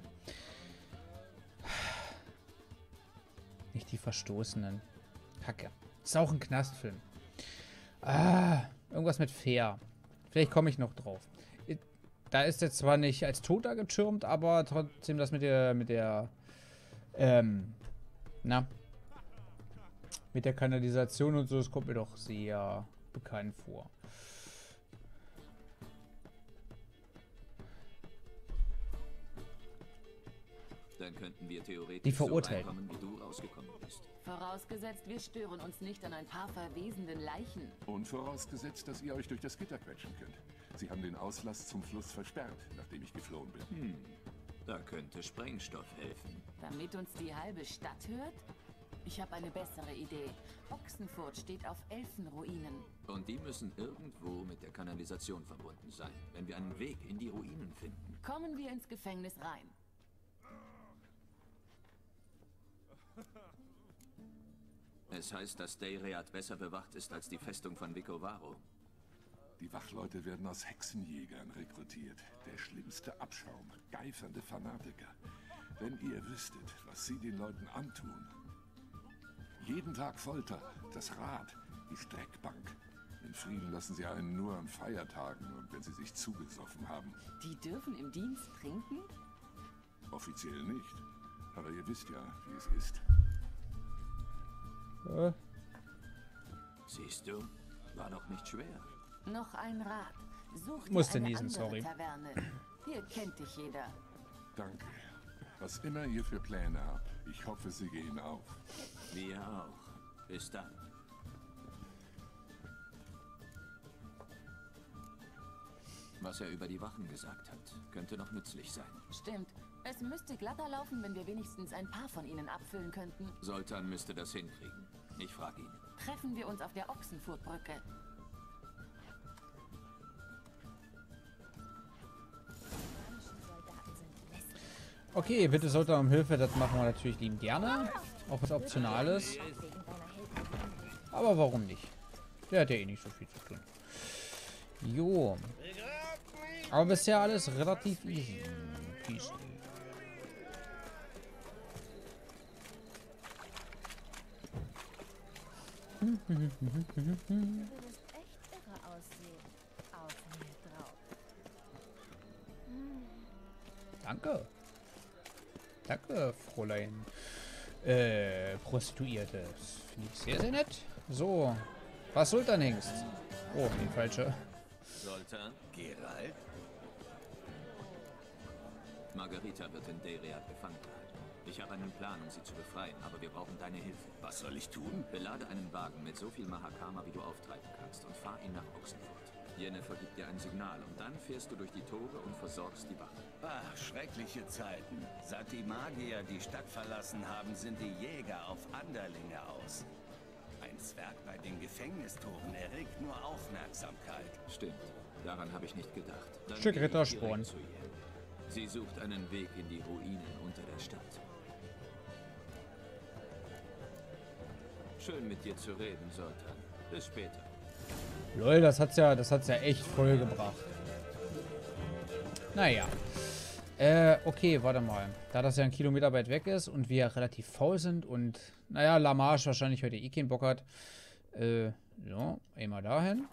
Nicht die Verstoßenen. Kacke. Ist auch ein Knastfilm. Ah, irgendwas mit Fair. Vielleicht komme ich noch drauf. da ist er zwar nicht als Toter getürmt, aber trotzdem das mit der, mit der, ähm, na, mit der Kanalisation und so, das kommt mir doch sehr bekannt vor. Dann könnten wir theoretisch Die Verurteilten. so reinkommen, wie du rausgekommen bist. Vorausgesetzt, wir stören uns nicht an ein paar verwesenden Leichen. Und vorausgesetzt, dass ihr euch durch das Gitter quetschen könnt. Sie haben den Auslass zum Fluss versperrt, nachdem ich geflohen bin. Hm, da könnte Sprengstoff helfen. Damit uns die halbe Stadt hört? Ich habe eine bessere Idee. Ochsenfurt steht auf Elfenruinen. Und die müssen irgendwo mit der Kanalisation verbunden sein, wenn wir einen Weg in die Ruinen finden. Kommen wir ins Gefängnis rein. Es heißt, dass Dayreat besser bewacht ist als die Festung von Vicovaro. Die Wachleute werden aus Hexenjägern rekrutiert. Der schlimmste Abschaum, geifernde Fanatiker. Wenn ihr wüsstet, was sie den Leuten antun. Jeden Tag Folter, das Rad, die Streckbank. In Frieden lassen sie einen nur an Feiertagen und wenn sie sich zugesoffen haben. Die dürfen im Dienst trinken? Offiziell nicht. Aber ihr wisst ja, wie es ist. Äh. Siehst du, war doch nicht schwer. Noch ein Rat. Such dir Musste eine niesen, andere sorry. Taverne. Hier kennt dich jeder. Danke. Was immer ihr für Pläne habt, ich hoffe, sie gehen auf. Wir auch. Bis dann. Was er über die Wachen gesagt hat, könnte noch nützlich sein. Stimmt. Es müsste glatter laufen, wenn wir wenigstens ein paar von ihnen abfüllen könnten. Sultan müsste das hinkriegen. Ich frage ihn. Treffen wir uns auf der Ochsenfurtbrücke. Okay, bitte Sultan um Hilfe, das machen wir natürlich lieben gerne. Auch was Optionales. Aber warum nicht? Der hat ja eh nicht so viel zu tun. Jo. Aber bisher alles relativ easy. Easy. Du würdest echt irre aussehen. Auf mir drauf. Danke. Danke, Fräulein. Äh, Prostituierte. Das finde ich sehr, sehr nett. So. Was Sultan Hengst? Oh, die falsche. Sultan? Geralt? Margarita wird in Dayreat gefangen gehalten. Ich habe einen Plan, um sie zu befreien, aber wir brauchen deine Hilfe. Was soll ich tun? Belade einen Wagen mit so viel Mahakama, wie du auftreiben kannst, und fahr ihn nach Ochsenfurt. Jennifer gibt dir ein Signal und dann fährst du durch die Tore und versorgst die Wache. Ach, schreckliche Zeiten. Seit die Magier die Stadt verlassen haben, sind die Jäger auf Anderlinge aus. Ein Zwerg bei den Gefängnistoren erregt nur Aufmerksamkeit. Stimmt, daran habe ich nicht gedacht. Dann Stück gehe ich Rittersporn. direkt zu ihr. Sie sucht einen Weg in die Ruinen unter der Stadt. Schön mit dir zu reden, Sultan. Bis später. Lol, das hat's ja, das hat's ja echt voll gebracht. Naja. Äh, okay, warte mal. Da das ja ein Kilometer weit weg ist und wir relativ faul sind und, naja, Lamarche wahrscheinlich heute eh keinen Bock hat. Äh, so, einmal dahin.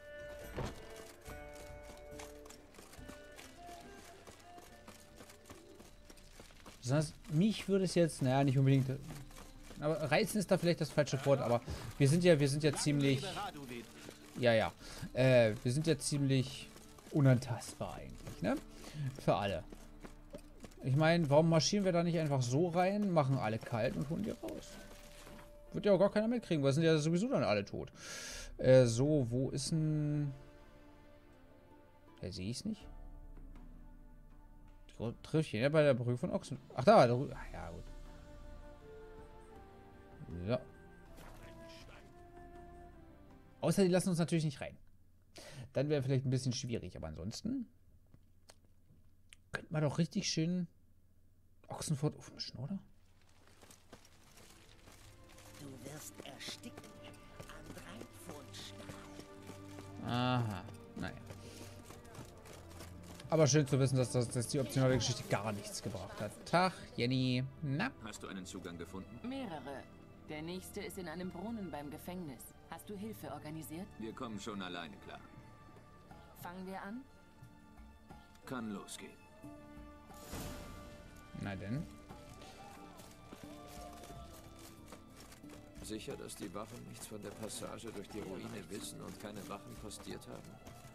Das heißt, mich würde es jetzt, naja, nicht unbedingt, aber reizen ist da vielleicht das falsche Wort, aber wir sind ja, wir sind ja ziemlich, ja, ja, äh, wir sind ja ziemlich unantastbar eigentlich, ne? Für alle. Ich meine, warum marschieren wir da nicht einfach so rein, machen alle kalt und holen die raus? Wird ja auch gar keiner mitkriegen, weil sind ja sowieso dann alle tot. Äh, so, wo ist denn... Ja, sehe ich es nicht. Die Triffchen, ja, bei der Brücke von Ochsen. Ach, da, da, ach, ja, gut. Ja. Außer die lassen uns natürlich nicht rein. Dann wäre vielleicht ein bisschen schwierig, aber ansonsten könnte man doch richtig schön Ochsenfurt aufmischen, oder? Du wirst ersticken an drei Pfund Stahl. Aha, naja. Aber schön zu wissen, dass, das, dass die optionale Geschichte gar nichts gebracht hat. Tag, Jenny. Na? Hast du einen Zugang gefunden? Mehrere. Der nächste ist in einem Brunnen beim Gefängnis. Hast du Hilfe organisiert? Wir kommen schon alleine klar. Fangen wir an? Kann losgehen. Na denn. Sicher, dass die Wachen nichts von der Passage durch die Ruine wissen und keine Wachen postiert haben?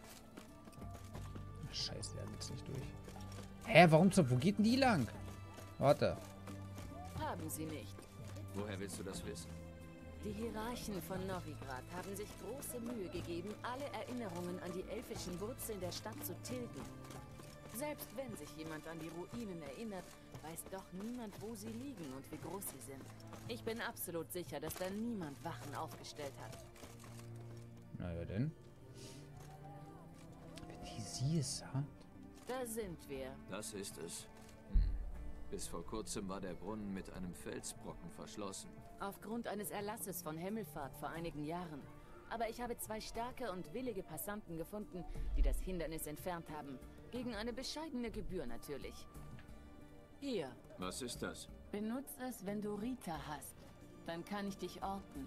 Scheiße, der geht's nicht durch. Hä, warum so? Wo geht denn die lang? Warte. Haben sie nicht. Woher willst du das wissen? Die Hierarchen von Novigrad haben sich große Mühe gegeben, alle Erinnerungen an die elfischen Wurzeln der Stadt zu tilgen. Selbst wenn sich jemand an die Ruinen erinnert, weiß doch niemand, wo sie liegen und wie groß sie sind. Ich bin absolut sicher, dass da niemand Wachen aufgestellt hat. Naja, denn. Die sie es hat. Da sind wir. Das ist es. Hm. Bis vor kurzem war der Brunnen mit einem Felsbrocken verschlossen. Aufgrund eines Erlasses von Himmelfahrt vor einigen Jahren. Aber ich habe zwei starke und willige Passanten gefunden, die das Hindernis entfernt haben. Gegen eine bescheidene Gebühr natürlich. Hier. Was ist das? Benutz es, wenn du Rita hast. Dann kann ich dich orten.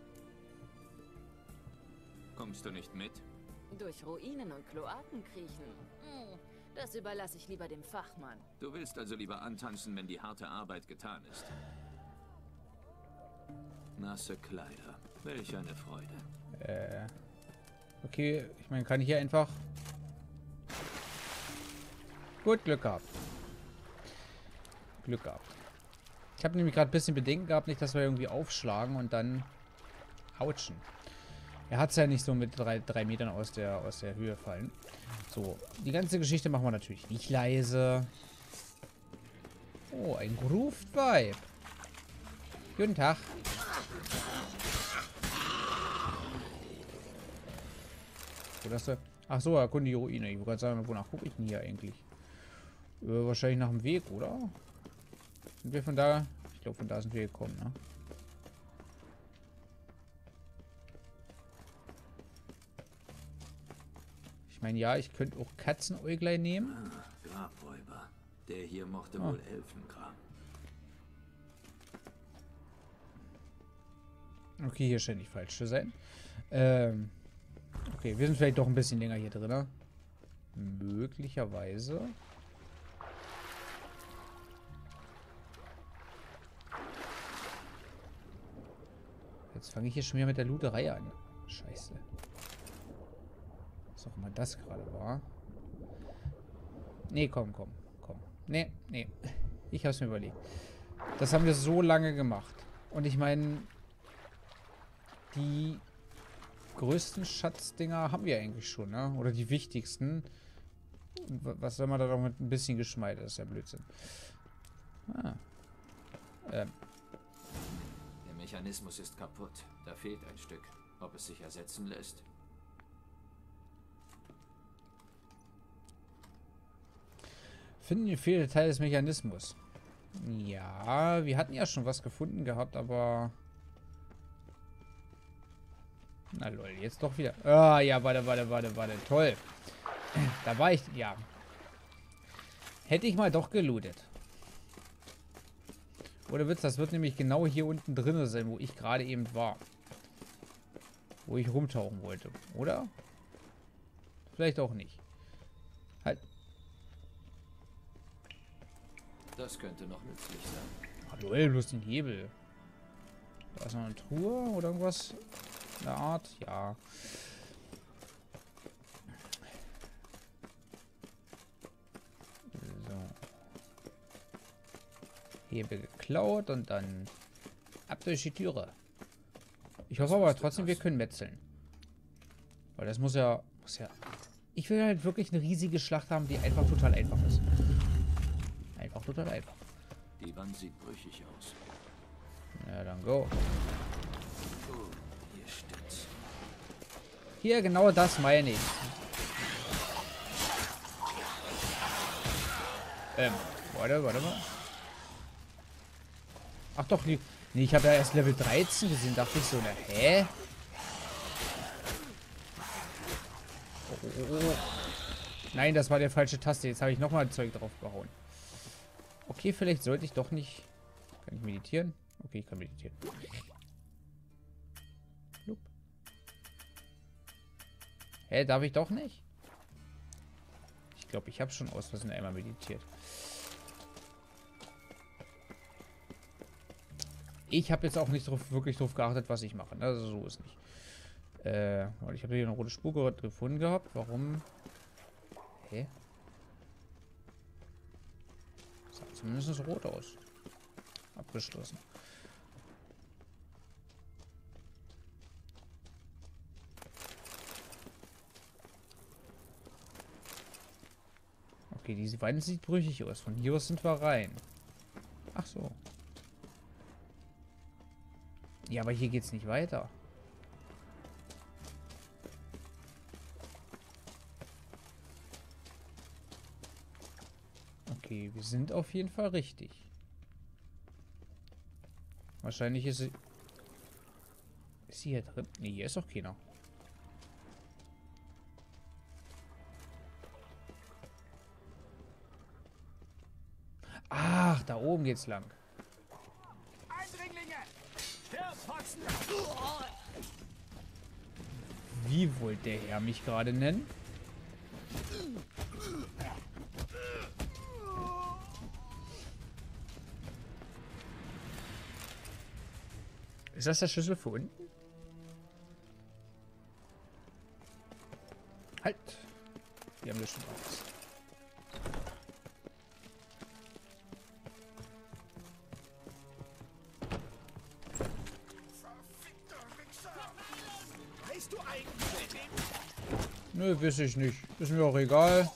Kommst du nicht mit? Durch Ruinen und Kloaken kriechen? Hm, das überlasse ich lieber dem Fachmann. Du willst also lieber antanzen, wenn die harte Arbeit getan ist. Nasse Kleider. Welch eine Freude. Äh. Okay, ich meine, kann ich hier einfach... Gut, Glück gehabt. Glück gehabt. Ich habe nämlich gerade ein bisschen Bedenken gehabt, nicht, dass wir irgendwie aufschlagen und dann ouchen. Er hat es ja nicht so mit drei, drei Metern aus der, aus der Höhe fallen. So, die ganze Geschichte machen wir natürlich nicht leise. Oh, ein Grooved Vibe. Guten Tag. So, dass du... Ach so, erkunde die Ruine. Ich wollte gerade sagen, wonach gucke ich denn hier eigentlich? Äh, wahrscheinlich nach dem Weg, oder? Sind wir von da? Ich glaube, von da sind wir gekommen, ne? Ich meine, ja, ich könnte auch Katzenäuglein nehmen. Ah, Grabräuber. Der hier mochte Ah. wohl Elfenkram. Okay, hier scheint nicht falsch zu sein. Ähm, okay, wir sind vielleicht doch ein bisschen länger hier drin. Ne? Möglicherweise. Jetzt fange ich hier schon wieder mit der Looterei an. Scheiße. Was auch immer das gerade war. Nee, komm, komm, komm. Nee, nee. Ich hab's mir überlegt. Das haben wir so lange gemacht. Und ich meine, die größten Schatzdinger haben wir eigentlich schon, ne? Oder die wichtigsten. Was soll man da doch mit ein bisschen Geschmeide? Das ist ja Blödsinn. Ah. Ähm. Der Mechanismus ist kaputt. Da fehlt ein Stück. Ob es sich ersetzen lässt? Finden die fehlende Teil des Mechanismus. Ja, wir hatten ja schon was gefunden gehabt, aber... Na lol, jetzt doch wieder. Ah, ja, warte, warte, warte, warte. Toll. Da war ich... Ja. Hätte ich mal doch gelootet. Oder wird's, das wird nämlich genau hier unten drin sein, wo ich gerade eben war. Wo ich rumtauchen wollte. Oder? Vielleicht auch nicht. Halt. Das könnte noch nützlich sein. Hallo, ey, bloß den Hebel. Da ist noch eine Truhe oder irgendwas in der Art. Ja. So. Hebel geklaut und dann ab durch die Türe. Ich hoffe aber trotzdem, wir können metzeln. Weil das muss ja, muss ja... Ich will halt wirklich eine riesige Schlacht haben, die einfach total einfach ist. Einfach total einfach. Die Wand sieht brüchig aus. Ja, dann go. Oh, hier steht's. Hier, genau das meine ich. Ähm, warte, warte mal. Ach doch, nee, ich habe ja erst Level dreizehn gesehen, dachte ich so, na, hä? Oh, oh, oh. Nein, das war der falsche Taste. Jetzt habe ich nochmal Zeug drauf gehauen. Okay, vielleicht sollte ich doch nicht... Kann ich meditieren? Okay, ich kann meditieren. Nope. Hä, darf ich doch nicht? Ich glaube, ich habe schon aus Versehen einmal meditiert. Ich habe jetzt auch nicht drauf, wirklich drauf geachtet, was ich mache. Also so ist nicht. Äh, ich habe hier eine rote Spur gefunden gehabt. Warum? Hä? Sah zumindest rot aus. Abgeschlossen. Okay, diese Wand sieht brüchig aus. Von hier aus sind wir rein. Ach so. Ja, aber hier geht's nicht weiter. Okay, wir sind auf jeden Fall richtig. Wahrscheinlich ist sie... Ist sie hier drin? Ne, hier ist auch keiner. Ach, da oben geht's lang. Eindringlinge! Stirb, Wie wollte der Herr mich gerade nennen? Ist das der Schlüssel für unten? Halt! Wir haben das schon raus. Weißt du eigentlich? Nö, weiß ich nicht. Ist mir auch egal.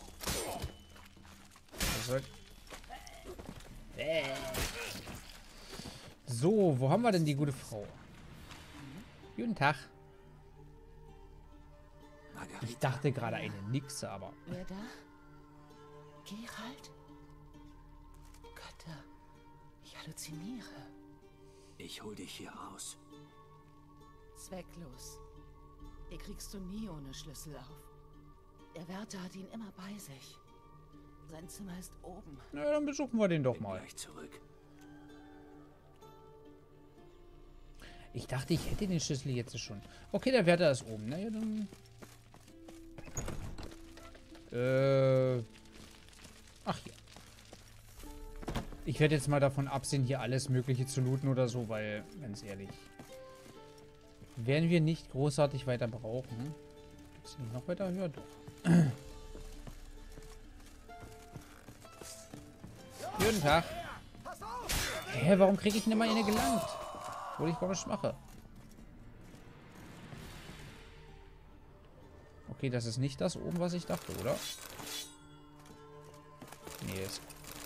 So, wo haben wir denn die gute Frau? Guten Tag. Ich dachte gerade eine Nixe, aber... Wer da? Geralt? Götter, ich halluziniere. Ich hol dich hier raus. Zwecklos. Hier kriegst du nie ohne Schlüssel auf. Der Wärter hat ihn immer bei sich. Sein Zimmer ist oben. Na, dann besuchen wir den doch mal. Gleich zurück. Ich dachte, ich hätte den Schlüssel jetzt schon. Okay, der Wärter ist oben. Naja, dann... Äh... Ach ja. Ich werde jetzt mal davon absehen, hier alles Mögliche zu looten oder so, weil, ganz ehrlich... Werden wir nicht großartig weiter brauchen. Gibt es nicht noch weiter höher? Doch. Guten Tag. Hä, warum kriege ich denn immer eine gelangt? Obwohl ich komisch mache. Okay, das ist nicht das oben, was ich dachte, oder? Nee, ist...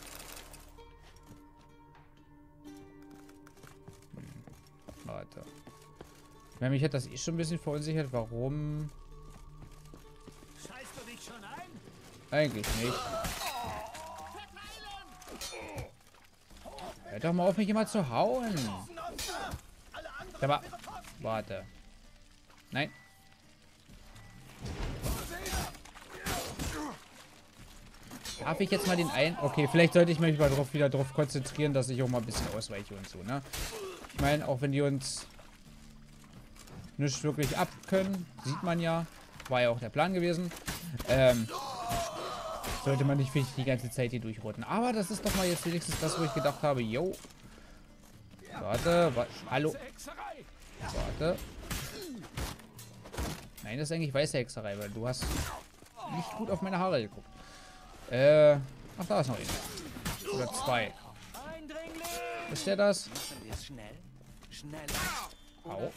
Hm. Warte. Ich meine, mich hat das eh schon ein bisschen verunsichert. Warum? Scheißt du dich schon ein? Eigentlich nicht. Hör doch mal auf, mich immer zu hauen. Aber, warte. Nein. Darf ich jetzt mal den einen... Okay, vielleicht sollte ich mich mal drauf, wieder darauf konzentrieren, dass ich auch mal ein bisschen ausweiche und so, ne? Ich meine, auch wenn die uns nicht wirklich abkönnen, sieht man ja. War ja auch der Plan gewesen. Ähm... Sollte man nicht wirklich die ganze Zeit hier durchrotten. Aber das ist doch mal jetzt wenigstens das, wo ich gedacht habe, yo. Warte, wa hallo. Warte. Nein, das ist eigentlich weiße Hexerei, weil du hast nicht gut auf meine Haare geguckt. Äh, ach, da ist noch einer. Oder zwei. Ist der das? Au.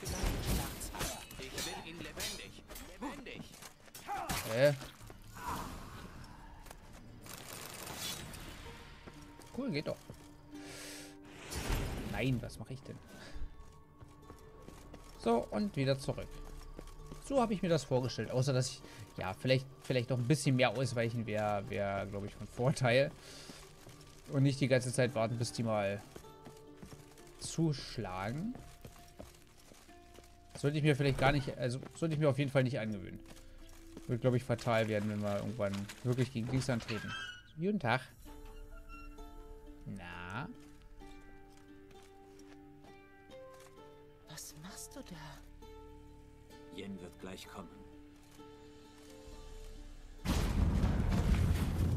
Äh. Cool, geht doch. Nein, was mache ich denn? So, und wieder zurück. So habe ich mir das vorgestellt. Außer, dass ich, ja, vielleicht, vielleicht noch ein bisschen mehr ausweichen wäre, wäre, glaube ich, von Vorteil. Und nicht die ganze Zeit warten, bis die mal zuschlagen. Sollte ich mir vielleicht gar nicht, also sollte ich mir auf jeden Fall nicht angewöhnen. Wird, glaube ich, fatal werden, wenn wir irgendwann wirklich gegen Dings antreten. Guten Tag. Na? Was machst du da? Yen wird gleich kommen.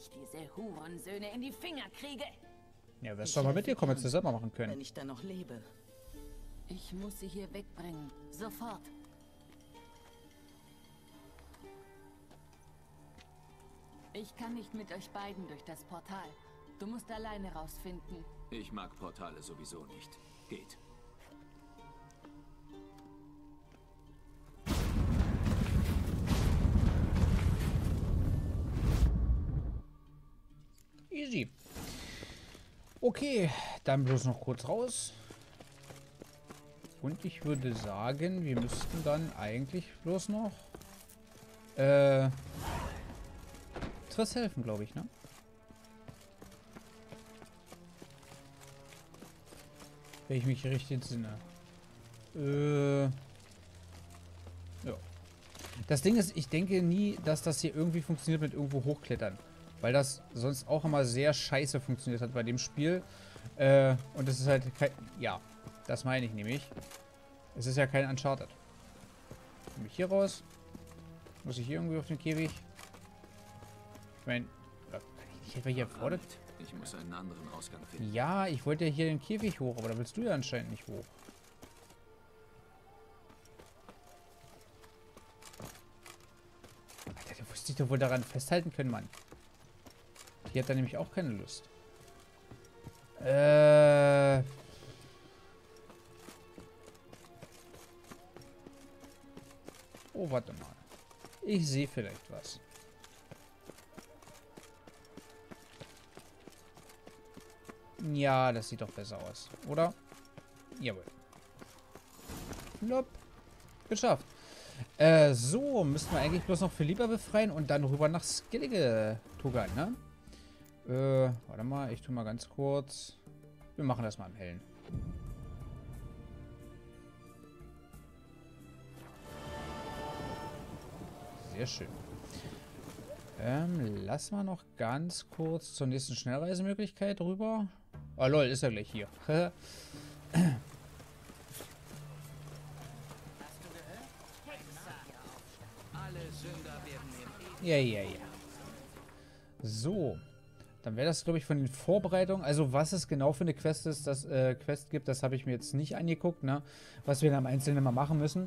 diese Hurensöhne in die Finger kriege. Ja, wärst du mal mit dir kommen, zusammen machen können. Wenn ich da noch lebe. Ich muss sie hier wegbringen. Sofort. Ich kann nicht mit euch beiden durch das Portal. Du musst alleine rausfinden. Ich mag Portale sowieso nicht. Geht. Easy. Okay, dann bloß noch kurz raus. Und ich würde sagen, wir müssten dann eigentlich bloß noch äh, Triss helfen, glaube ich, ne? Wenn ich mich richtig entsinne. Äh, ja. Das Ding ist, ich denke nie, dass das hier irgendwie funktioniert mit irgendwo hochklettern. Weil das sonst auch immer sehr scheiße funktioniert hat bei dem Spiel. Äh, und es ist halt kein... Ja, das meine ich nämlich. Es ist ja kein Uncharted. Komme ich hier raus? Muss ich hier irgendwie auf den Käfig? Ich meine... Ich hätte hier erfordert... Ich muss einen anderen Ausgang finden. Ja, ich wollte ja hier den Käfig hoch, aber da willst du ja anscheinend nicht hoch. Alter, du musst dich doch wohl daran festhalten können, Mann. Die hat da nämlich auch keine Lust. Äh... Oh, warte mal. Ich sehe vielleicht was. Ja, das sieht doch besser aus, oder? Jawohl. Nope. Geschafft. Äh, so, müssten wir eigentlich bloß noch Philippa befreien und dann rüber nach Skellige tuckern, ne? Äh, warte mal, ich tu mal ganz kurz. Wir machen das mal im Hellen. Sehr schön. Ähm, lass mal noch ganz kurz zur nächsten Schnellreisemöglichkeit rüber. Oh lol, ist er gleich hier. Ja, ja, ja. So. Dann wäre das, glaube ich, von den Vorbereitungen. Also, was es genau für eine Quest ist, das äh, Quest gibt, das habe ich mir jetzt nicht angeguckt, ne? Was wir dann im Einzelnen mal machen müssen.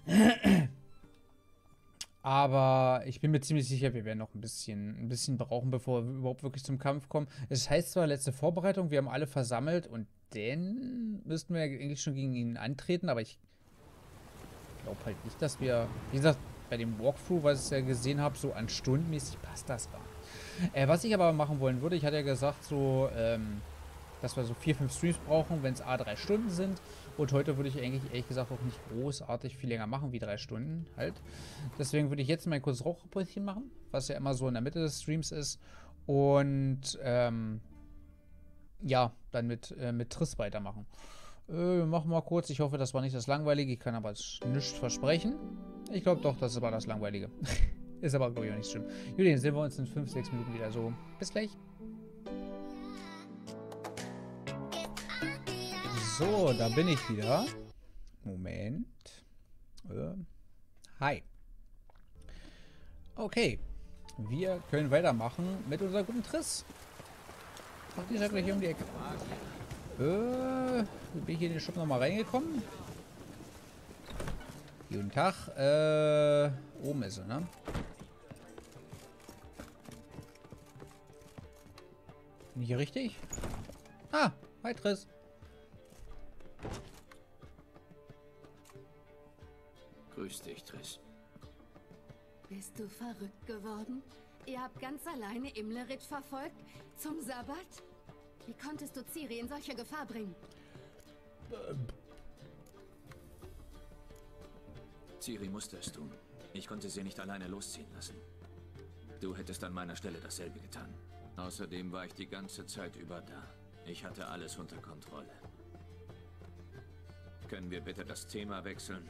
Aber ich bin mir ziemlich sicher, wir werden noch ein bisschen, ein bisschen brauchen, bevor wir überhaupt wirklich zum Kampf kommen. Es heißt zwar letzte Vorbereitung, wir haben alle versammelt und dann müssten wir eigentlich schon gegen ihn antreten, aber ich glaube halt nicht, dass wir, wie gesagt, bei dem Walkthrough, was ich ja gesehen habe, so an stundenmäßig passt das gar nicht. Äh, was ich aber machen wollen würde, ich hatte ja gesagt, so, ähm, dass wir so vier, fünf Streams brauchen, wenn es a drei Stunden sind. Und heute würde ich eigentlich, ehrlich gesagt, auch nicht großartig viel länger machen wie drei Stunden halt. Deswegen würde ich jetzt mal ein kurzes Rauchbrötchen machen, was ja immer so in der Mitte des Streams ist. Und, ähm, ja, dann mit, äh, mit Triss weitermachen. Äh, machen wir mal kurz. Ich hoffe, das war nicht das Langweilige. Ich kann aber nichts versprechen. Ich glaube doch, das war das Langweilige. Ist aber, glaube ich, auch nicht schlimm. Julian, sehen wir uns in fünf, sechs Minuten wieder so. Bis gleich. So, da bin ich wieder. Moment. Äh, hi. Okay. Wir können weitermachen mit unserem guten Triss. Ach, die ist ja gleich hier um die Ecke. Äh, bin ich hier in den Shop nochmal reingekommen? Guten Tag. Äh, oben ist sie, ne? Bin ich hier richtig? Ah, hi Triss. Grüß dich, Triss. Bist du verrückt geworden? Ihr habt ganz alleine Imlerith verfolgt? Zum Sabbat? Wie konntest du Ciri in solche Gefahr bringen? Ciri musste es tun. Ich konnte sie nicht alleine losziehen lassen. Du hättest an meiner Stelle dasselbe getan. Außerdem war ich die ganze Zeit über da. Ich hatte alles unter Kontrolle. Können wir bitte das Thema wechseln?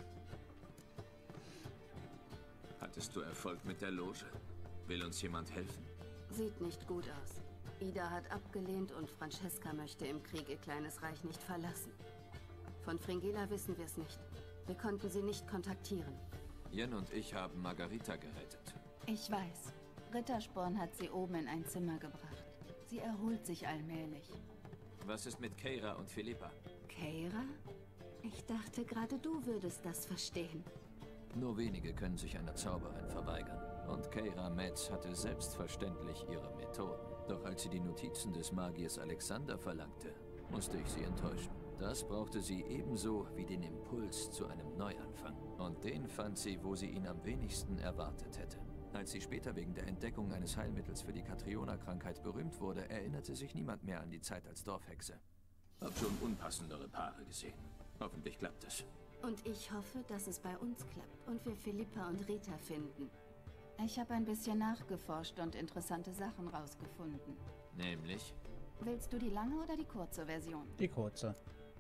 Hattest du Erfolg mit der Loge? Will uns jemand helfen? Sieht nicht gut aus. Ida hat abgelehnt und Francesca möchte im Krieg ihr kleines Reich nicht verlassen. Von Fringilla wissen wir es nicht. Wir konnten sie nicht kontaktieren. Jen und ich haben Margarita gerettet. Ich weiß. Rittersporn hat sie oben in ein Zimmer gebracht. Sie erholt sich allmählich. Was ist mit Keira und Philippa? Keira? Ich dachte, gerade du würdest das verstehen. Nur wenige können sich einer Zauberin verweigern. Und Keira Metz hatte selbstverständlich ihre Methoden. Doch als sie die Notizen des Magiers Alexander verlangte, musste ich sie enttäuschen. Das brauchte sie ebenso wie den Impuls zu einem Neuanfang. Und den fand sie, wo sie ihn am wenigsten erwartet hätte. Als sie später wegen der Entdeckung eines Heilmittels für die Catriona-Krankheit berühmt wurde, erinnerte sich niemand mehr an die Zeit als Dorfhexe. Hab schon unpassendere Paare gesehen. Hoffentlich klappt es. Und ich hoffe, dass es bei uns klappt und wir Philippa und Rita finden. Ich habe ein bisschen nachgeforscht und interessante Sachen rausgefunden. Nämlich? Willst du die lange oder die kurze Version? Die kurze.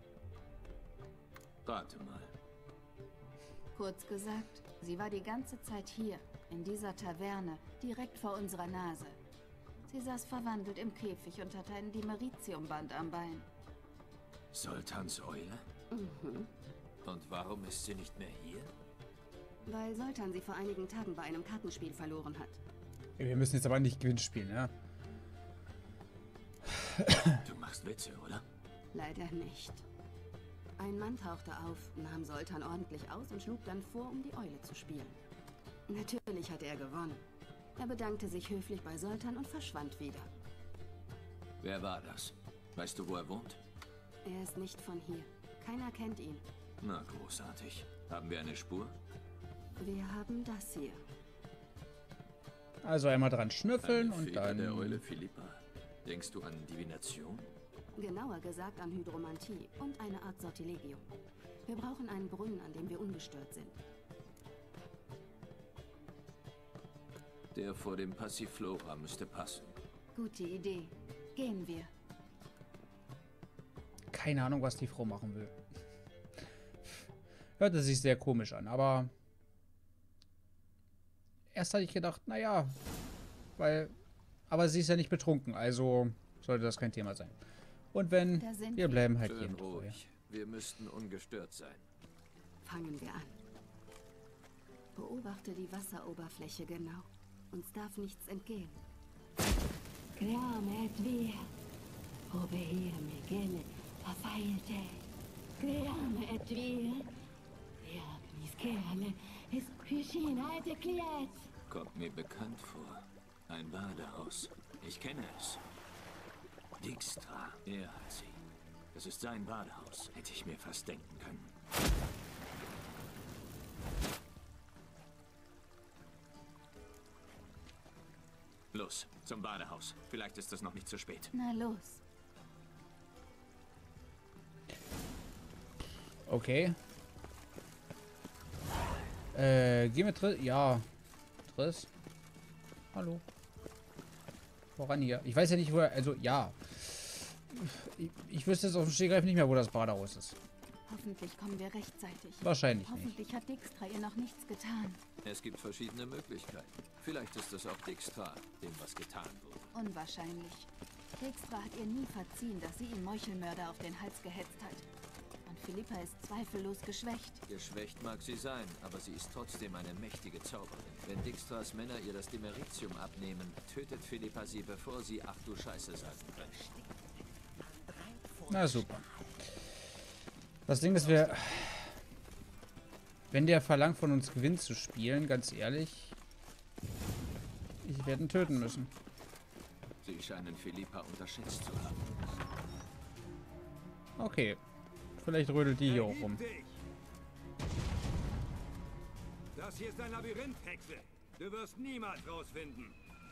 Rate mal. Kurz gesagt, sie war die ganze Zeit hier, in dieser Taverne, direkt vor unserer Nase. Sie saß verwandelt im Käfig und hatte ein Dimeritiumband am Bein. Soltans Eule? Mhm. Und warum ist sie nicht mehr hier? Weil Soltan sie vor einigen Tagen bei einem Kartenspiel verloren hat. Wir müssen jetzt aber nicht Gewinn spielen, ja? Du machst Witze, oder? Leider nicht. Ein Mann tauchte auf, nahm Soltan ordentlich aus und schlug dann vor, um die Eule zu spielen. Natürlich hatte er gewonnen. Er bedankte sich höflich bei Soltan und verschwand wieder. Wer war das? Weißt du, wo er wohnt? Er ist nicht von hier. Keiner kennt ihn. Na, großartig. Haben wir eine Spur? Wir haben das hier. Also einmal dran schnüffeln eine und Feder dann... der Eule Philippa. Denkst du an Divination? Genauer gesagt an Hydromantie und eine Art Sortilegium. Wir brauchen einen Brunnen, an dem wir ungestört sind. Der vor dem Passiflora müsste passen. Gute Idee. Gehen wir. Keine Ahnung, was die Frau machen will. Hörte sich sehr komisch an, aber... Erst hatte ich gedacht, naja, weil... Aber sie ist ja nicht betrunken, also sollte das kein Thema sein. Und wenn, wir bleiben halt Schön hier. ruhig. Wir müssten ungestört sein. Fangen wir an. Beobachte die Wasseroberfläche genau. Uns darf nichts entgehen. Creame et via. Obeirmi gene afaiete. Creame et via. Diagnis kerle is Christina et Kliet. Kommt mir bekannt vor. Ein Badehaus. Ich kenne es. Dijkstra. Er hat sie. Das ist sein Badehaus. Hätte ich mir fast denken können. Los, zum Badehaus. Vielleicht ist es noch nicht zu spät. Na los. Okay. Äh, geh mit Triss. Ja. Triss. Hallo. Voran hier. Ich weiß ja nicht, wo er... Also, ja. Ich, ich wüsste jetzt auf dem Stegreif nicht mehr, wo das Badehaus ist. Hoffentlich kommen wir rechtzeitig. Wahrscheinlich nicht. Hoffentlich hat Dijkstra ihr noch nichts getan. Es gibt verschiedene Möglichkeiten. Vielleicht ist es auch Dijkstra, dem was getan wurde. Unwahrscheinlich. Dijkstra hat ihr nie verziehen, dass sie ihn Meuchelmörder auf den Hals gehetzt hat. Und Philippa ist zweifellos geschwächt. Geschwächt mag sie sein, aber sie ist trotzdem eine mächtige Zauberin. Wenn Dijkstras Männer ihr das Dimeritium abnehmen, tötet Philippa sie, bevor sie ach du Scheiße sagen können. Na super. Das Ding ist, wir... Wenn der verlangt von uns Gewinn zu spielen, ganz ehrlich... Ich werde ihn töten müssen. Sie scheinen Philippa unterschätzt zu haben. Okay. Vielleicht rödelt die hier auch rum. Das hier ist ein Labyrinth, Hexe. Du wirst niemals rausfinden.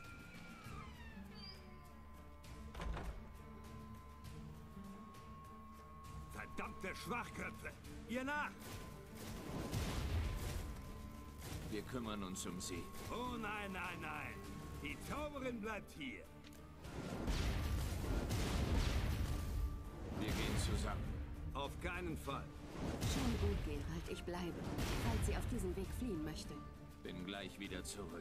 Verdammte Schwachköpfe! Ihr nach! Wir kümmern uns um sie. Oh nein, nein, nein! Die Zauberin bleibt hier. Wir gehen zusammen. Auf keinen Fall. Schon gut, Geralt, ich bleibe, falls sie auf diesem Weg fliehen möchte. Bin gleich wieder zurück.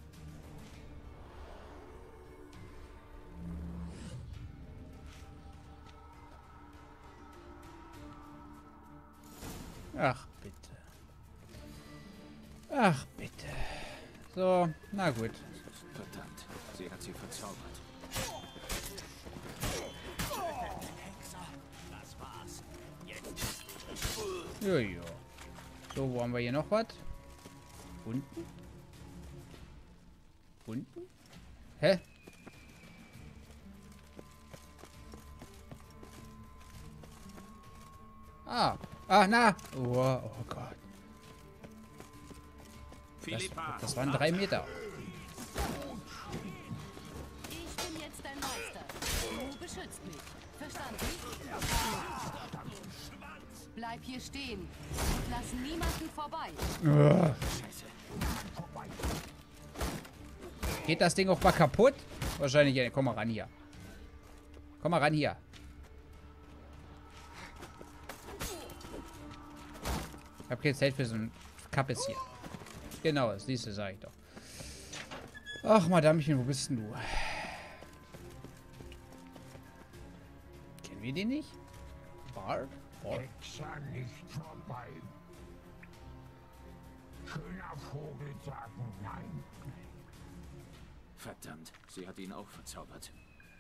Ach, bitte. Ach, bitte. So, na gut. Verdammt. Sie hat sie verzaubert. Hexer, das war's. Jetzt. Jojo. So, wo haben wir hier noch was? Unten? Unten? Hä? Ah. Ah, na. Oh, oh Gott. Das, das waren drei Meter. Ich bin jetzt dein Meister. Du beschützt mich. Verstanden? Bleib hier stehen und lass niemanden vorbei. Uh. Geht das Ding auch mal kaputt? Wahrscheinlich ja. Komm mal ran hier. Komm mal ran hier. Ich hab kein Zeit für so ein Kappes hier. Genau, das siehst du, sag ich doch. Ach, Madamchen, wo bist denn du? Kennen wir den nicht? Bart? Bart? Hexer nicht vorbei. Schöner Vogel sagen nein. Verdammt, sie hat ihn auch verzaubert.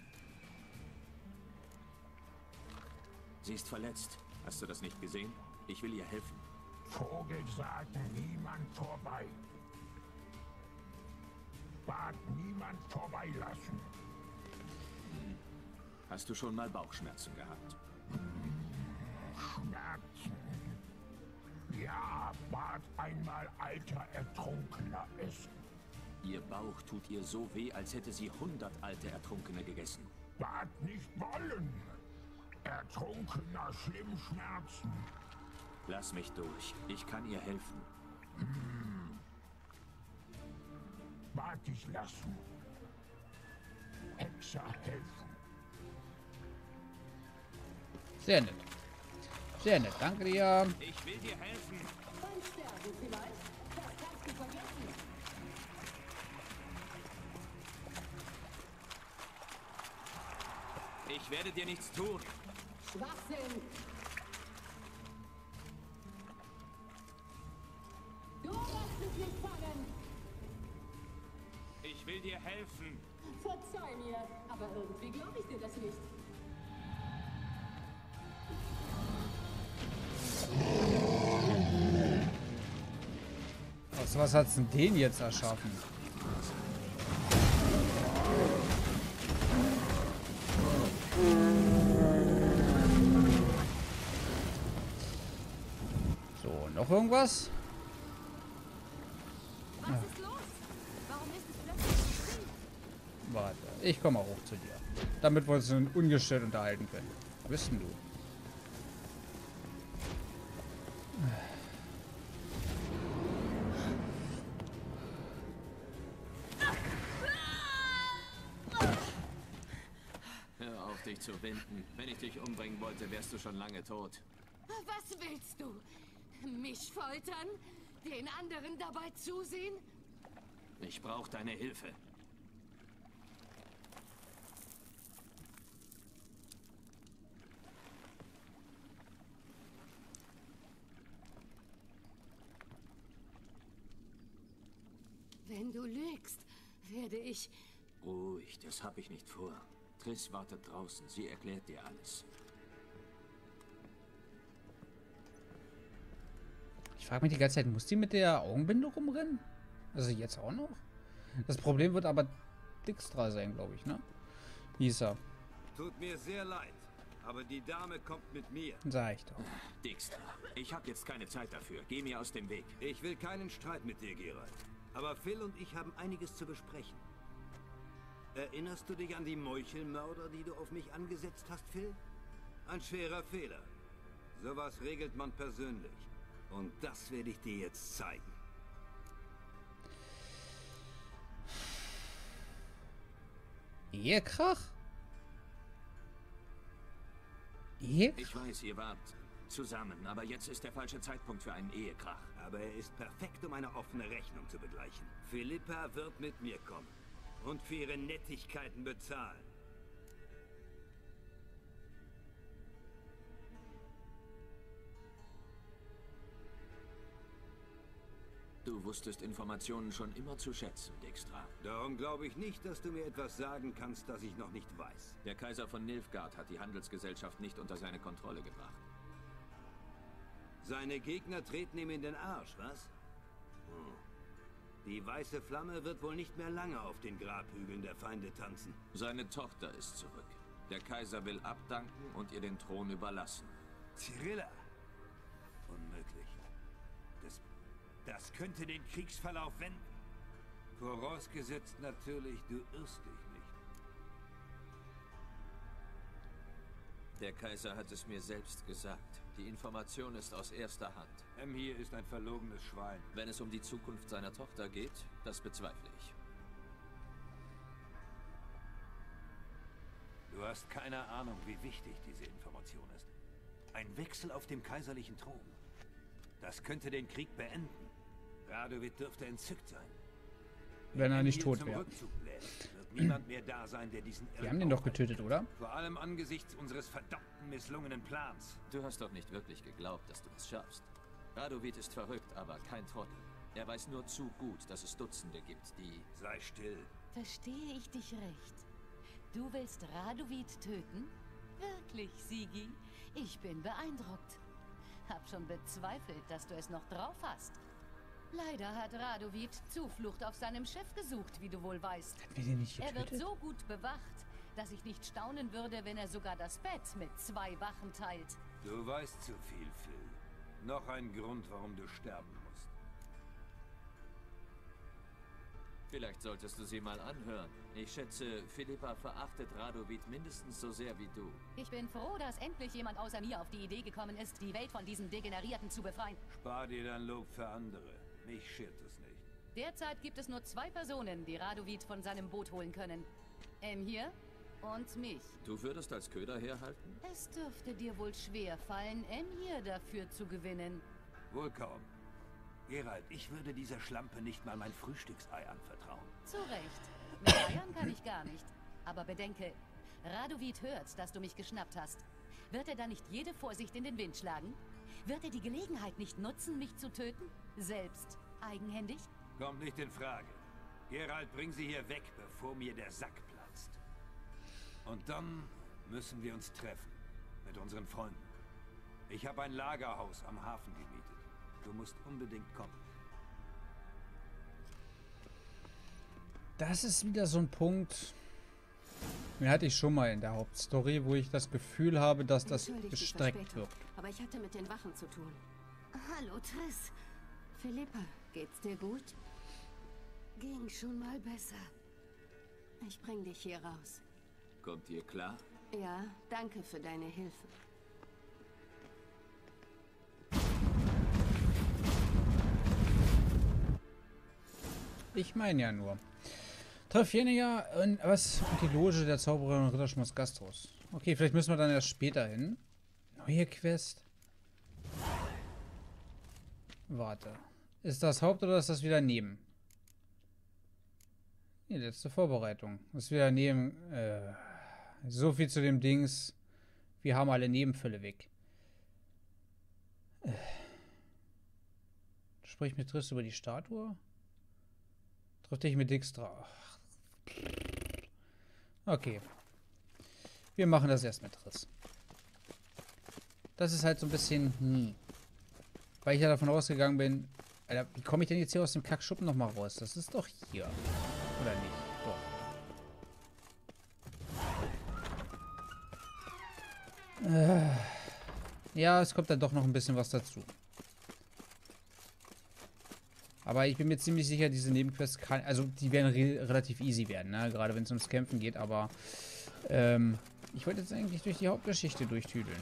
Sie ist verletzt. Hast du das nicht gesehen? Ich will ihr helfen. Vogel sagen niemand vorbei. Bart niemand vorbeilassen. Hast du schon mal Bauchschmerzen gehabt? Schmerzen. Ja, Bart einmal alter Ertrunkener essen. Ihr Bauch tut ihr so weh, als hätte sie hundert alte Ertrunkene gegessen. Bart nicht wollen. Ertrunkener schlimm Schmerzen. Lass mich durch. Ich kann ihr helfen. Hm. Bart dich lassen. Hexer helfen. Sehr nett. Sehr nett. Danke dir. Ich will dir helfen. Beim Sterben vielleicht? Das kannst du vergessen. Ich werde dir nichts tun. Schwachsinn! Du wirst es nicht fangen! Ich will dir helfen. Verzeih mir, aber irgendwie glaube ich dir das nicht. Aus was hat's denn den jetzt erschaffen? So, noch irgendwas? Was ist los? Warum ist es plötzlich still? Warte, ich komme mal hoch zu dir. Damit wir uns ungestört unterhalten können. Wo bist denn du? Hör auf, dich zu winden. Wenn ich dich umbringen wollte, wärst du schon lange tot. Was willst du? Mich foltern? Den anderen dabei zusehen? Ich brauche deine Hilfe. Wenn du lügst, werde ich... Ruhig, das habe ich nicht vor. Triss wartet draußen. Sie erklärt dir alles. Ich frage mich die ganze Zeit, muss die mit der Augenbinde rumrennen? Also jetzt auch noch? Das Problem wird aber Dijkstra sein, glaube ich, ne? Hieß er. Tut mir sehr leid, aber die Dame kommt mit mir. Sag ich doch. Dijkstra, ich habe jetzt keine Zeit dafür. Geh mir aus dem Weg. Ich will keinen Streit mit dir, Geralt. Aber Phil und ich haben einiges zu besprechen. Erinnerst du dich an die Meuchelmörder, die du auf mich angesetzt hast, Phil? Ein schwerer Fehler. Sowas regelt man persönlich. Und das werde ich dir jetzt zeigen. Ehekrach? Ehekrach? Ich weiß, ihr wart zusammen, aber jetzt ist der falsche Zeitpunkt für einen Ehekrach. Aber er ist perfekt, um eine offene Rechnung zu begleichen. Philippa wird mit mir kommen und für ihre Nettigkeiten bezahlen. Du wusstest Informationen schon immer zu schätzen, Dijkstra. Darum glaube ich nicht, dass du mir etwas sagen kannst, das ich noch nicht weiß. Der Kaiser von Nilfgaard hat die Handelsgesellschaft nicht unter seine Kontrolle gebracht. Seine Gegner treten ihm in den Arsch, was? Hm. Die weiße Flamme wird wohl nicht mehr lange auf den Grabhügeln der Feinde tanzen. Seine Tochter ist zurück. Der Kaiser will abdanken und ihr den Thron überlassen. Cyrilla! Unmöglich. Das, das könnte den Kriegsverlauf wenden. Vorausgesetzt natürlich, du irrst dich nicht. Der Kaiser hat es mir selbst gesagt. Die Information ist aus erster Hand. Emhyr ist ein verlogenes Schwein. Wenn es um die Zukunft seiner Tochter geht, das bezweifle ich. Du hast keine Ahnung, wie wichtig diese Information ist. Ein Wechsel auf dem kaiserlichen Thron. Das könnte den Krieg beenden. Radovid dürfte entzückt sein. Wenn er nicht tot wäre. Wird niemand mehr da sein, der diesen Wir haben den doch getötet, oder? Vor allem angesichts unseres verdammten misslungenen Plans. Du hast doch nicht wirklich geglaubt, dass du das schaffst. Radovid ist verrückt, aber kein Trottel. Er weiß nur zu gut, dass es Dutzende gibt, die... Sei still. Verstehe ich dich recht? Du willst Radovid töten? Wirklich, Sigi? Ich bin beeindruckt. Hab schon bezweifelt, dass du es noch drauf hast. Leider hat Radovid Zuflucht auf seinem Schiff gesucht, wie du wohl weißt. Hat wir den nicht Er getötet? wird so gut bewacht, dass ich nicht staunen würde, wenn er sogar das Bett mit zwei Wachen teilt. Du weißt zu viel, Phil. Noch ein Grund, warum du sterben musst. Vielleicht solltest du sie mal anhören. Ich schätze, Philippa verachtet Radovid mindestens so sehr wie du. Ich bin froh, dass endlich jemand außer mir auf die Idee gekommen ist, die Welt von diesen Degenerierten zu befreien. Spar dir dein Lob für andere. Mich schert es nicht. Derzeit gibt es nur zwei Personen, die Radovid von seinem Boot holen können. Emhyr und mich. Du würdest als Köder herhalten? Es dürfte dir wohl schwer fallen, Emhyr dafür zu gewinnen. Wohl kaum. Geralt, ich würde dieser Schlampe nicht mal mein Frühstücksei anvertrauen. Zu Recht. Mit Eiern kann ich gar nicht. Aber bedenke, Radovid hört, dass du mich geschnappt hast. Wird er dann nicht jede Vorsicht in den Wind schlagen? Wird er die Gelegenheit nicht nutzen, mich zu töten? Selbst eigenhändig? Kommt nicht in Frage. Geralt, bring sie hier weg, bevor mir der Sack platzt. Und dann müssen wir uns treffen. Mit unseren Freunden. Ich habe ein Lagerhaus am Hafen gemietet. Du musst unbedingt kommen. Das ist wieder so ein Punkt, den hatte ich schon mal in der Hauptstory, wo ich das Gefühl habe, dass das gestreckt wird. Aber ich hatte mit den Wachen zu tun. Hallo, Triss. Philippa, geht's dir gut? Ging schon mal besser. Ich bring dich hier raus. Kommt dir klar? Ja, danke für deine Hilfe. Ich meine ja nur. Treffjeniger und was? Und die Loge der Zauberer und Ritterschmutz Gastros. Okay, vielleicht müssen wir dann erst später hin. Neue Quest. Warte. Ist das Haupt oder ist das wieder neben? Die letzte Vorbereitung. Das ist wieder neben. Äh, so viel zu dem Dings. Wir haben alle Nebenfälle weg. Äh. Sprich mit Triss über die Statue. Triff dich mit Dijkstra. Okay. Wir machen das erst mit Triss. Das ist halt so ein bisschen nie. Weil ich ja davon ausgegangen bin, Alter, wie komme ich denn jetzt hier aus dem Kackschuppen nochmal raus? Das ist doch hier. Oder nicht? Doch. Äh, ja, es kommt dann doch noch ein bisschen was dazu. Aber ich bin mir ziemlich sicher, diese Nebenquests kann, also die werden re relativ easy werden, ne? Gerade wenn es ums Kämpfen geht, aber ähm, ich wollte jetzt eigentlich durch die Hauptgeschichte durchtüdeln.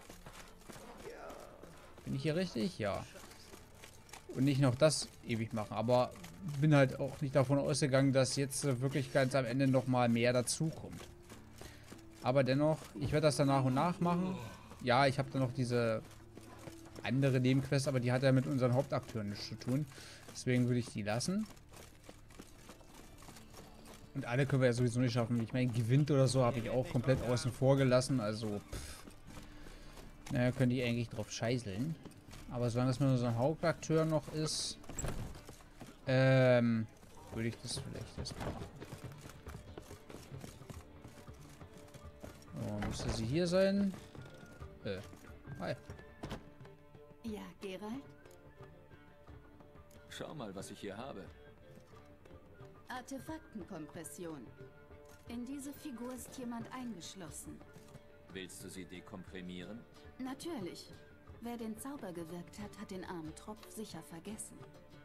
Bin ich hier richtig? Ja. Und nicht noch das ewig machen, aber bin halt auch nicht davon ausgegangen, dass jetzt wirklich ganz am Ende nochmal mehr dazu kommt. Aber dennoch, ich werde das dann nach und nach machen. Ja, ich habe dann noch diese andere Nebenquest, aber die hat ja mit unseren Hauptakteuren nichts zu tun. Deswegen würde ich die lassen. Und alle können wir ja sowieso nicht schaffen. Ich meine, gewinnt oder so habe ich auch komplett außen vor gelassen. Also, pff. Naja, könnte ich eigentlich drauf scheißeln. Aber solange es mit unserem Hauptakteur noch ist, Ähm, würde ich das vielleicht erstmal machen. Oh, müsste sie hier sein? Äh, hi. Ja, Geralt? Schau mal, was ich hier habe. Artefaktenkompression. In diese Figur ist jemand eingeschlossen. Willst du sie dekomprimieren? Natürlich. Wer den Zauber gewirkt hat, hat den armen Tropf sicher vergessen.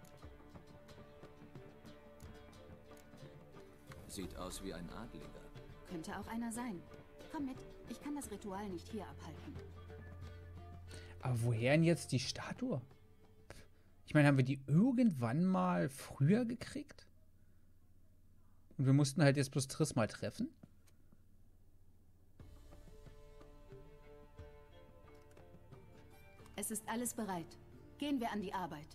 Sieht aus wie ein Adliger. Könnte auch einer sein. Komm mit, ich kann das Ritual nicht hier abhalten. Aber woher denn jetzt die Statue? Ich meine, haben wir die irgendwann mal früher gekriegt? Und wir mussten halt jetzt bloß Triss mal treffen? Es ist alles bereit. Gehen wir an die Arbeit.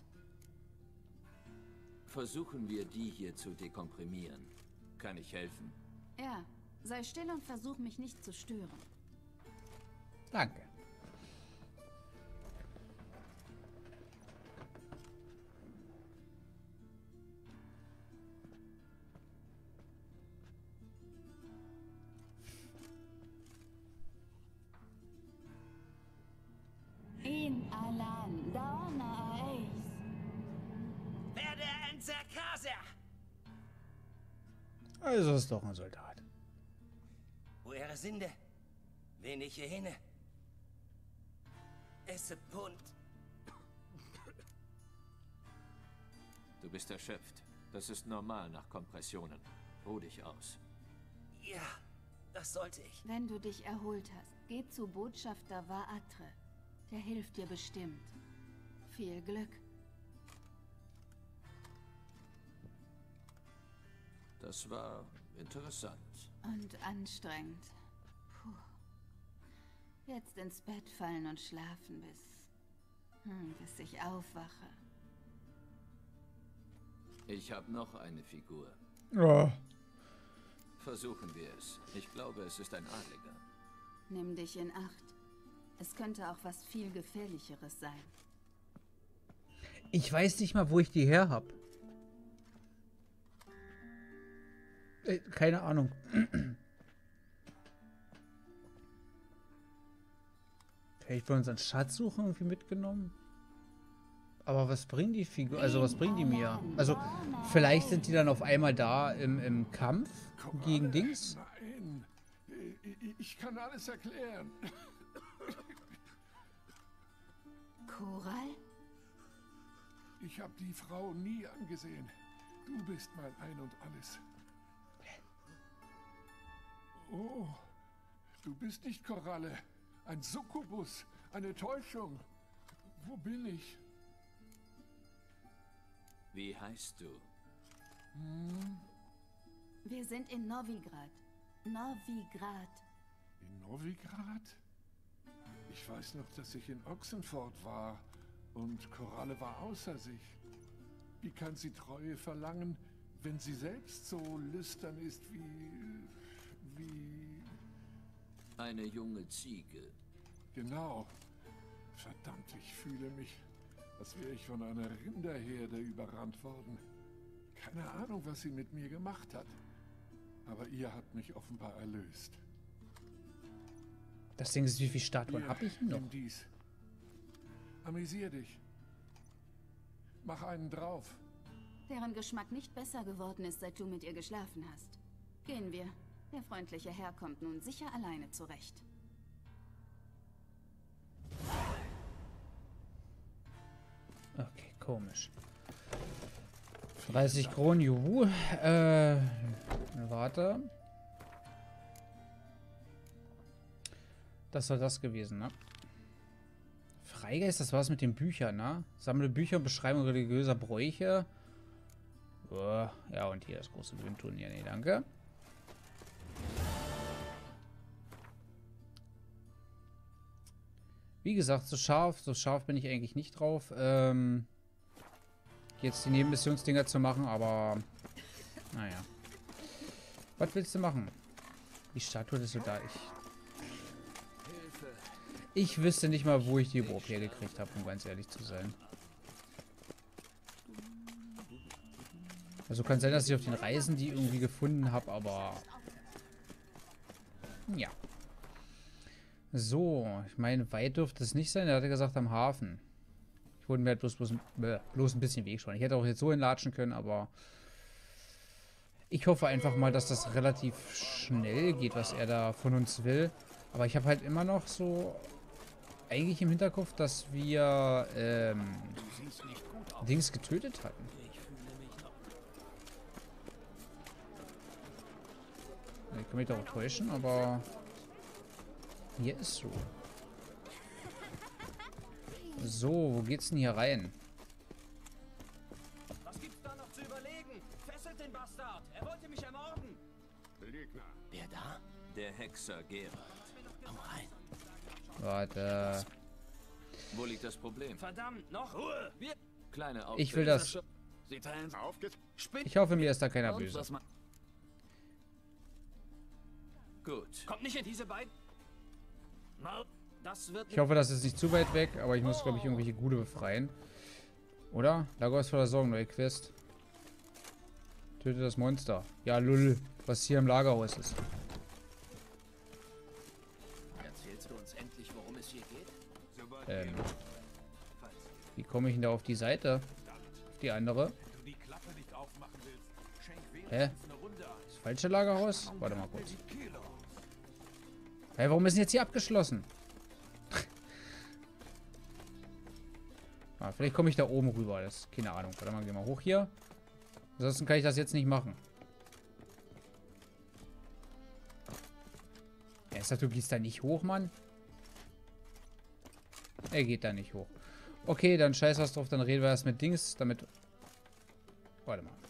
Versuchen wir, die hier zu dekomprimieren. Kann ich helfen? Ja, sei still und versuch mich nicht zu stören. Danke. In Alan, Donna Ace. Werde ein Zerkaser! Also ist doch ein Soldat. Wo ihre Sinde? Wenig hier hinne. Esse Pund. Du bist erschöpft. Das ist normal nach Kompressionen. Ruh dich aus. Ja, das sollte ich. Wenn du dich erholt hast, geh zu Botschafter Vaatre. Der hilft dir bestimmt. Viel Glück. Das war interessant. Und anstrengend. Puh. Jetzt ins Bett fallen und schlafen bis... Hm, bis ich aufwache. Ich habe noch eine Figur. Ja. Versuchen wir es. Ich glaube, es ist ein Adliger. Nimm dich in Acht. Es könnte auch was viel Gefährlicheres sein. Ich weiß nicht mal, wo ich die her habe. Äh, keine Ahnung. Vielleicht bei unseren Schatzsuchen irgendwie mitgenommen. Aber was bringen die Figur? Also was bringen die mir? Also vielleicht sind die dann auf einmal da im, im Kampf gegen Dings. Nein, ich, ich kann alles erklären. Koral? Ich habe die Frau nie angesehen. Du bist mein Ein und Alles. Oh, du bist nicht Koralle. Ein Succubus, eine Täuschung. Wo bin ich? Wie heißt du? Hm? Wir sind in Novigrad. Novigrad. In Novigrad? Ich weiß noch, dass ich in Oxenford war und Koralle war außer sich. Wie kann sie Treue verlangen, wenn sie selbst so lüstern ist wie... wie... Eine junge Ziege. Genau. Verdammt, ich fühle mich, als wäre ich von einer Rinderherde überrannt worden. Keine Ahnung, was sie mit mir gemacht hat. Aber ihr habt mich offenbar erlöst. Das Ding ist, wie viele Statuen habe ich noch? Nimm dies. Amüsier dich. Mach einen drauf. Deren Geschmack nicht besser geworden ist, seit du mit ihr geschlafen hast. Gehen wir. Der freundliche Herr kommt nun sicher alleine zurecht. Okay, komisch. dreißig Kronen, juhu. Äh, warte. Das soll das gewesen, ne? Freigeist, das war's mit den Büchern, ne? Sammle Bücher und Beschreibung religiöser Bräuche. Oh, ja, und hier das große Bühnenturnier. Nee, danke. Wie gesagt, so scharf, so scharf bin ich eigentlich nicht drauf, ähm, jetzt die Nebenmissionsdinger zu machen, aber naja. Was willst du machen? Die Statue des Soldaten. Ich, ich wüsste nicht mal, wo ich die überhaupt hergekriegt habe, um ganz ehrlich zu sein. Also kann sein, dass ich auf den Reisen die irgendwie gefunden habe, aber... Ja. So, ich meine, weit dürfte es nicht sein. Er hatte gesagt, am Hafen. Ich wollte mir halt bloß, bloß, bloß ein bisschen Weg schon. Ich hätte auch jetzt so hinlatschen können, aber... Ich hoffe einfach mal, dass das relativ schnell geht, was er da von uns will. Aber ich habe halt immer noch so... eigentlich im Hinterkopf, dass wir ähm, Dings getötet hatten. Ich kann mich doch auch täuschen, aber hier ist so. So, wo geht's denn hier rein? Was gibt's da noch zu überlegen? Fesselt den Bastard! Er wollte mich ermorden! Wer da? Der Hexer Geralt. Komm rein. Warte. Wo liegt das Problem? Verdammt, noch Ruhe! Wir Kleine Auf Ich will das. Sie teilen auf. Ich hoffe, mir ist da keiner Und böse. was ma- Gut. Kommt nicht in diese beiden. Mal, das wird. Ich hoffe, das ist nicht zu weit weg, aber ich muss, glaube ich, irgendwelche Gude befreien. Oder? Lagerhaus voller Sorgen, neue Quest. Töte das Monster. Ja, lull. Was hier im Lagerhaus ist. Erzählst du uns endlich, worum es hier geht? Ähm. Wie komme ich denn da auf die Seite? Auf die andere? Hä? Das falsche Lagerhaus? Warte mal kurz. Hä, warum ist denn jetzt hier abgeschlossen? Ah, vielleicht komme ich da oben rüber. Das ist keine Ahnung. Warte mal, geh mal hoch hier. Ansonsten kann ich das jetzt nicht machen. Er ist du gehst da nicht hoch, Mann. Er geht da nicht hoch. Okay, dann scheiß was drauf. Dann reden wir erst mit Dings, damit... Warte mal.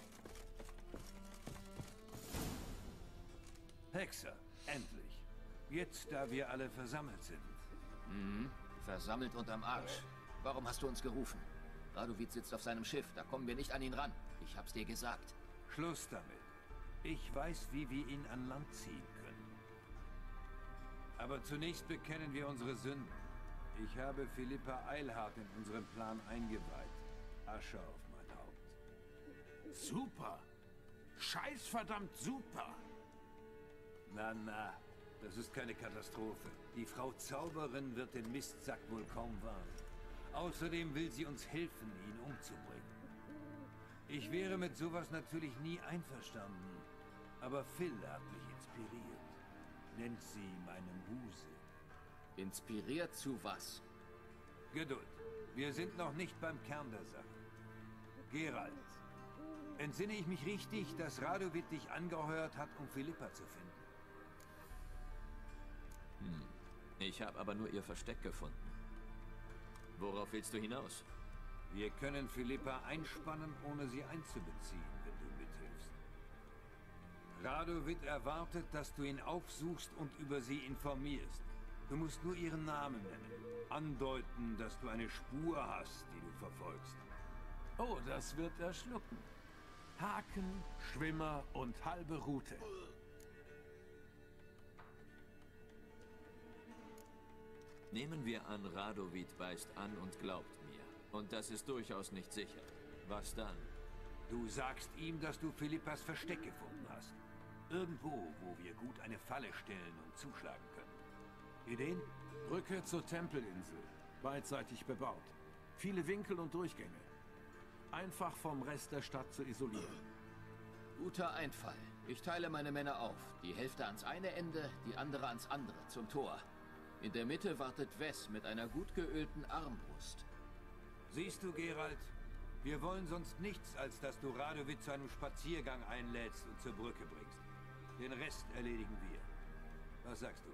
Hexer, endlich. Jetzt, da wir alle versammelt sind. Mhm. Versammelt und am Arsch. Warum hast du uns gerufen? Radovid sitzt auf seinem Schiff. Da kommen wir nicht an ihn ran. Ich hab's dir gesagt. Schluss damit. Ich weiß, wie wir ihn an Land ziehen können. Aber zunächst bekennen wir unsere Sünden. Ich habe Philippa Eilhart in unseren Plan eingeweiht. Asche auf mein Haupt. Super. Scheiß verdammt super. Na, na. Das ist keine Katastrophe. Die Frau Zauberin wird den Mistsack wohl kaum warnen. Außerdem will sie uns helfen, ihn umzubringen. Ich wäre mit sowas natürlich nie einverstanden. Aber Phil hat mich inspiriert. Nennt sie meine Muse. Inspiriert zu was? Geduld. Wir sind noch nicht beim Kern der Sache. Geralt, entsinne ich mich richtig, dass Radovid dich angeheuert hat, um Philippa zu finden? Hm. Ich habe aber nur ihr Versteck gefunden. Worauf willst du hinaus? Wir können Philippa einspannen, ohne sie einzubeziehen, wenn du mithilfst. Radovid erwartet, dass du ihn aufsuchst und über sie informierst. Du musst nur ihren Namen nennen. Andeuten, dass du eine Spur hast, die du verfolgst. Oh, das wird er schlucken. Haken, Schwimmer und halbe Route. Nehmen wir an, Radovid beißt an und glaubt mir. Und das ist durchaus nicht sicher. Was dann? Du sagst ihm, dass du Philippas Versteck gefunden hast. Irgendwo, wo wir gut eine Falle stellen und zuschlagen können. Ideen? Brücke zur Tempelinsel. Beidseitig bebaut. Viele Winkel und Durchgänge. Einfach vom Rest der Stadt zu isolieren. Guter Einfall. Ich teile meine Männer auf. Die Hälfte ans eine Ende, die andere ans andere, zum Tor. In der Mitte wartet Wes mit einer gut geölten Armbrust. Siehst du, Geralt? Wir wollen sonst nichts, als dass du Radovid zu einem Spaziergang einlädst und zur Brücke bringst. Den Rest erledigen wir. Was sagst du?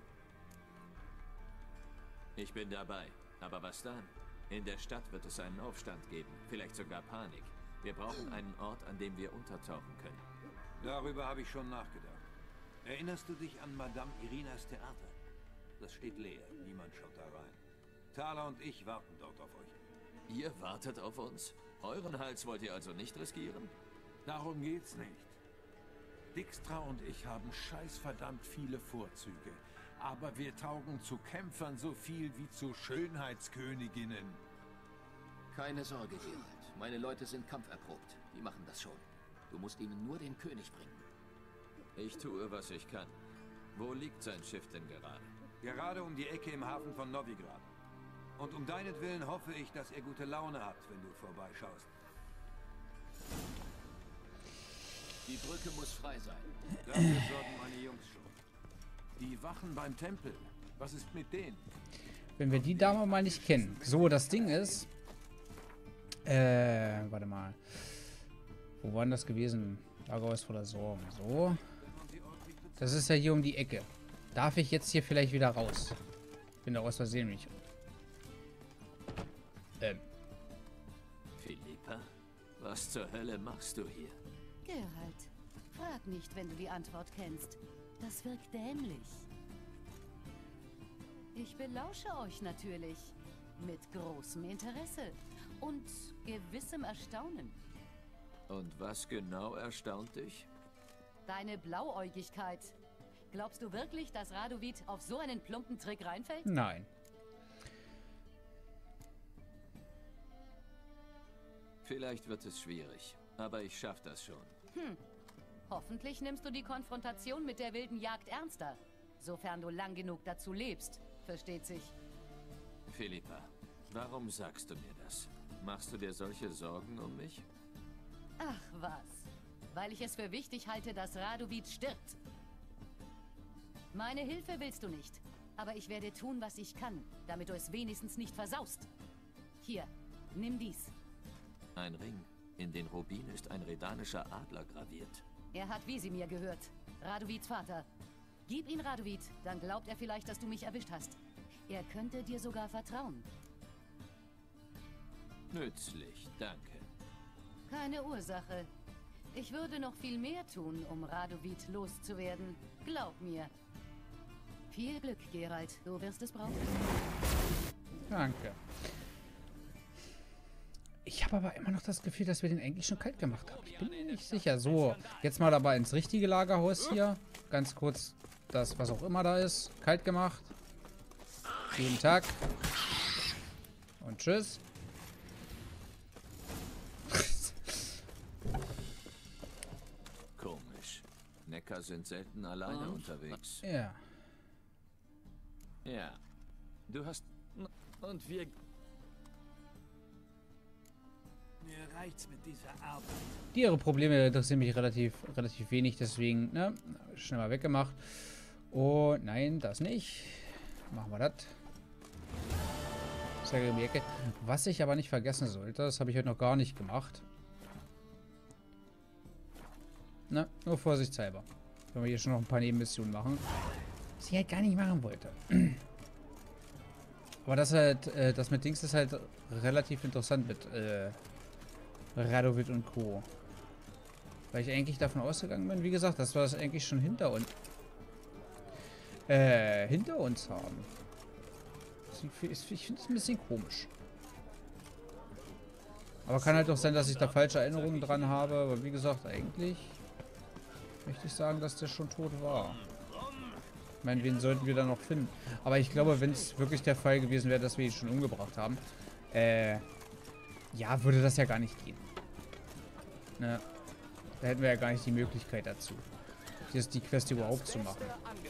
Ich bin dabei. Aber was dann? In der Stadt wird es einen Aufstand geben. Vielleicht sogar Panik. Wir brauchen einen Ort, an dem wir untertauchen können. Darüber habe ich schon nachgedacht. Erinnerst du dich an Madame Irinas Theater? Das steht leer. Niemand schaut da rein. Thaler und ich warten dort auf euch. Ihr wartet auf uns? Euren Hals wollt ihr also nicht riskieren? Darum geht's nicht. Dijkstra und ich haben scheißverdammt viele Vorzüge. Aber wir taugen zu Kämpfern so viel wie zu Schönheitsköniginnen. Keine Sorge, Geralt. Meine Leute sind kampferprobt. Die machen das schon. Du musst ihnen nur den König bringen. Ich tue, was ich kann. Wo liegt sein Schiff denn gerade? Gerade um die Ecke im Hafen von Novigrad. Und um deinetwillen hoffe ich, dass er gute Laune hat, wenn du vorbeischaust. Die Brücke muss frei sein. Dafür sorgen meine Jungs schon. Die Wachen beim Tempel. Was ist mit denen? Wenn wir die Dame mal nicht kennen. So, das Ding ist... Äh, warte mal. Wo war denn das gewesen? Lagerhaus voller Sorgen. So. Das ist ja hier um die Ecke. Darf ich jetzt hier vielleicht wieder raus? Bin da aus Versehen nicht. Ähm. Philippa? Was zur Hölle machst du hier? Geralt, frag nicht, wenn du die Antwort kennst. Das wirkt dämlich. Ich belausche euch natürlich. Mit großem Interesse. Und gewissem Erstaunen. Und was genau erstaunt dich? Deine Blauäugigkeit. Glaubst du wirklich, dass Radovid auf so einen plumpen Trick reinfällt? Nein. Vielleicht wird es schwierig, aber ich schaff das schon. Hm. Hoffentlich nimmst du die Konfrontation mit der wilden Jagd ernster. Sofern du lang genug dazu lebst. Versteht sich. Philippa, warum sagst du mir das? Machst du dir solche Sorgen um mich? Ach was. Weil ich es für wichtig halte, dass Radovid stirbt. Meine Hilfe willst du nicht. Aber ich werde tun, was ich kann, damit du es wenigstens nicht versaust. Hier, nimm dies. Ein Ring. In den Rubin ist ein redanischer Adler graviert. Er hat Wesemir gehört. Radovids Vater. Gib ihn Radovid, dann glaubt er vielleicht, dass du mich erwischt hast. Er könnte dir sogar vertrauen. Nützlich, danke. Keine Ursache. Ich würde noch viel mehr tun, um Radovid loszuwerden. Glaub mir. Viel Glück, Geralt. Du wirst es brauchen. Danke. Ich habe aber immer noch das Gefühl, dass wir den eigentlich schon kalt gemacht haben. Ich bin mir nicht sicher. So, jetzt mal aber ins richtige Lagerhaus hier. Ganz kurz das, was auch immer da ist, kalt gemacht. Jeden Tag. Und tschüss. Komisch. Neckar sind selten alleine Und? unterwegs. Ja. Ja. Du hast... Und wir... Mir reicht's mit dieser Arbeit. Die ihre Probleme interessieren mich relativ, relativ wenig, deswegen, ne, schnell mal weggemacht. Und nein, das nicht. Machen wir das. Sehr in die Ecke. Was ich aber nicht vergessen sollte, das habe ich heute noch gar nicht gemacht. Na, nur vorsichtshalber. Wenn wir hier schon noch ein paar Nebenmissionen machen. Was ich halt gar nicht machen wollte. Aber das halt, äh, das mit Dings ist halt relativ interessant mit, äh, Radovid und Co. Weil ich eigentlich davon ausgegangen bin, wie gesagt, dass wir das eigentlich schon hinter uns äh, hinter uns haben. Ich finde es ein bisschen komisch. Aber kann halt auch sein, dass ich da falsche Erinnerungen dran habe. Aber wie gesagt, eigentlich möchte ich sagen, dass der schon tot war. Ich meine, wen sollten wir da noch finden? Aber ich glaube, wenn es wirklich der Fall gewesen wäre, dass wir ihn schon umgebracht haben, äh, ja, würde das ja gar nicht gehen. Ne? Da hätten wir ja gar nicht die Möglichkeit dazu, jetzt die Quest überhaupt zu machen.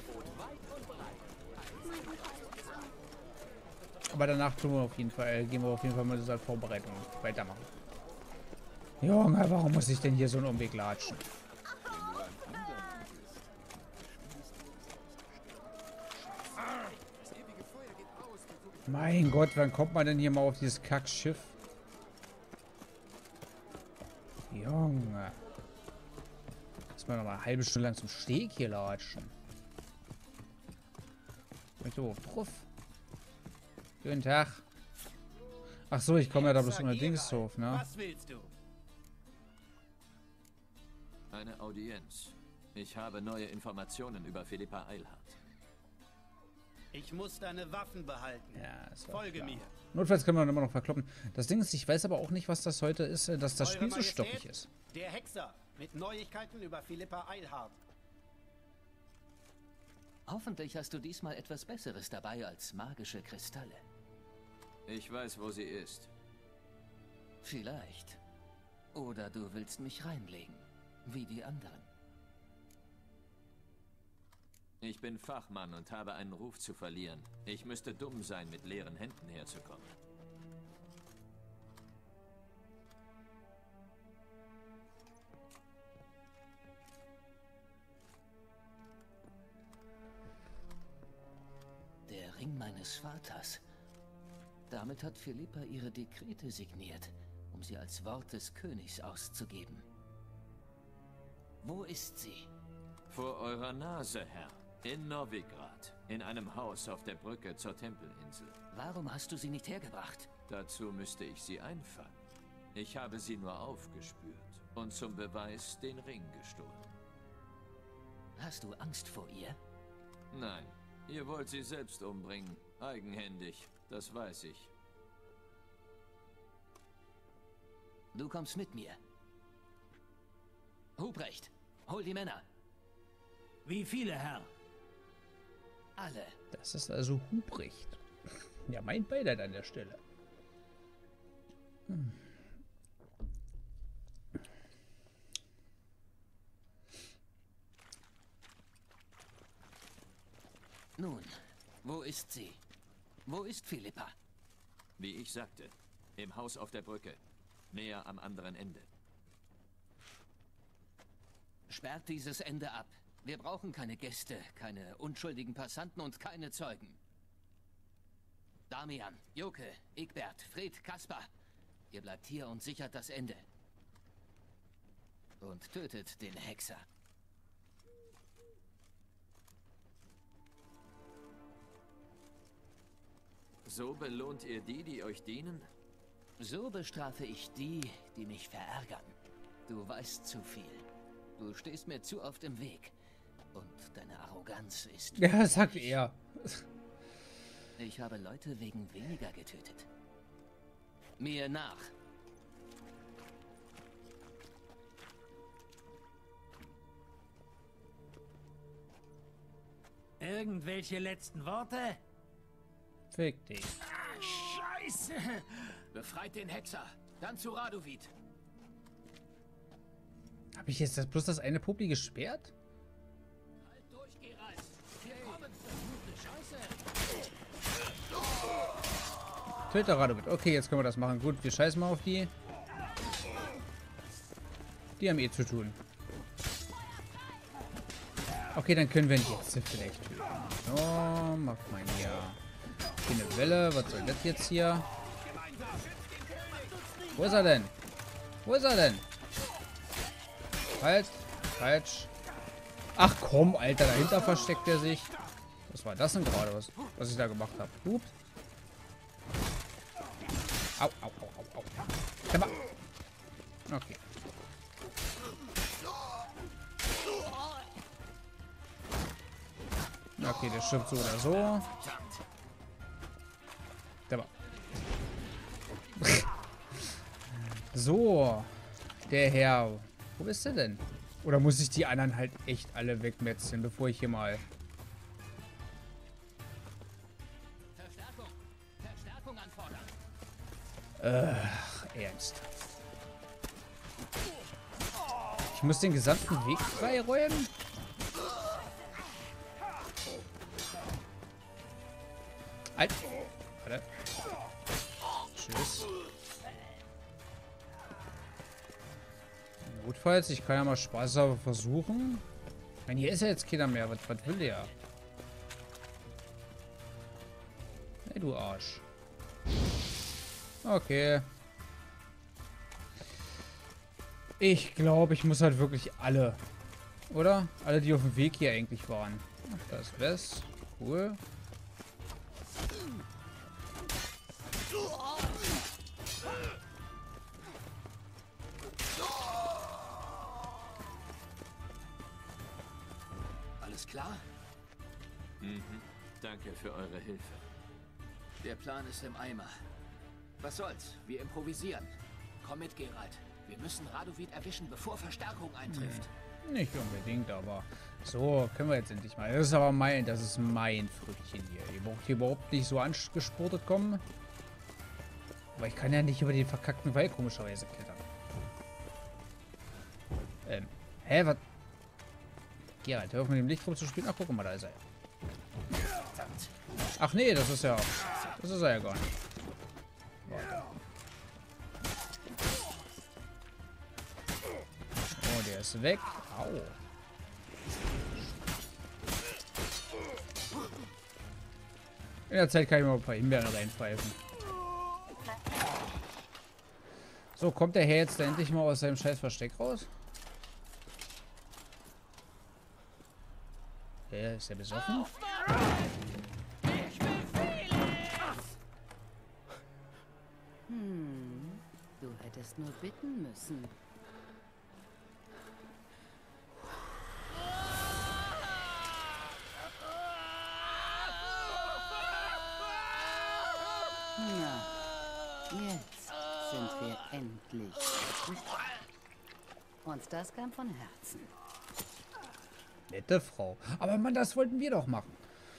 Aber danach tun wir auf jeden Fall, gehen wir auf jeden Fall mit dieser Vorbereitung weitermachen. Junge, warum muss ich denn hier so einen Umweg latschen? Mein Gott, wann kommt man denn hier mal auf dieses Kackschiff? Junge. Jetzt mal noch mal eine halbe Stunde lang zum Steg hier latschen. Bin ich so drauf? Guten Tag. Ach so, ich komme ja da bloß unter Dingshof, ne? Was willst du? Eine Audienz. Ich habe neue Informationen über Philippa Eilhart. Ich muss deine Waffen behalten. Ja, ist Folge klar. mir. Notfalls können wir dann immer noch verkloppen. Das Ding ist, ich weiß aber auch nicht, was das heute ist, dass das Eure Spiel so Majestät, stockig ist. Der Hexer mit Neuigkeiten über Philippa Eilhart. Hoffentlich hast du diesmal etwas Besseres dabei als magische Kristalle. Ich weiß, wo sie ist. Vielleicht. Oder du willst mich reinlegen. wie die anderen. Ich bin Fachmann und habe einen Ruf zu verlieren. Ich müsste dumm sein, mit leeren Händen herzukommen. Der Ring meines Vaters. Damit hat Philippa ihre Dekrete signiert, um sie als Wort des Königs auszugeben. Wo ist sie? Vor eurer Nase, Herr. In Novigrad. In einem Haus auf der Brücke zur Tempelinsel. Warum hast du sie nicht hergebracht? Dazu müsste ich sie einfangen. Ich habe sie nur aufgespürt und zum Beweis den Ring gestohlen. Hast du Angst vor ihr? Nein, ihr wollt sie selbst umbringen. Eigenhändig, das weiß ich. Du kommst mit mir. Hubrecht, hol die Männer. Wie viele, Herr? Alle. Das ist also Hubrecht. Ja, mein Beileid an der Stelle. Hm. Nun, wo ist sie? Wo ist Philippa? Wie ich sagte, im Haus auf der Brücke. Näher am anderen Ende. Sperrt dieses Ende ab. Wir brauchen keine Gäste, keine unschuldigen Passanten und keine Zeugen. Damian, Joke, Egbert, Fred, Kaspar. Ihr bleibt hier und sichert das Ende. Und tötet den Hexer. So belohnt ihr die, die euch dienen? So bestrafe ich die, die mich verärgern. Du weißt zu viel. Du stehst mir zu oft im Weg. Und deine Arroganz ist... Ja, sagt er. Ich habe Leute wegen weniger getötet. Mir nach. Irgendwelche letzten Worte? Fick dich. Ah, Scheiße! Befreit den Hexer. Dann zu Radovid. Habe ich jetzt das bloß das eine Publi gesperrt? Halt durch, Geralt. Wir kommen, Scheiße! Töter Radovid. Okay, jetzt können wir das machen. Gut, wir scheißen mal auf die. Die haben eh zu tun. Okay, dann können wir ihn jetzt vielleicht töten. So, macht mal hier eine Welle. Was soll das jetzt hier? Wo ist er denn? Wo ist er denn? Halt. Falsch. Ach komm, Alter. Dahinter versteckt er sich. Was war das denn gerade, was, was ich da gemacht habe? Hup. Au, au, au, au, au. Komm mal. Okay. Okay, der stirbt so oder so. Der war. So. Der Herr. Wo ist er denn? Oder muss ich die anderen halt echt alle wegmetzeln, bevor ich hier mal... Verstärkung. Verstärkung anfordern. Ach, ernst. Ich muss den gesamten Weg freiräumen? Halt. Warte. Tschüss. Notfalls, ich kann ja mal Spaß aber versuchen. Ich meine, hier ist ja jetzt keiner mehr. Was, was will der? Hey, du Arsch. Okay. Ich glaube, ich muss halt wirklich alle. Oder? Alle, die auf dem Weg hier eigentlich waren. Ach, da ist Wes. Cool. Alles klar? Mhm. Danke für eure Hilfe. Der Plan ist im Eimer. Was soll's? Wir improvisieren. Komm mit, Geralt. Wir müssen Radovid erwischen, bevor Verstärkung eintrifft. Hm. Nicht unbedingt, aber so können wir jetzt endlich mal. Das ist aber mein, das ist mein Früchtchen hier. Ihr braucht hier überhaupt nicht so angesportet kommen. Aber ich kann ja nicht über den verkackten Wall komischerweise klettern. Ähm, Hä, was? Geralt, hör auf mit dem Licht rumzuspielen. Ach, guck mal, da ist er. Ach nee, das ist ja... Das ist er ja gar nicht. Warte. Oh, der ist weg. Au. In der Zeit kann ich mal ein paar Himbeeren reinpfeifen. So, kommt der Herr jetzt da endlich mal aus seinem scheiß Versteck raus? Der ist ja besoffen. Hm, du hättest nur bitten müssen. Na, jetzt sind wir endlich. Und das kam von Herzen. Nette Frau. Aber Mann, das wollten wir doch machen.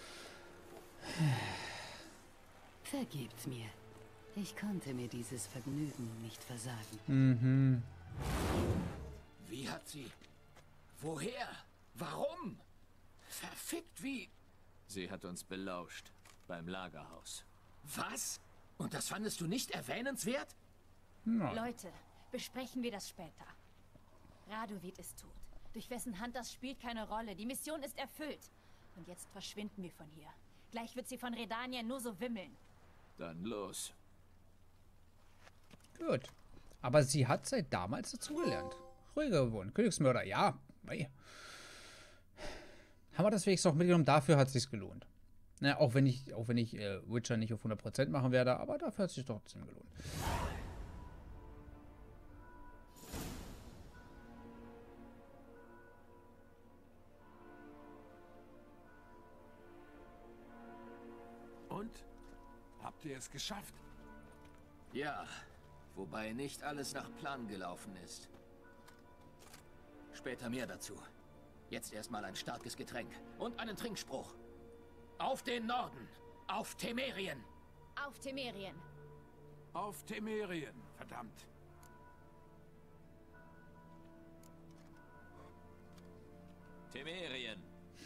Vergebt mir. Ich konnte mir dieses Vergnügen nicht versagen. Mhm. Wie hat sie? Woher? Warum? Verfickt wie? Sie hat uns belauscht. Beim Lagerhaus. Was? Und das fandest du nicht erwähnenswert? Nein. Leute, besprechen wir das später. Radovid ist tot. Durch wessen Hand das spielt keine Rolle. Die Mission ist erfüllt. Und jetzt verschwinden wir von hier. Gleich wird sie von Redanien nur so wimmeln. Dann los. Gut. Aber sie hat seit damals dazugelernt. Ruhiger geworden. Königsmörder, ja. Mei. Haben wir das wenigstens noch mitgenommen? Dafür hat es sich gelohnt. Na, auch wenn ich, auch wenn ich äh, Witcher nicht auf hundert Prozent machen werde, aber dafür hat es sich trotzdem gelohnt. Und? Habt ihr es geschafft? Ja, wobei nicht alles nach Plan gelaufen ist. Später mehr dazu. Jetzt erstmal ein starkes Getränk und einen Trinkspruch. Auf den Norden! Auf Temerien! Auf Temerien! Auf Temerien, verdammt! Temerien!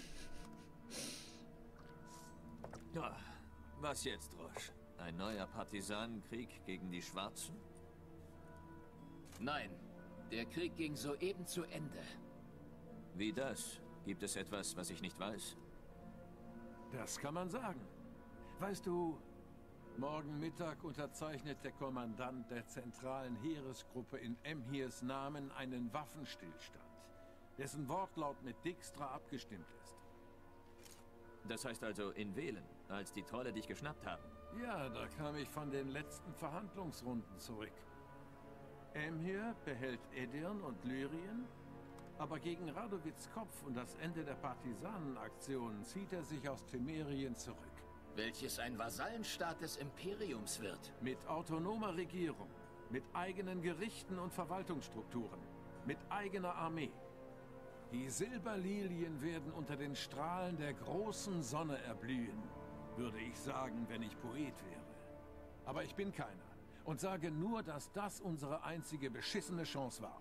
Ja, was jetzt, Roche? Ein neuer Partisanenkrieg gegen die Schwarzen? Nein, der Krieg ging soeben zu Ende. Wie das? Gibt es etwas, was ich nicht weiß? Das kann man sagen. Weißt du, morgen Mittag unterzeichnet der Kommandant der zentralen Heeresgruppe in Emhirs Namen einen Waffenstillstand, dessen Wortlaut mit Dijkstra abgestimmt ist. Das heißt also in Velen, als die Trolle dich geschnappt haben? Ja, da kam ich von den letzten Verhandlungsrunden zurück. Emhir behält Edirn und Lyrien, aber gegen Radovids Kopf und das Ende der Partisanenaktion zieht er sich aus Temerien zurück. Welches ein Vasallenstaat des Imperiums wird. Mit autonomer Regierung, mit eigenen Gerichten und Verwaltungsstrukturen, mit eigener Armee. Die Silberlilien werden unter den Strahlen der großen Sonne erblühen, würde ich sagen, wenn ich Poet wäre. Aber ich bin keiner und sage nur, dass das unsere einzige beschissene Chance war.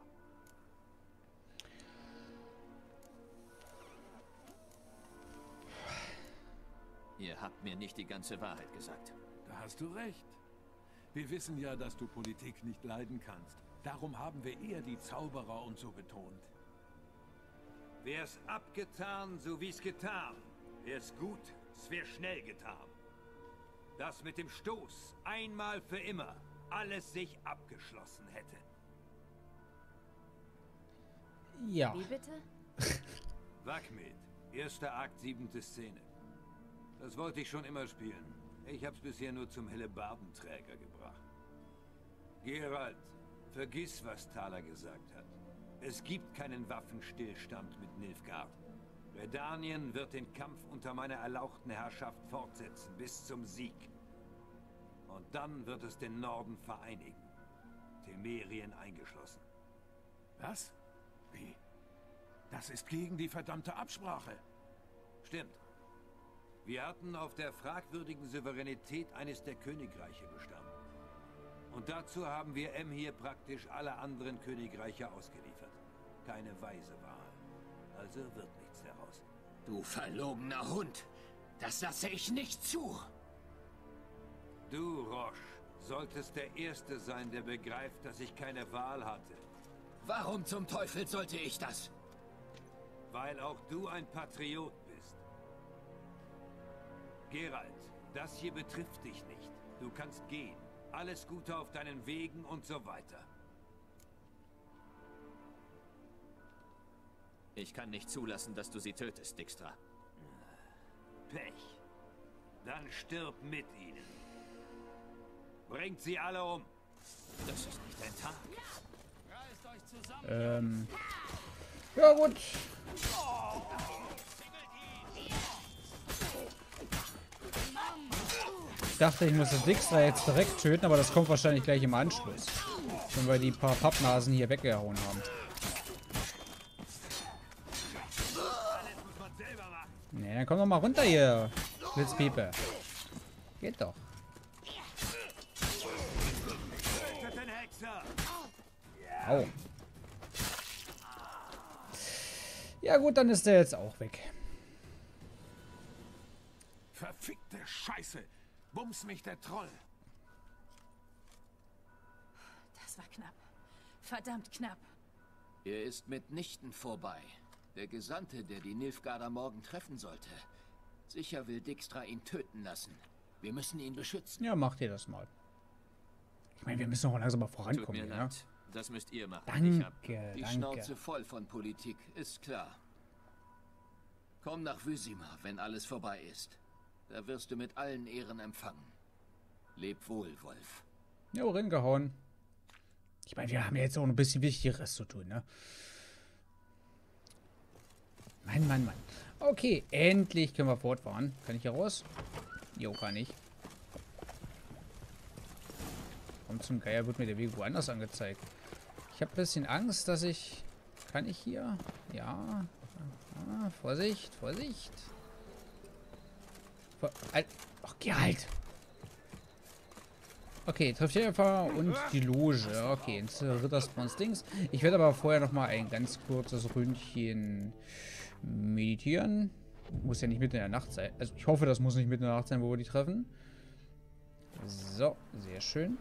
Ihr habt mir nicht die ganze Wahrheit gesagt. Da hast du recht. Wir wissen ja, dass du Politik nicht leiden kannst. Darum haben wir eher die Zauberer und so betont. Wär's abgetan, so wie's getan. Wär's gut, es wär schnell getan. Das mit dem Stoß, einmal für immer, alles sich abgeschlossen hätte. Ja. Wie bitte? Vakmed, erster Akt, siebente Szene. Das wollte ich schon immer spielen. Ich hab's bisher nur zum Hellebardenträger gebracht. Geralt, vergiss, was Thaler gesagt hat. Es gibt keinen Waffenstillstand mit Nilfgaard. Redanien wird den Kampf unter meiner erlauchten Herrschaft fortsetzen, bis zum Sieg. Und dann wird es den Norden vereinigen. Temerien eingeschlossen. Was? Wie? Das ist gegen die verdammte Absprache. Stimmt. Wir hatten auf der fragwürdigen Souveränität eines der Königreiche bestanden. Und dazu haben wir Emhir praktisch alle anderen Königreiche ausgeliefert. keine weise Wahl. Also wird nichts daraus. Du verlogener Hund! Das lasse ich nicht zu! Du, Roche, solltest der Erste sein, der begreift, dass ich keine Wahl hatte. Warum zum Teufel sollte ich das? Weil auch du ein Patriot bist. Geralt, das hier betrifft dich nicht. Du kannst gehen. Alles Gute auf deinen Wegen und so weiter. Ich kann nicht zulassen, dass du sie tötest, Dijkstra. Pech. Dann stirb mit ihnen. Bringt sie alle um. Das ist nicht dein Tag. Reißt euch zusammen. Ähm. Ja, gut. Ich dachte, ich muss das Dijkstra jetzt direkt töten, aber das kommt wahrscheinlich gleich im Anschluss. Wenn wir die paar Pappnasen hier weggehauen haben. Ne, dann komm doch mal runter hier, Blitzpiepe. Geht doch. Au. Ja gut, dann ist der jetzt auch weg. Verfickte Scheiße! Bums mich der Troll! Das war knapp. Verdammt knapp. Er ist mitnichten vorbei. Der Gesandte, der die Nilfgaarder morgen treffen sollte. Sicher will Dijkstra ihn töten lassen. Wir müssen ihn beschützen. Ja, macht ihr das mal. Ich meine, wir müssen auch langsam mal vorankommen. Tut mir ja? leid. Das müsst ihr machen. Danke, ich hab die danke. Schnauze voll von Politik, ist klar. Komm nach Vizima, wenn alles vorbei ist. Da wirst du mit allen Ehren empfangen. Leb wohl, Wolf. Jo, reingehauen. Ich meine, wir haben ja jetzt auch ein bisschen Wichtigeres zu tun, ne? Mann, Mann, Mann. Okay, endlich können wir fortfahren. Kann ich hier raus? Jo, kann ich. Komm zum Geier, wird mir der Weg woanders angezeigt. Ich habe ein bisschen Angst, dass ich... Kann ich hier? Ja. Ah, Vorsicht, Vorsicht. Vor... Halt. Ach, geh halt. Okay, Treffierfahrer und die Loge. Okay, ins Ritterspawns Dings. Ich werde aber vorher noch mal ein ganz kurzes Ründchen meditieren. Muss ja nicht mitten in der Nacht sein. Also ich hoffe, das muss nicht mitten in der Nacht sein, wo wir die treffen. So, sehr schön.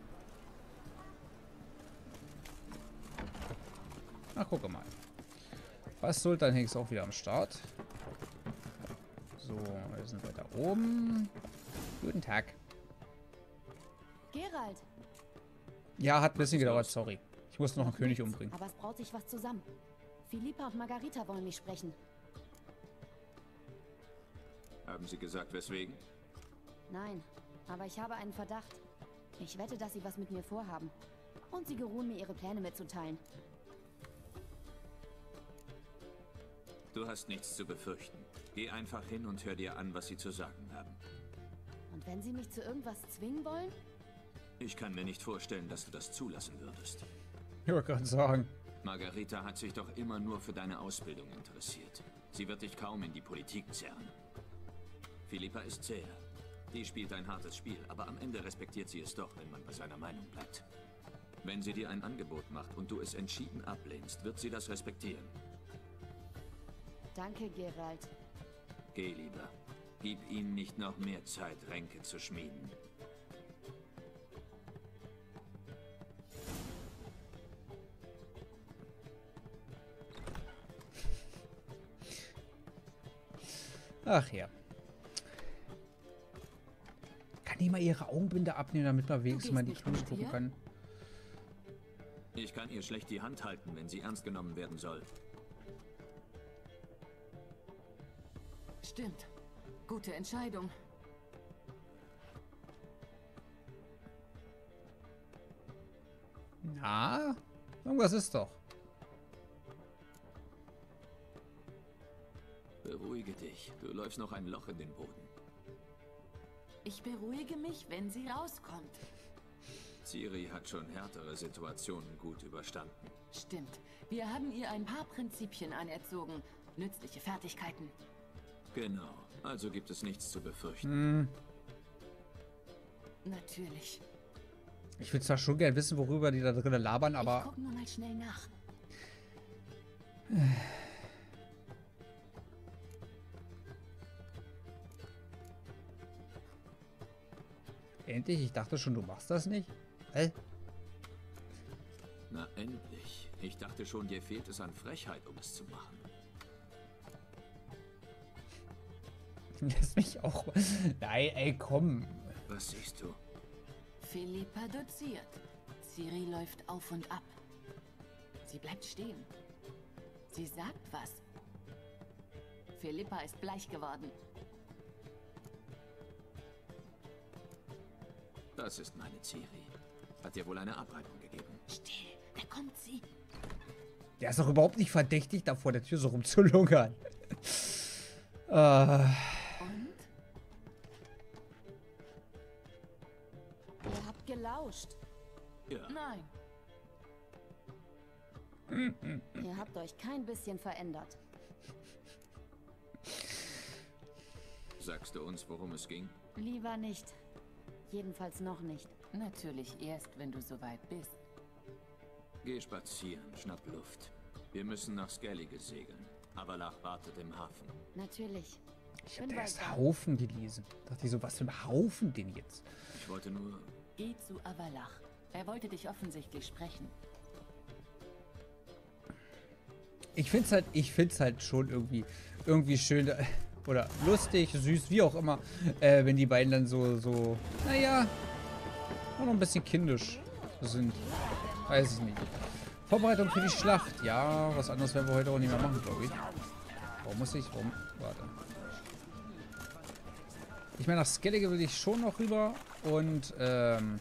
Ach, gucke mal. Was Sultan Hengst auch wieder am Start. So, wir sind weiter oben. Guten Tag. Geralt. Ja, hat ein bisschen gedauert, sorry. Ich musste noch einen König umbringen. Aber es braut sich was zusammen. Philippa und Margarita wollen mich sprechen. Haben Sie gesagt, weswegen? Nein, aber ich habe einen Verdacht. Ich wette, dass sie was mit mir vorhaben. Und sie geruhen mir, ihre Pläne mitzuteilen. Du hast nichts zu befürchten. Geh einfach hin und hör dir an, was sie zu sagen haben. Und wenn sie mich zu irgendwas zwingen wollen? Ich kann mir nicht vorstellen, dass du das zulassen würdest. Ich wollte gerade sagen. Margarita hat sich doch immer nur für deine Ausbildung interessiert. Sie wird dich kaum in die Politik zerren. Philippa ist zäh. Die spielt ein hartes Spiel, aber am Ende respektiert sie es doch, wenn man bei seiner Meinung bleibt. Wenn sie dir ein Angebot macht und du es entschieden ablehnst, wird sie das respektieren. Danke, Geralt. Geh lieber. Gib ihnen nicht noch mehr Zeit, Ränke zu schmieden. Ach ja. Kann die mal ihre Augenbinde abnehmen, damit man wenigstens mal in die Clues gucken kann? Ich kann ihr schlecht die Hand halten, wenn sie ernst genommen werden soll. Stimmt. Gute Entscheidung. Na, irgendwas ist doch. Beruhige dich. Du läufst noch ein Loch in den Boden. Ich beruhige mich, wenn sie rauskommt. Ciri hat schon härtere Situationen gut überstanden. Stimmt. Wir haben ihr ein paar Prinzipien anerzogen. Nützliche Fertigkeiten. Genau. Also gibt es nichts zu befürchten. Hm. Natürlich. Ich würde zwar schon gerne wissen, worüber die da drinnen labern, aber... Ich guck nur mal schnell nach. Endlich? Ich dachte schon, du machst das nicht. Hä? Na endlich. Ich dachte schon, dir fehlt es an Frechheit, um es zu machen. Lass mich auch... Nein, ey, komm. Was siehst du? Philippa doziert. Ciri läuft auf und ab. Sie bleibt stehen. Sie sagt was. Philippa ist bleich geworden. Das ist meine Ciri. Hat dir wohl eine Abreibung gegeben. Still, da kommt sie. Der ist doch überhaupt nicht verdächtig, da vor der Tür so rumzulungern. äh... Und? Ihr habt gelauscht. Ja. Nein. Ihr habt euch kein bisschen verändert. Sagst du uns, worum es ging? Lieber nicht. Jedenfalls noch nicht. Natürlich erst, wenn du soweit bist. Geh spazieren, schnapp Luft. Wir müssen nach Skellige segeln. Avalach wartet im Hafen. Natürlich. Ich hab erst Haufen gelesen. Dachte ich so, was für ein Haufen denn jetzt? Ich wollte nur... Geh zu Avalach. Er wollte dich offensichtlich sprechen. Ich find's halt, ich find's halt schon irgendwie, irgendwie schön oder lustig, süß, wie auch immer, äh, wenn die beiden dann so, so, naja, auch noch ein bisschen kindisch sind. Weiß ich nicht. Vorbereitung für die Schlacht. Ja, was anderes werden wir heute auch nicht mehr machen, glaube ich. Warum muss ich? Warum? Warte. Ich meine, nach Skellige will ich schon noch rüber und, ähm,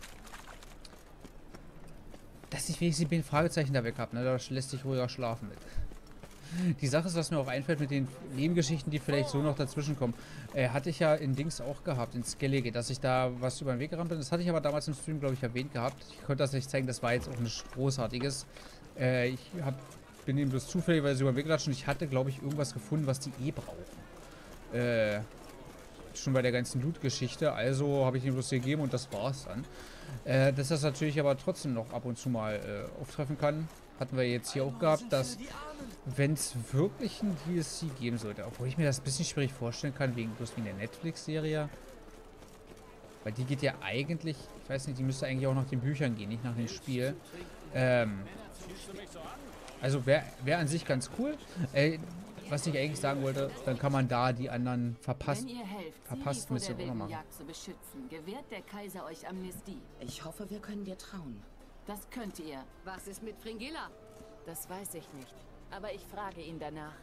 dass ich wenigstens den Fragezeichen da weg habe, ne? Da lässt sich ruhiger schlafen mit. Die Sache ist, was mir auch einfällt mit den Nebengeschichten, die vielleicht so noch dazwischen kommen. Äh, hatte ich ja in Dings auch gehabt, in Skellige, dass ich da was über den Weg gerannt bin. Das hatte ich aber damals im Stream, glaube ich, erwähnt gehabt. Ich konnte das nicht zeigen, das war jetzt auch nichts Großartiges. Äh, ich hab, bin eben bloß zufälligerweise über den Weg gelatscht und ich hatte, glaube ich, irgendwas gefunden, was die eh brauchen. Äh, schon bei der ganzen Loot-Geschichte. Also habe ich ihm bloß gegeben und das war's dann. Äh, dass das natürlich aber trotzdem noch ab und zu mal äh, auftreffen kann. Hatten wir jetzt hier auch gehabt, dass wenn es wirklich ein D L C geben sollte, obwohl ich mir das ein bisschen schwierig vorstellen kann, wegen bloß wie eine Netflix-Serie. Weil die geht ja eigentlich, ich weiß nicht, die müsste eigentlich auch nach den Büchern gehen, nicht nach dem Spiel. Ähm, also wäre wär an sich ganz cool. Äh, was ich eigentlich sagen wollte, dann kann man da die anderen verpasst, Wenn ihr helft, verpasst Ciri vor der Mission auch noch machen. Wildenjagd zu beschützen, gewährt der Kaiser euch Amnestie. Ich hoffe, wir können dir trauen. Das könnt ihr. Was ist mit Fringilla? Das weiß ich nicht. Aber ich frage ihn danach.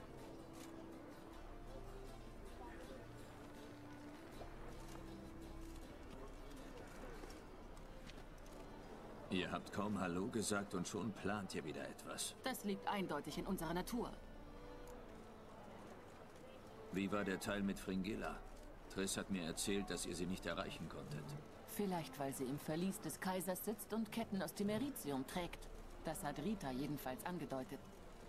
Ihr habt kaum Hallo gesagt und schon plant ihr wieder etwas. Das liegt eindeutig in unserer Natur. Wie war der Teil mit Fringilla? Triss hat mir erzählt, dass ihr sie nicht erreichen konntet. Vielleicht, weil sie im Verlies des Kaisers sitzt und Ketten aus Temeritium trägt. Das hat Rita jedenfalls angedeutet.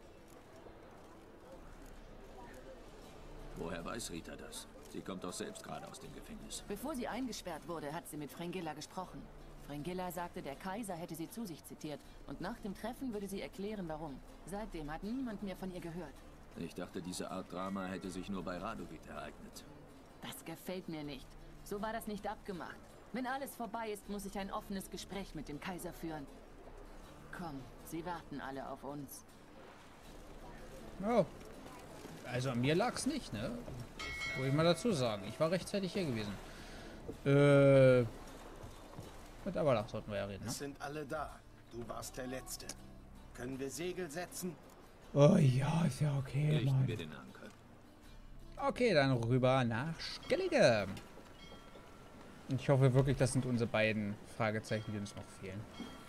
Woher weiß Rita das? Sie kommt doch selbst gerade aus dem Gefängnis. Bevor sie eingesperrt wurde, hat sie mit Fringilla gesprochen. Fringilla sagte, der Kaiser hätte sie zu sich zitiert und nach dem Treffen würde sie erklären, warum. Seitdem hat niemand mehr von ihr gehört. Ich dachte, diese Art Drama hätte sich nur bei Radovid ereignet. Das gefällt mir nicht. So war das nicht abgemacht. Wenn alles vorbei ist, muss ich ein offenes Gespräch mit dem Kaiser führen. Komm, sie warten alle auf uns. Oh. Also an mir lag's nicht, ne? Wollte ich mal dazu sagen. Ich war rechtzeitig hier gewesen. Äh... Mit Avalach sollten wir ja reden, ne? Es sind alle da. Du warst der Letzte. Können wir Segel setzen? Oh ja, ist ja okay, Richten Mann. wir den Anker. Okay, dann rüber nach Skellige. Ich hoffe wirklich, das sind unsere beiden Fragezeichen, die uns noch fehlen.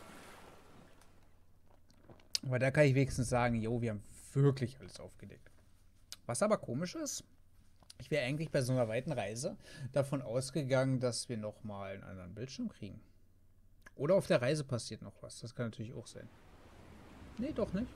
Aber da kann ich wenigstens sagen, jo, wir haben wirklich alles aufgedeckt. Was aber komisch ist, ich wäre eigentlich bei so einer weiten Reise davon ausgegangen, dass wir nochmal einen anderen Bildschirm kriegen. Oder auf der Reise passiert noch was. Das kann natürlich auch sein. Nee, doch nicht.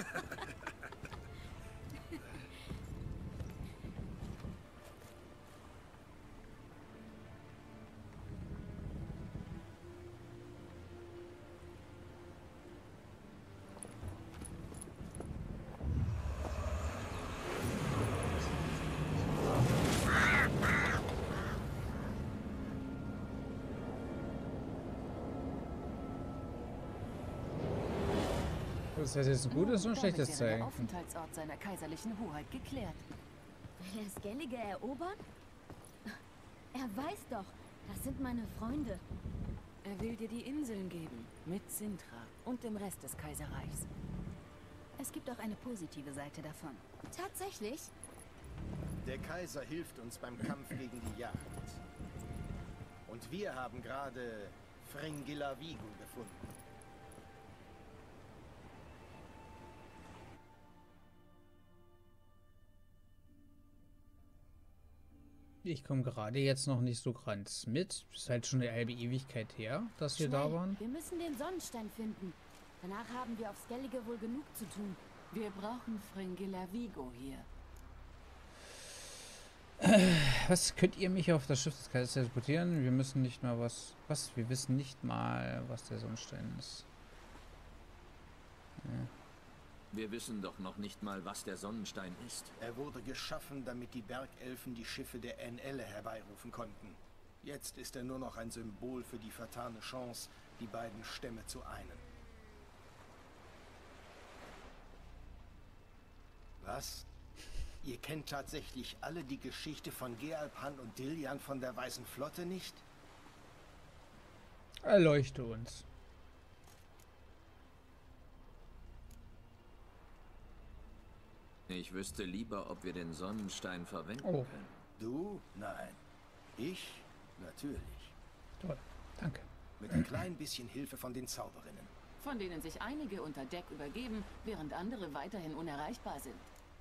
Ist das jetzt ein gutes oder ein schlechtes Damit wäre der Zeichen? Aufenthaltsort seiner kaiserlichen Hoheit geklärt. Will er Skellige erobern? Er weiß doch, das sind meine Freunde. Er will dir die Inseln geben, mit Sintra und dem Rest des Kaiserreichs. Es gibt auch eine positive Seite davon. Tatsächlich? Der Kaiser hilft uns beim Kampf gegen die Jagd. Und wir haben gerade Fringilla Vigo gefunden. Ich komme gerade jetzt noch nicht so ganz mit. Ist halt schon eine halbe Ewigkeit her, dass wir da waren. Wir müssen den Sonnenstein finden. Danach haben wir auf Skellige wohl genug zu tun. Wir brauchen Fringilla Vigo hier. Was könnt ihr mich auf das Schiff des Kaisers teleportieren? Wir müssen nicht mal was... Was? Wir wissen nicht mal, was der Sonnenstein ist. Ja. Wir wissen doch noch nicht mal, was der Sonnenstein ist. Er wurde geschaffen, damit die Bergelfen die Schiffe der Enelle herbeirufen konnten. Jetzt ist er nur noch ein Symbol für die vertane Chance, die beiden Stämme zu einen. Was? Ihr kennt tatsächlich alle die Geschichte von Gealpan und Dillian von der Weißen Flotte nicht? Erleuchte uns. Ich wüsste lieber, ob wir den Sonnenstein verwenden Oh. können. Du? Nein. Ich? Natürlich. Toll. Danke. Mit ein klein bisschen Hilfe von den Zauberinnen. Von denen sich einige unter Deck übergeben, während andere weiterhin unerreichbar sind.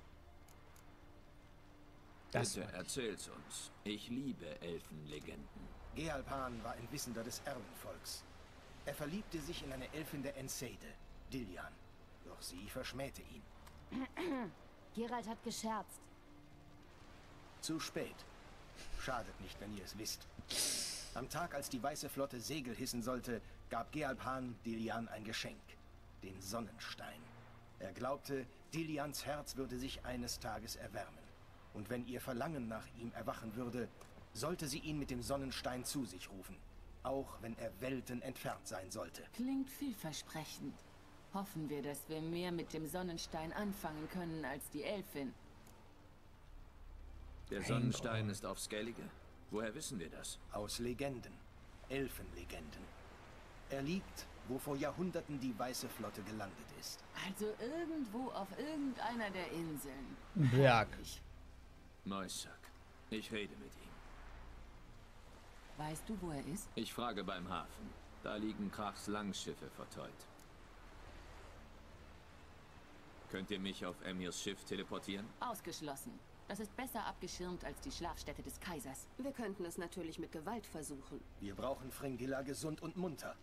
Das Bitte erzähl's uns. Ich liebe Elfenlegenden. Gealpan war ein Wissender des Erlenvolks. Er verliebte sich in eine Elfin der Enseide, Dillian. Doch sie verschmähte ihn. Geralt hat gescherzt. Zu spät. Schadet nicht, wenn ihr es wisst. Am Tag, als die Weiße Flotte Segel hissen sollte, gab Gealpan Dillian ein Geschenk. Den Sonnenstein. Er glaubte, Dillians Herz würde sich eines Tages erwärmen. Und wenn ihr Verlangen nach ihm erwachen würde, sollte sie ihn mit dem Sonnenstein zu sich rufen. Auch wenn er Welten entfernt sein sollte. Klingt vielversprechend. Hoffen wir, dass wir mehr mit dem Sonnenstein anfangen können als die Elfin. Der Sonnenstein ist auf Skellige. Woher wissen wir das? Aus Legenden. Elfenlegenden. Er liegt, wo vor Jahrhunderten die Weiße Flotte gelandet ist. Also irgendwo auf irgendeiner der Inseln. Berg. Moissac. Ich rede mit ihm. Weißt du, wo er ist? Ich frage beim Hafen. Da liegen Krachs Langschiffe verteut. Könnt ihr mich auf Emirs Schiff teleportieren? Ausgeschlossen. Das ist besser abgeschirmt als die Schlafstätte des Kaisers. Wir könnten es natürlich mit Gewalt versuchen. Wir brauchen Fringilla gesund und munter.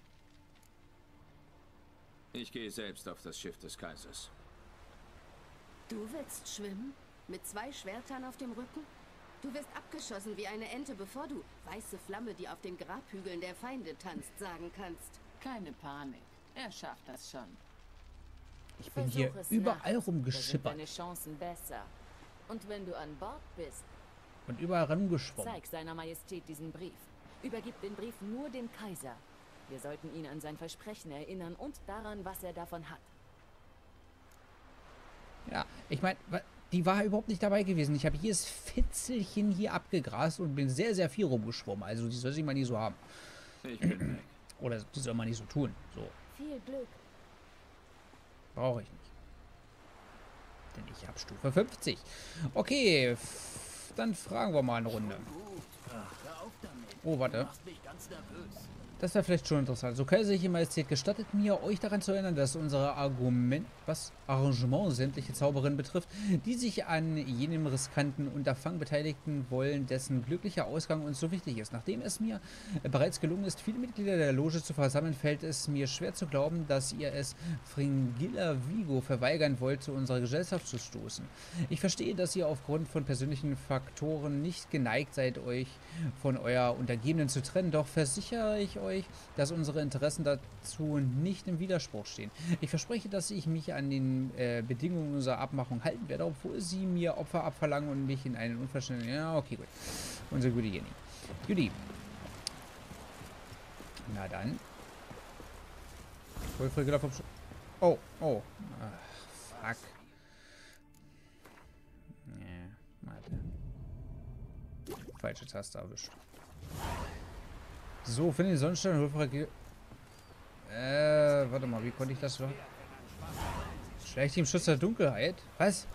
Ich gehe selbst auf das Schiff des Kaisers. Du willst schwimmen? Mit zwei Schwertern auf dem Rücken? Du wirst abgeschossen wie eine Ente, bevor du weiße Flamme, die auf den Grabhügeln der Feinde tanzt, sagen kannst. Keine Panik. Er schafft das schon. Ich bin hier überall rumgeschippert. Deine Chancen besser. Und wenn du an Bord bist, Und überall rumgeschwommen. zeig seiner Majestät diesen Brief. Übergib den Brief nur dem Kaiser. Wir sollten ihn an sein Versprechen erinnern und daran, was er davon hat. Ja, ich meine, die war überhaupt nicht dabei gewesen. Ich habe jedes Fitzelchen hier abgegrast und bin sehr, sehr viel rumgeschwommen. Also die soll sie mal nicht so haben. Ich bin weg. Oder die soll man nicht so tun. So, Viel Glück. brauche ich nicht. Denn ich habe Stufe fünfzig. Okay, f- dann fragen wir mal eine Runde. Hör auf damit. Oh, warte. Du machst mich ganz nervös. Das wäre vielleicht schon interessant. So, Kaiserliche Majestät, gestattet mir, euch daran zu erinnern, dass unsere Argument, was Arrangement sämtliche Zauberinnen betrifft, die sich an jenem riskanten Unterfangen beteiligten wollen, dessen glücklicher Ausgang uns so wichtig ist. Nachdem es mir bereits gelungen ist, viele Mitglieder der Loge zu versammeln, fällt es mir schwer zu glauben, dass ihr es Fringilla Vigo verweigern wollt, zu unserer Gesellschaft zu stoßen. Ich verstehe, dass ihr aufgrund von persönlichen Faktoren nicht geneigt seid, euch von eurer Untergebenen zu trennen, doch versichere ich euch, dass unsere Interessen dazu nicht im Widerspruch stehen. Ich verspreche, dass ich mich an den äh, Bedingungen unserer Abmachung halten werde, obwohl sie mir Opfer abverlangen und mich in einen unverständlichen... Ja, okay, gut. Unser gute Jenny. Judy. Na dann. Oh, oh. Ach, fuck. Nee, warte. Falsche Taste erwischt. So, finde den Sonnenstein. Äh, warte mal, wie konnte ich das doch? Schlecht im Schutz der Dunkelheit? Was?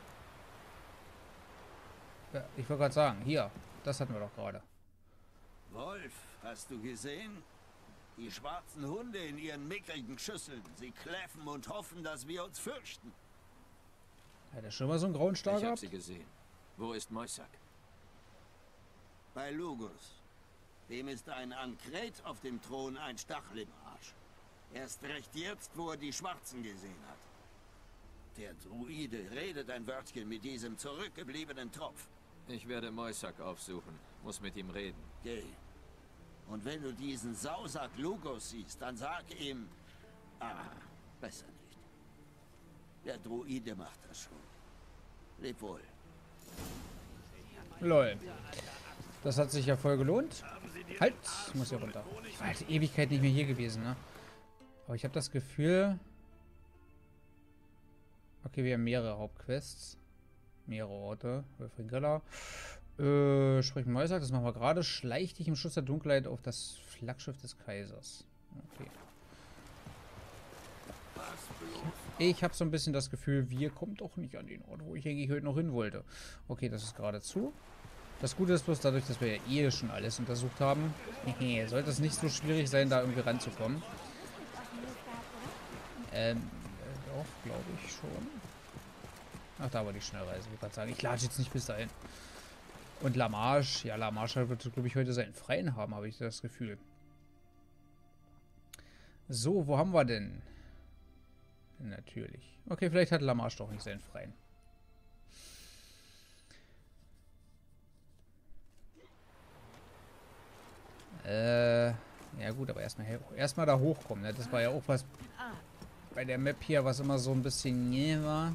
Ja, ich wollte gerade sagen, hier, das hatten wir doch gerade. Wolf, hast du gesehen? Die schwarzen Hunde in ihren mickrigen Schüsseln. Sie kläffen und hoffen, dass wir uns fürchten. Hat er schon mal so einen grauen Star Ich hab gehabt? sie gesehen. Wo ist Moisak? Bei Lugus. Dem ist ein Ankret auf dem Thron ein Stachel im Arsch. Erst recht jetzt, wo er die Schwarzen gesehen hat. Der Druide redet ein Wörtchen mit diesem zurückgebliebenen Tropf. Ich werde Moisak aufsuchen. Muss mit ihm reden. Geh. Und wenn du diesen Sausack Lugos siehst, dann sag ihm... Ah, besser nicht. Der Druide macht das schon. Leb wohl. Lol. Das hat sich ja voll gelohnt. Halt! Ich muss hier runter. Ich war halt Ewigkeit nicht mehr hier gewesen, ne? Aber ich habe das Gefühl... Okay, wir haben mehrere Hauptquests. Mehrere Orte. Fringilla. Äh, sprich Moisak, das machen wir gerade. Schleich dich im Schutz der Dunkelheit auf das Flaggschiff des Kaisers. Okay. Ich habe so ein bisschen das Gefühl, wir kommen doch nicht an den Ort, wo ich eigentlich heute noch hin wollte. Okay, das ist gerade zu. Das Gute ist bloß dadurch, dass wir ja eh schon alles untersucht haben, sollte es nicht so schwierig sein, da irgendwie ranzukommen. Ähm, äh, doch, glaube ich schon. Ach, da war die Schnellreise, ich wollte gerade sagen. Ich latsche jetzt nicht bis dahin. Und La Marche, ja, La Marche wird, glaube ich, heute seinen Freien haben, habe ich das Gefühl. So, wo haben wir denn? Natürlich. Okay, vielleicht hat La Marche doch nicht seinen Freien. Äh, ja gut, aber erstmal erstmal da hochkommen, ne? Das war ja auch was bei der Map hier, was immer so ein bisschen nee war.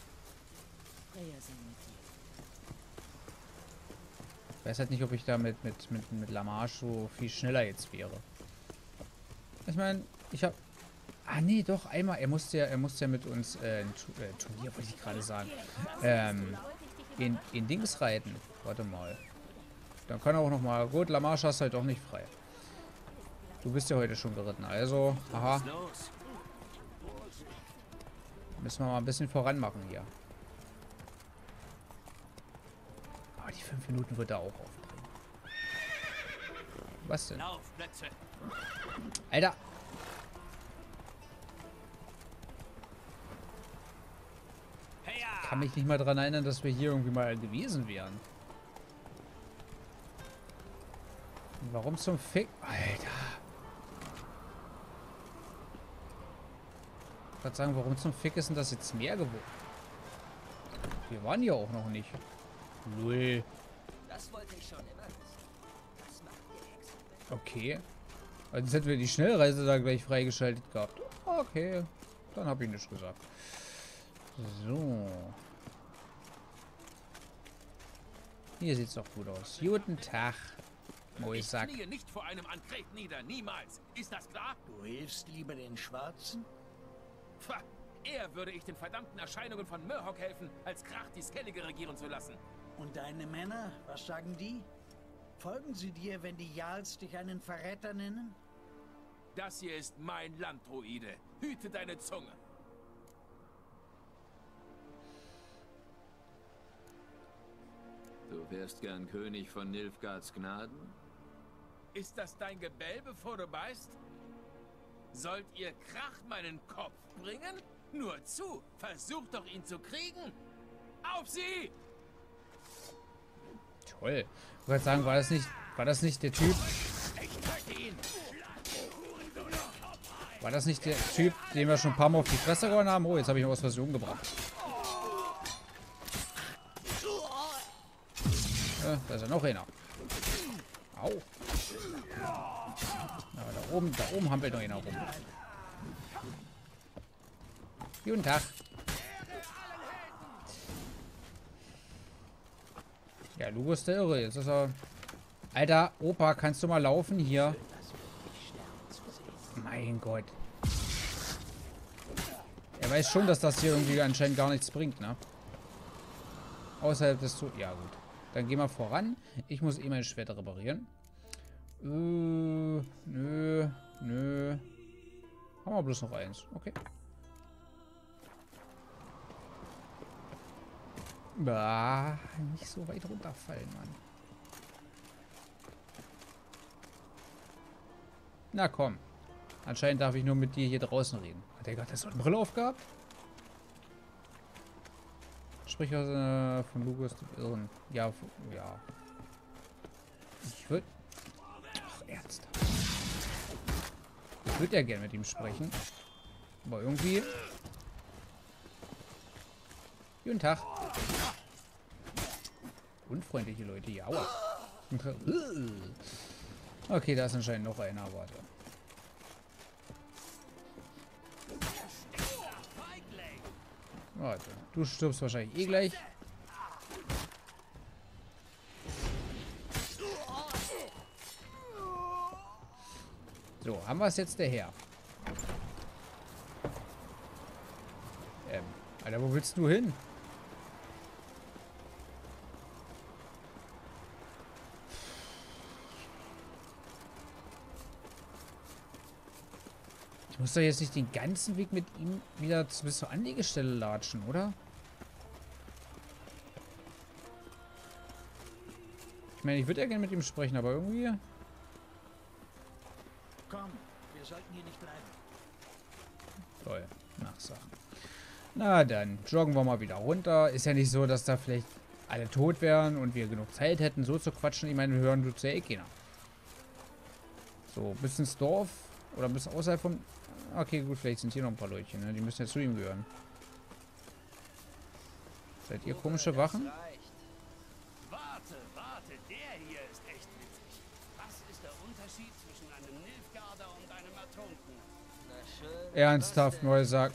Ich weiß halt nicht, ob ich da mit, mit, mit, mit La Marche so viel schneller jetzt wäre. Ich meine, ich habe... Ah, nee, doch, einmal. Er musste ja, er musste ja mit uns äh, ein Tu- äh, Turnier, wollte ich gerade sagen. Ähm, in, in Dings reiten. Warte mal. Dann kann er auch noch mal... Gut, La Marche hast halt doch nicht frei. Du bist ja heute schon geritten, also... Aha. Müssen wir mal ein bisschen voran machen hier. Aber die fünf Minuten wird er auch aufbringen. Was denn? Alter! Ich kann mich nicht mal daran erinnern, dass wir hier irgendwie mal gewesen wären. Warum zum Fick... Alter! Ich wollte sagen, warum zum Fick ist denn das jetzt mehr geworden? Wir waren ja auch noch nicht. Null. Das wollte ich schon immer wissen. Das macht die Hexe. Okay. Also jetzt hätten wir die Schnellreise da gleich freigeschaltet gehabt. Okay. Dann habe ich nichts gesagt. So. Hier sieht's doch gut aus. Guten Tag. Moisak. Ich knie nicht vor einem Ankret nieder. Niemals. Ist das klar? Du hilfst lieber den Schwarzen? Pfah. Eher würde ich den verdammten Erscheinungen von Murhok helfen, als Krach die Skellige regieren zu lassen. Und deine Männer, was sagen die? Folgen sie dir, wenn die Jarls dich einen Verräter nennen? Das hier ist mein Land, Druide. Hüte deine Zunge. Du wärst gern König von Nilfgaards Gnaden? Ist das dein Gebell, bevor du beißt? Sollt ihr Krach meinen Kopf bringen? Nur zu, versucht doch ihn zu kriegen. Auf sie! Toll. Ich wollte sagen, war das nicht, war das nicht der Typ? War das nicht der Typ, den wir schon ein paar Mal auf die Fresse gehauen haben? Oh, jetzt habe ich noch was Version umgebracht. Ja, da ist ja noch einer. Au. Ja, da oben, da oben hampelt noch einer rum. Guten Tag. Ja, Lugo ist der Irre. Jetzt ist er... Alter, Opa, kannst du mal laufen hier? Mein Gott. Er weiß schon, dass das hier irgendwie anscheinend gar nichts bringt, ne? Außerhalb des... Zu ja, gut. Dann gehen wir voran. Ich muss eh mein Schwert reparieren. Äh, nö, nö. Haben wir bloß noch eins. Okay. Bah, nicht so weit runterfallen, Mann. Na komm. Anscheinend darf ich nur mit dir hier draußen reden. Hat der gerade eine Sonnenbrille aufgehabt? Sprich aus äh, von Lugus Irren. Ja, ja. Ich würde... Ach, ernsthaft. Ich würde ja gerne mit ihm sprechen. Aber irgendwie... Guten Tag. Unfreundliche Leute hier. Aua. Okay, da ist anscheinend noch einer. Warte. Warte. Du stirbst wahrscheinlich eh gleich. So, haben wir es jetzt der Herr. Ähm, Alter, wo willst du hin? Ich muss doch jetzt nicht den ganzen Weg mit ihm wieder bis zur Anlegestelle latschen, oder? Ich meine, ich würde ja gerne mit ihm sprechen, aber irgendwie... Komm, wir sollten hier nicht bleiben. Toll, Nachsagen. Na dann, joggen wir mal wieder runter. Ist ja nicht so, dass da vielleicht alle tot wären und wir genug Zeit hätten, so zu quatschen. Ich meine, wir hören tut's ja eh keiner. So, bis ins Dorf oder bis außerhalb vom... Okay, gut, vielleicht sind hier noch ein paar Leutchen, ne? Die müssen ja zu ihm gehören. Seid ihr komische Wachen? Warte, warte, der hier ist echt witzig. Was ist der Unterschied zwischen einem Nilfgaarder und einem Atonken? Ernsthaft, Neusack.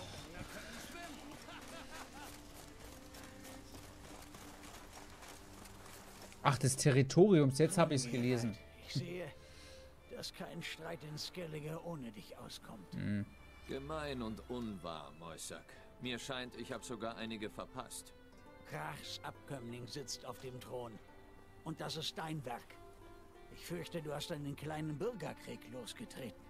Ach, des Territoriums, jetzt habe ich es gelesen. Ich sehe, dass kein Streit in Skellige ohne dich auskommt. Hm. Gemein und unwahr, Moisak. Mir scheint, ich habe sogar einige verpasst. Krachs Abkömmling sitzt auf dem Thron. Und das ist dein Werk. Ich fürchte, du hast einen kleinen Bürgerkrieg losgetreten.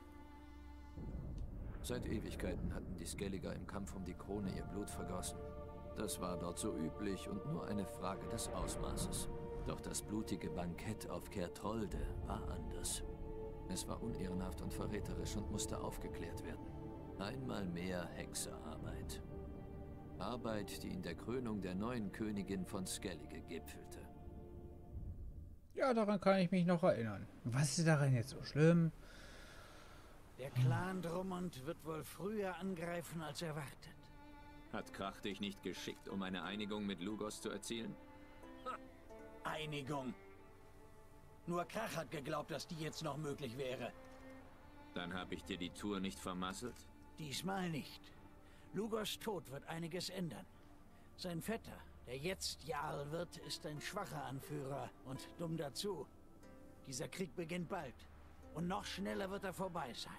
Seit Ewigkeiten hatten die Skelliger im Kampf um die Krone ihr Blut vergossen. Das war dort so üblich und nur eine Frage des Ausmaßes. Doch das blutige Bankett auf Kertrolde war anders. Es war unehrenhaft und verräterisch und musste aufgeklärt werden. Einmal mehr Hexerarbeit. Arbeit, die in der Krönung der neuen Königin von Skellige gipfelte. Ja, daran kann ich mich noch erinnern. Was ist daran jetzt so schlimm? Der Clan Drummond wird wohl früher angreifen als erwartet. Hat Krach dich nicht geschickt, um eine Einigung mit Lugos zu erzielen? Einigung. Nur Krach hat geglaubt, dass die jetzt noch möglich wäre. Dann habe ich dir die Tour nicht vermasselt? Diesmal nicht. Lugos Tod wird einiges ändern. Sein Vetter, der jetzt Jarl wird, ist ein schwacher Anführer und dumm dazu. Dieser Krieg beginnt bald. Und noch schneller wird er vorbei sein.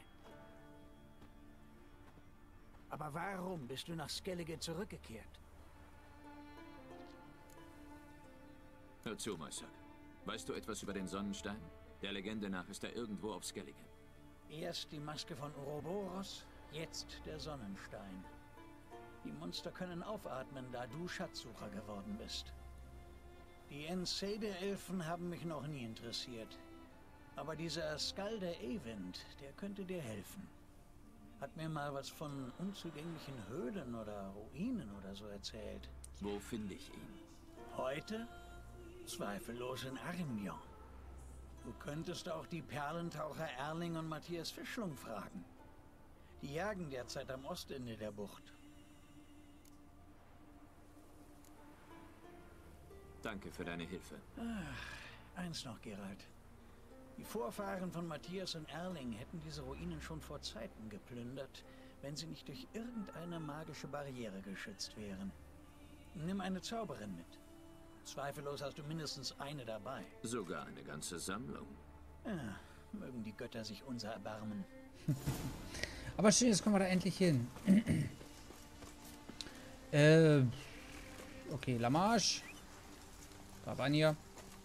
Aber warum bist du nach Skellige zurückgekehrt? Hör zu, Moisak. Weißt du etwas über den Sonnenstein? Der Legende nach ist er irgendwo auf Skellige. Erst die Maske von Ouroboros, jetzt der Sonnenstein. Die Monster können aufatmen, da du Schatzsucher geworden bist. Die Ensede-Elfen haben mich noch nie interessiert. Aber dieser Skalder Eyvind, der könnte dir helfen. Hat mir mal was von unzugänglichen Höhlen oder Ruinen oder so erzählt. Wo finde ich ihn? Heute? Zweifellos in Armion. Du könntest auch die Perlentaucher Erling und Matthias Fischlung fragen. Die jagen derzeit am Ostende der Bucht. Danke für deine Hilfe. Ach, eins noch, Geralt. Die Vorfahren von Matthias und Erling hätten diese Ruinen schon vor Zeiten geplündert, wenn sie nicht durch irgendeine magische Barriere geschützt wären. Nimm eine Zauberin mit. Zweifellos hast du mindestens eine dabei. Sogar eine ganze Sammlung. Ja, mögen die Götter sich unser erbarmen. Aber schön, jetzt kommen wir da endlich hin. äh, okay, Lamarche. Barbania.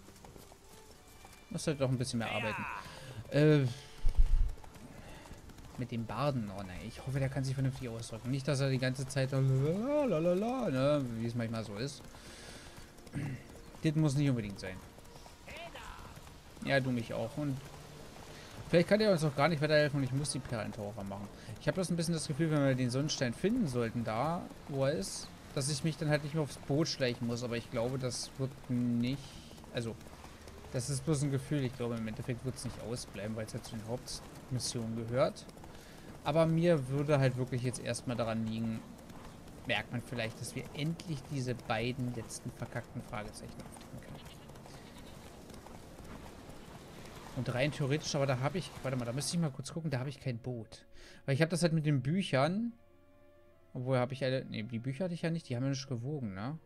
Muss halt doch ein bisschen mehr arbeiten. Äh, mit dem Barden. Oh nein, ich hoffe, der kann sich vernünftig ausdrücken. Nicht, dass er die ganze Zeit lalalala, ne, wie es manchmal so ist. Das muss nicht unbedingt sein. Ja, du mich auch. Und vielleicht kann der uns auch gar nicht weiterhelfen und ich muss die Perlentaucher machen. Ich habe bloß ein bisschen das Gefühl, wenn wir den Sonnenstein finden sollten, da, wo er ist, dass ich mich dann halt nicht mehr aufs Boot schleichen muss. Aber ich glaube, das wird nicht... Also, das ist bloß ein Gefühl. Ich glaube, im Endeffekt wird es nicht ausbleiben, weil es ja zu den Hauptmissionen gehört. Aber mir würde halt wirklich jetzt erstmal daran liegen, merkt man vielleicht, dass wir endlich diese beiden letzten verkackten Fragezeichen aufdecken können. Und rein theoretisch, aber da habe ich, warte mal, da müsste ich mal kurz gucken, da habe ich kein Boot. Weil ich habe das halt mit den Büchern, obwohl habe ich alle, ne, die Bücher hatte ich ja nicht, die haben ja nicht gewogen, ne?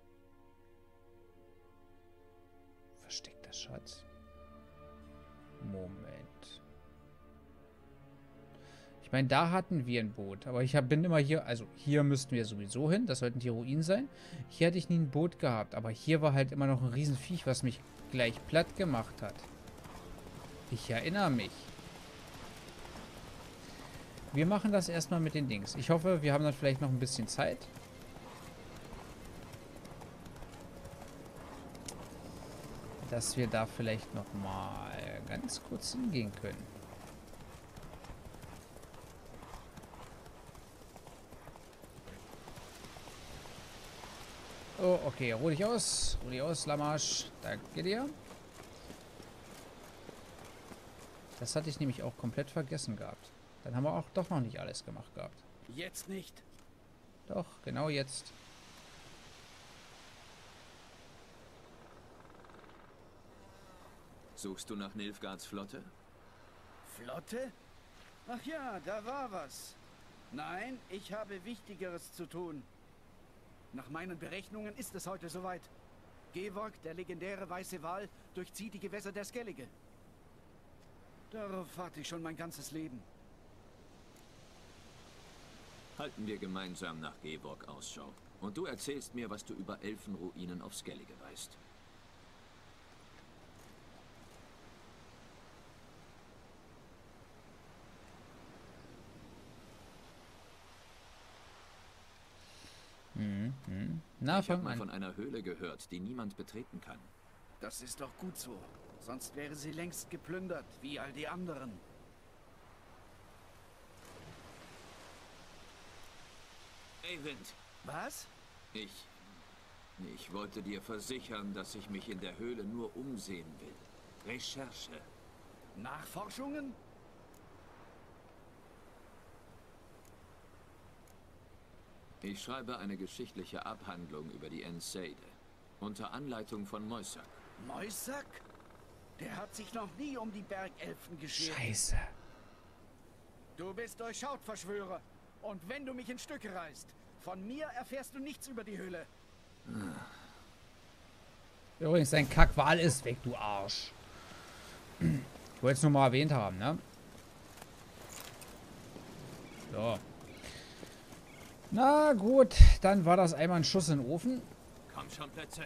Versteckter Schatz. Moment. Ich meine, da hatten wir ein Boot, aber ich hab, bin immer hier, also hier müssten wir sowieso hin, das sollten die Ruinen sein. Hier hatte ich nie ein Boot gehabt, aber hier war halt immer noch ein Riesenviech, was mich gleich platt gemacht hat. Ich erinnere mich. Wir machen das erstmal mit den Dings. Ich hoffe, wir haben dann vielleicht noch ein bisschen Zeit. Dass wir da vielleicht noch mal ganz kurz hingehen können. Oh, okay, ruh dich aus. Ruh dich aus, Lamarche. Danke dir. Das hatte ich nämlich auch komplett vergessen gehabt. Dann haben wir auch doch noch nicht alles gemacht gehabt. Jetzt nicht. Doch, genau jetzt. Suchst du nach Nilfgaards Flotte? Flotte? Ach ja, da war was. Nein, ich habe Wichtigeres zu tun. Nach meinen Berechnungen ist es heute soweit. Gevorg, der legendäre weiße Wal, durchzieht die Gewässer der Skellige. Darauf warte ich schon mein ganzes Leben. Halten wir gemeinsam nach Gevorg Ausschau. Und du erzählst mir, was du über Elfenruinen auf Skellige weißt. Hm, hm. Na, ich habe fang mal an. von einer Höhle gehört, die niemand betreten kann. Das ist doch gut so. Sonst wäre sie längst geplündert, wie all die anderen. Eyvind. Was? Ich... Ich wollte dir versichern, dass ich mich in der Höhle nur umsehen will. Recherche. Nachforschungen? Ich schreibe eine geschichtliche Abhandlung über die Enseide. Unter Anleitung von Moisak. Moisak? Der hat sich noch nie um die Bergelfen geschert. Scheiße. Du bist durchschaut, Verschwörer. Und wenn du mich in Stücke reißt, von mir erfährst du nichts über die Höhle. Übrigens, dein Kackwal ist weg, du Arsch. Ich wollte es nur mal erwähnt haben, ne? So. Na gut, dann war das einmal ein Schuss in den Ofen. Komm schon, Plätze.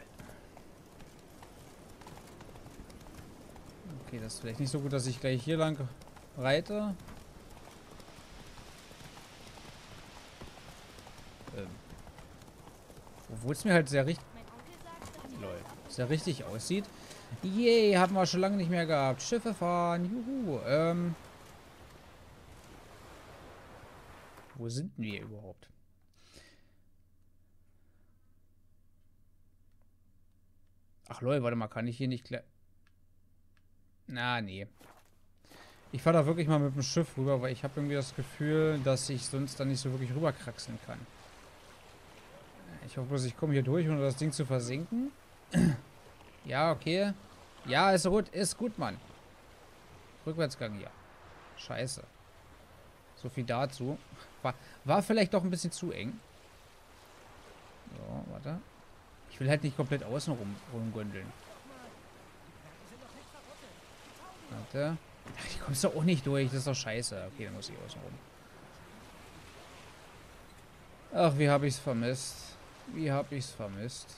Okay, das ist vielleicht nicht so gut, dass ich gleich hier lang reite. Ähm. Obwohl es mir halt sehr richtig... Lol. Sehr richtig aussieht. Yay, haben wir schon lange nicht mehr gehabt. Schiffe fahren, juhu. Ähm, wo sind denn wir überhaupt? Ach lol, warte mal, kann ich hier nicht gleich... Na, nee. Ich fahre da wirklich mal mit dem Schiff rüber, weil ich habe irgendwie das Gefühl, dass ich sonst da nicht so wirklich rüberkraxeln kann. Ich hoffe bloß, ich komme hier durch, ohne das Ding zu versinken. Ja, okay. Ja, ist gut, ist gut, Mann. Rückwärtsgang hier. Scheiße. So viel dazu. War, war vielleicht doch ein bisschen zu eng. So, warte. Ich will halt nicht komplett außen rum rumgündeln. Warte. Ach, ich kommst doch auch nicht durch. Das ist doch scheiße. Okay, dann muss ich außen rum. Ach, wie habe ich es vermisst. Wie habe ich es vermisst.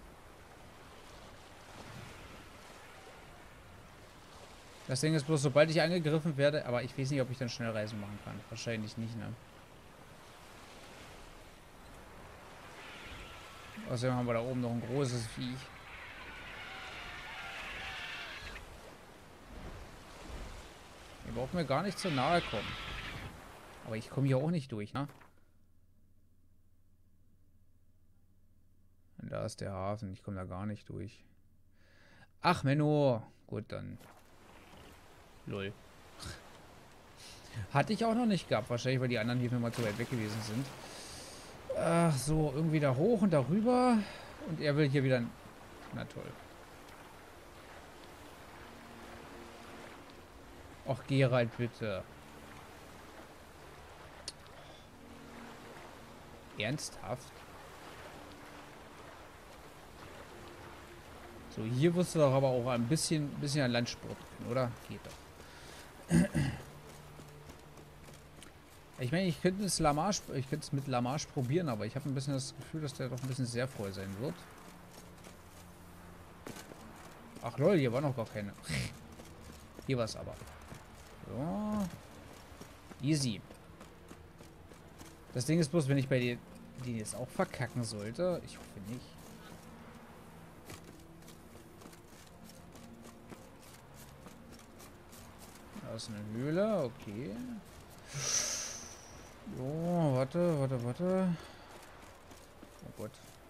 Das Ding ist bloß, sobald ich angegriffen werde, aber ich weiß nicht, ob ich dann Schnellreisen machen kann. Wahrscheinlich nicht, ne? Außerdem haben wir da oben noch ein großes Viech. Ihr braucht mir gar nicht zu nahe kommen. Aber ich komme hier auch nicht durch, ne? Und da ist der Hafen. Ich komme da gar nicht durch. Ach, Menno. Gut, dann. Lol. Hatte ich auch noch nicht gehabt. Wahrscheinlich, weil die anderen hier mal zu weit weg gewesen sind. Ach so, irgendwie da hoch und darüber. Und er will hier wieder... Na toll. Ach, Geralt, bitte. Ernsthaft? So, hier wirst du doch aber auch ein bisschen, bisschen an Land spurten, oder? Geht doch. Ich meine, ich könnte es Lamarche, ich könnte es mit Lamarche probieren, aber ich habe ein bisschen das Gefühl, dass der doch ein bisschen sehr voll sein wird. Ach lol, hier war noch gar keine. Hier war es aber. So. Easy. Das Ding ist bloß, wenn ich bei dir die jetzt auch verkacken sollte. Ich hoffe nicht. Da ist eine Höhle, okay. So, warte, warte, warte. Oh Gott.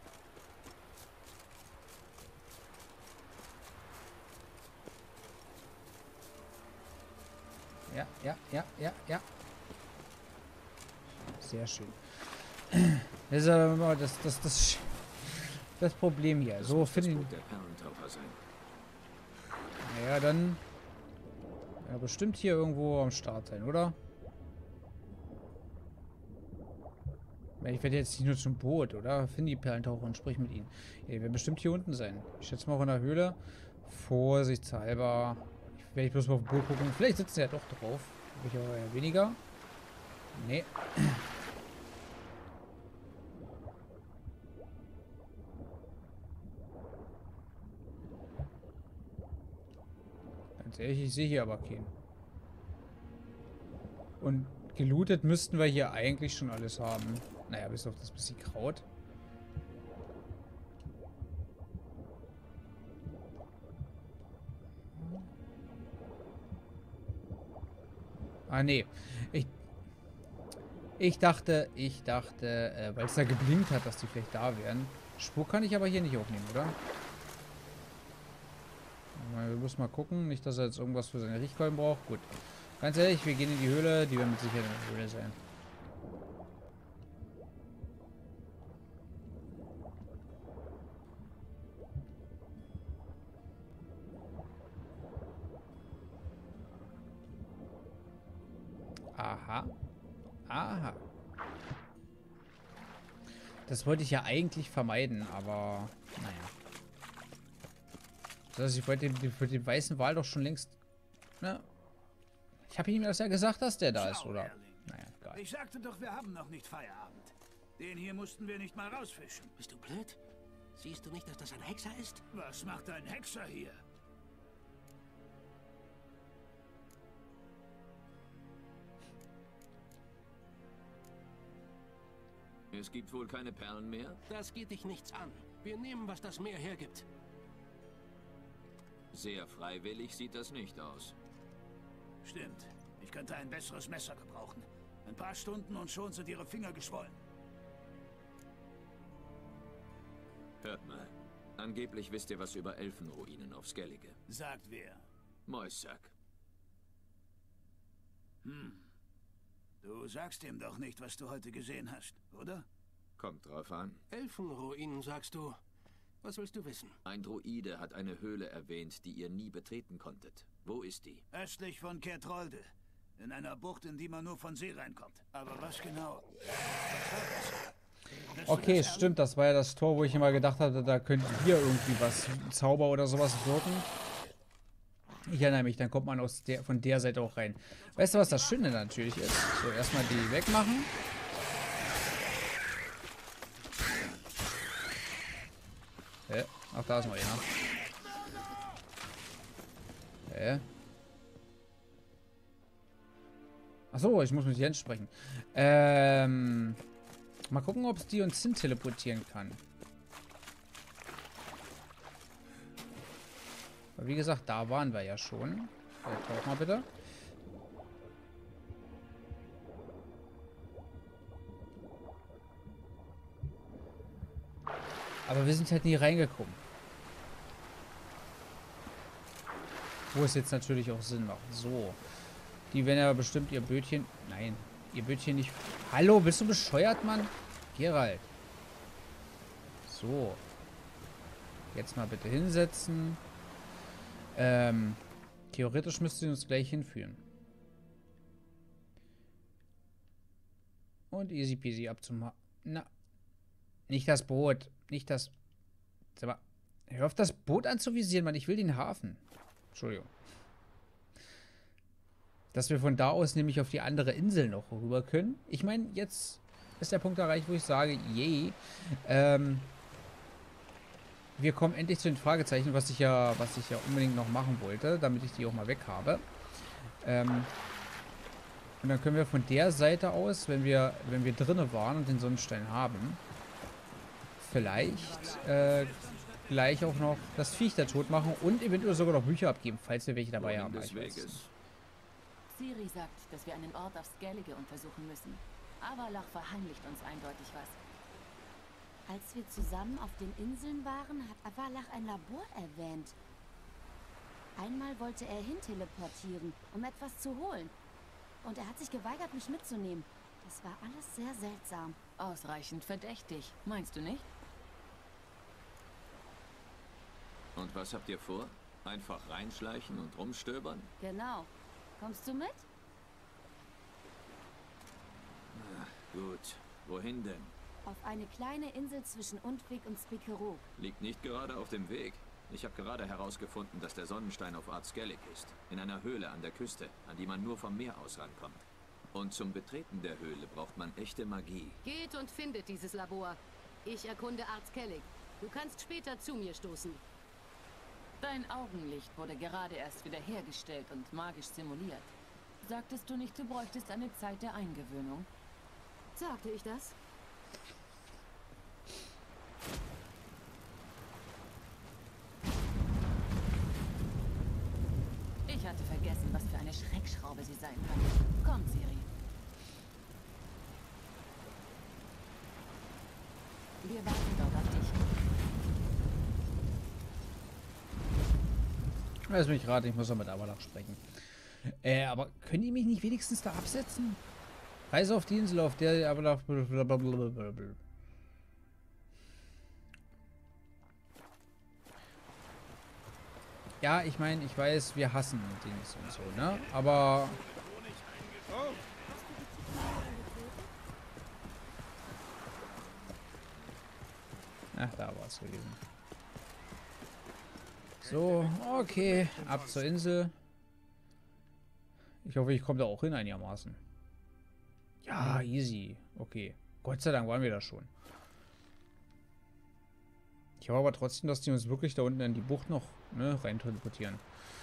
Ja, ja, ja, ja, ja. Sehr schön. Das ist aber immer das, das, das, das Problem hier. Das so finde ich. Naja, dann. Ja, bestimmt hier irgendwo am Start sein, oder? Ich werde jetzt nicht nur zum Boot, oder? Finde die Perlentaucher und sprich mit ihnen. Ja, die werden bestimmt hier unten sein. Ich schätze mal auch in der Höhle. Vorsichtshalber. Ich werde bloß mal auf dem Boot gucken. Vielleicht sitzt er ja doch drauf. Ich aber ja weniger. Nee. Ganz ehrlich, ich sehe hier aber keinen. Und gelootet müssten wir hier eigentlich schon alles haben. Naja, bis auf das bisschen Kraut. Ah, nee. Ich, ich dachte, ich dachte, äh, weil es da geblinkt hat, dass die vielleicht da wären. Spur kann ich aber hier nicht aufnehmen, oder? Wir müssen mal gucken. Nicht, dass er jetzt irgendwas für seine Riechkolben braucht. Gut. Ganz ehrlich, wir gehen in die Höhle. Die werden mit Sicherheit in der Höhle sein. Aha. Aha. Das wollte ich ja eigentlich vermeiden, aber naja. Das heißt, ich wollte den, für den weißen Wal doch schon längst... Ne? Ich habe ihm das ja gesagt, dass der da ist, oder? Naja, egal. Ich sagte doch, wir haben noch nicht Feierabend. Den hier mussten wir nicht mal rausfischen. Bist du blöd? Siehst du nicht, dass das ein Hexer ist? Was macht ein Hexer hier? Es gibt wohl keine Perlen mehr? Das geht dich nichts an. Wir nehmen, was das Meer hergibt. Sehr freiwillig sieht das nicht aus. Stimmt. Ich könnte ein besseres Messer gebrauchen. Ein paar Stunden und schon sind ihre Finger geschwollen. Hört mal. Angeblich wisst ihr was über Elfenruinen auf Skellige. Sagt wer? Moisak. Hm. Du sagst ihm doch nicht, was du heute gesehen hast, oder? Kommt drauf an. Elfenruinen, sagst du. Was willst du wissen? Ein Druide hat eine Höhle erwähnt, die ihr nie betreten konntet. Wo ist die? Östlich von Kertrolde. In einer Bucht, in die man nur von See reinkommt. Aber was genau? Okay, stimmt. Das war ja das Tor, wo ich immer gedacht hatte, da könnte hier irgendwie was, Zauber oder sowas wirken. Ich erinnere mich, dann kommt man aus der, von der Seite auch rein. Weißt du, was das Schöne natürlich ist? So, erstmal die wegmachen. Hä? Ach, da ist noch einer. Hä? Achso, ich muss mit Jens sprechen. Ähm... Mal gucken, ob es die uns hin teleportieren kann. Aber wie gesagt, da waren wir ja schon. Ja, tauch mal bitte. Aber wir sind halt nie reingekommen. Wo es jetzt natürlich auch Sinn macht. So. Die werden ja bestimmt ihr Bötchen... Nein. Ihr Bötchen nicht... Hallo, bist du bescheuert, Mann? Geralt. So. Jetzt mal bitte hinsetzen. Ähm, theoretisch müsste sie uns gleich hinführen. Und easy peasy abzumachen. Na. Nicht das Boot. Nicht das... Sag mal, hör auf das Boot anzuvisieren, Mann. Ich will den Hafen. Entschuldigung. Dass wir von da aus nämlich auf die andere Insel noch rüber können. Ich meine, jetzt ist der Punkt erreicht, wo ich sage, yay. Ähm, wir kommen endlich zu den Fragezeichen, was ich ja, was ich ja unbedingt noch machen wollte, damit ich die auch mal weg habe. Ähm, und dann können wir von der Seite aus, wenn wir, wenn wir drinnen waren und den Sonnenstein haben, vielleicht äh, gleich auch noch das Viech da tot machen und eventuell sogar noch Bücher abgeben, falls wir welche dabei haben. Des Weges. Ciri sagt, dass wir einen Ort auf Skellige untersuchen müssen. Avalach verheimlicht uns eindeutig was. Als wir zusammen auf den Inseln waren, hat Avalach ein Labor erwähnt. Einmal wollte er hinteleportieren, um etwas zu holen. Und er hat sich geweigert, mich mitzunehmen. Das war alles sehr seltsam. Ausreichend verdächtig, meinst du nicht? Und was habt ihr vor? Einfach reinschleichen und rumstöbern? Genau. Kommst du mit? Ach, gut. Wohin denn? Auf eine kleine Insel zwischen Undvik und Spikeroog. Liegt nicht gerade auf dem Weg. Ich habe gerade herausgefunden, dass der Sonnenstein auf Art Skellig ist. In einer Höhle an der Küste, an die man nur vom Meer aus rankommt. Und zum Betreten der Höhle braucht man echte Magie. Geht und findet dieses Labor. Ich erkunde Art Skellig. Du kannst später zu mir stoßen. Dein Augenlicht wurde gerade erst wieder hergestellt und magisch simuliert. Sagtest du nicht, du bräuchtest eine Zeit der Eingewöhnung? Sagte ich das? Ich hatte vergessen, was für eine Schreckschraube sie sein kann. Komm, Ciri. Wir warten dort auf dich. Lass mich raten, ich muss noch mit Avalach sprechen. Äh, aber können die mich nicht wenigstens da absetzen? Reise auf die Insel, auf der Avalach... Ja, ich meine, ich weiß, wir hassen Dings und so, ne? Aber... Ach, da war es gewesen. So, okay, ab zur Insel. Ich hoffe, ich komme da auch hin einigermaßen. Ja, easy. Okay. Gott sei Dank waren wir da schon. Ich hoffe aber trotzdem, dass die uns wirklich da unten in die Bucht noch, ne, rein teleportieren.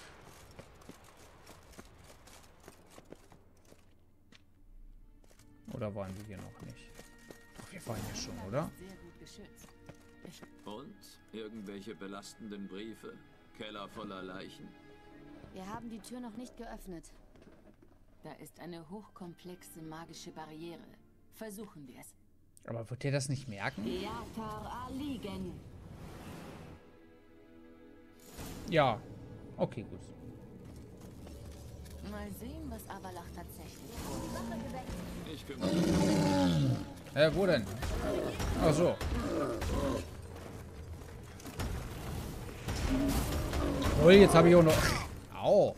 Oder waren wir hier noch nicht? Doch, wir waren hier schon, oder? Und? Irgendwelche belastenden Briefe? Keller voller Leichen. Wir haben die Tür noch nicht geöffnet. Da ist eine hochkomplexe magische Barriere. Versuchen wir es. Aber wird ihr das nicht merken? Ja. Okay, gut. Mal sehen, was Avalach tatsächlich Ich kümmere mich. Äh, wo denn? Ach so. Oh, jetzt habe ich auch noch... Au.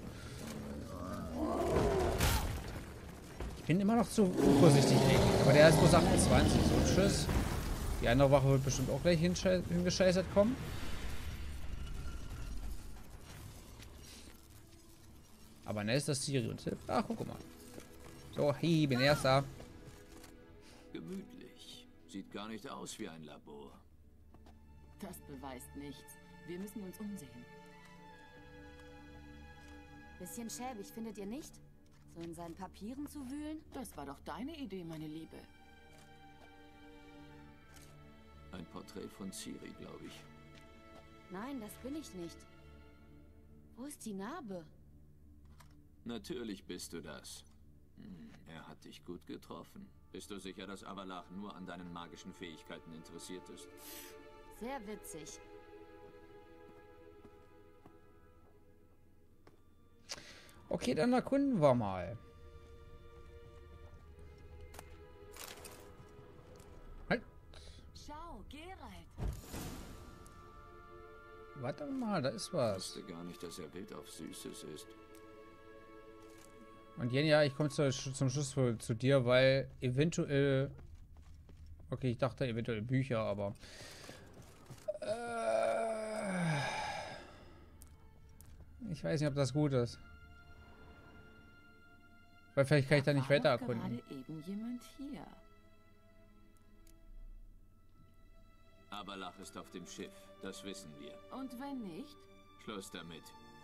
Ich bin immer noch zu vorsichtig eigentlich. Aber der ist bloß achtundzwanzig. So, tschüss. Die andere Wache wird bestimmt auch gleich hingescheißert kommen. Aber ne, ist das Siri und hilft. Ach, guck mal. So, hi, bin erster. Gemütlich. Sieht gar nicht aus wie ein Labor. Das beweist nichts. Wir müssen uns umsehen. Bisschen schäbig, findet ihr nicht? So in seinen Papieren zu wühlen? Das war doch deine Idee, meine Liebe. Ein Porträt von Ciri, glaube ich. Nein, das bin ich nicht. Wo ist die Narbe? Natürlich bist du das. Hm, er hat dich gut getroffen. Bist du sicher, dass Avalach nur an deinen magischen Fähigkeiten interessiert ist? Sehr witzig. Okay, dann erkunden wir mal. Halt. Schau, Geralt. Warte mal, da ist was. Ich wusste gar nicht, dass er wild auf Süßes ist. Und Jenja, ich komme zu, zum Schluss zu, zu dir, weil eventuell... Okay, ich dachte eventuell Bücher, aber... Äh, ich weiß nicht, ob das gut ist. Weil vielleicht kann ich da nicht weiter erkunden. Gerade eben jemand hier. Avalach ist auf dem Schiff, das wissen wir. Und wenn nicht? Schluss damit.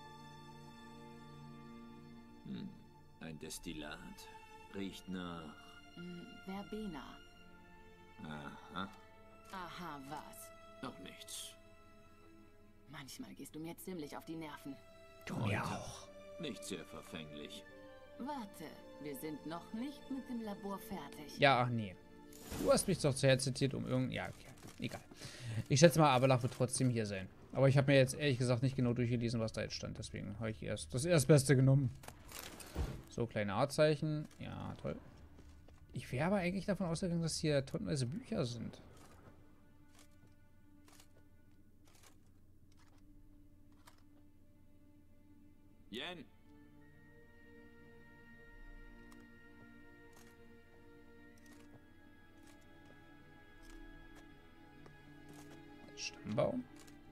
Hm. Ein Destillat. Riecht nach... Hm, Verbena. Aha. Aha, was? Noch nichts. Manchmal gehst du mir ziemlich auf die Nerven. Du mir auch. Nicht sehr verfänglich. Warte, wir sind noch nicht mit dem Labor fertig. Ja, ach nee. Du hast mich doch zuher zitiert, um irgendein... Ja, okay. Egal. Ich schätze mal, Avalach wird trotzdem hier sein. Aber ich habe mir jetzt ehrlich gesagt nicht genau durchgelesen, was da jetzt stand. Deswegen habe ich erst das Erstbeste genommen. So, kleine A-Zeichen. Ja, toll. Ich wäre aber eigentlich davon ausgegangen, dass hier tonnenweise Bücher sind. Jen! Stammbaum.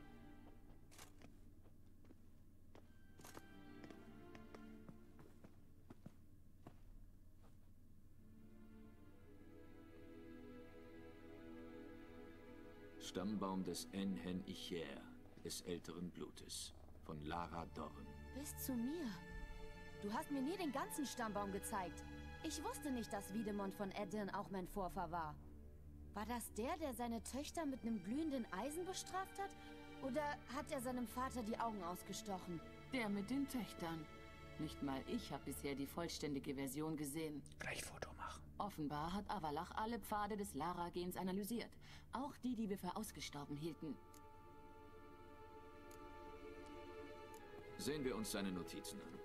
Stammbaum des Enhen Icher, des älteren Blutes, von Lara Dorn. Bis zu mir. Du hast mir nie den ganzen Stammbaum gezeigt. Ich wusste nicht, dass Wiedemont von Edirn auch mein Vorfahr war. War das der, der seine Töchter mit einem glühenden Eisen bestraft hat? Oder hat er seinem Vater die Augen ausgestochen? Der mit den Töchtern. Nicht mal ich habe bisher die vollständige Version gesehen. Gleich Foto machen. Offenbar hat Avalach alle Pfade des Lara-Gens analysiert. Auch die, die wir für ausgestorben hielten. Sehen wir uns seine Notizen an.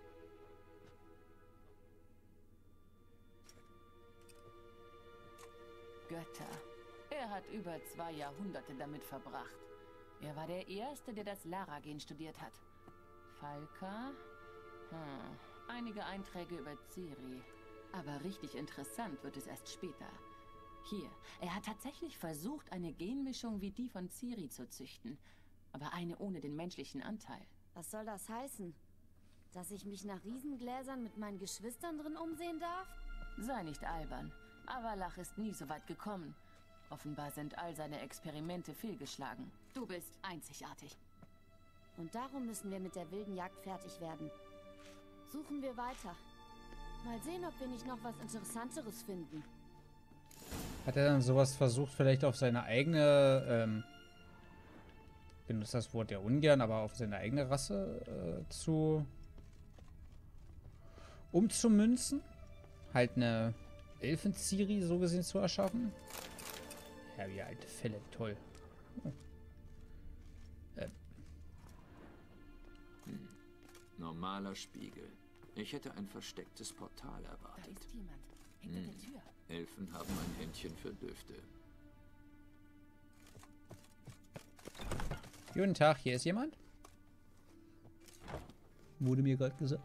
Götter. Er hat über zwei Jahrhunderte damit verbracht. Er war der Erste, der das Lara-Gen studiert hat. Falka? Hm. Einige Einträge über Ciri. Aber richtig interessant wird es erst später. Hier, er hat tatsächlich versucht, eine Genmischung wie die von Ciri zu züchten. Aber eine ohne den menschlichen Anteil. Was soll das heißen? Dass ich mich nach Riesengläsern mit meinen Geschwistern drin umsehen darf? Sei nicht albern. Avalach ist nie so weit gekommen. Offenbar sind all seine Experimente fehlgeschlagen. Du bist einzigartig. Und darum müssen wir mit der wilden Jagd fertig werden. Suchen wir weiter. Mal sehen, ob wir nicht noch was Interessanteres finden. Hat er dann sowas versucht, vielleicht auf seine eigene, ähm, benutzt das Wort ja ungern, aber auf seine eigene Rasse äh, zu umzumünzen. Halt eine Elfenziri so gesehen zu erschaffen. Ja, wie alte Fälle, toll. Oh. Äh. Hm. Normaler Spiegel. Ich hätte ein verstecktes Portal erwartet. Da ist jemand. Hinter Hm. der Tür. Elfen haben ein Händchen für Düfte. Guten Tag, hier ist jemand? Wurde mir gerade gesagt.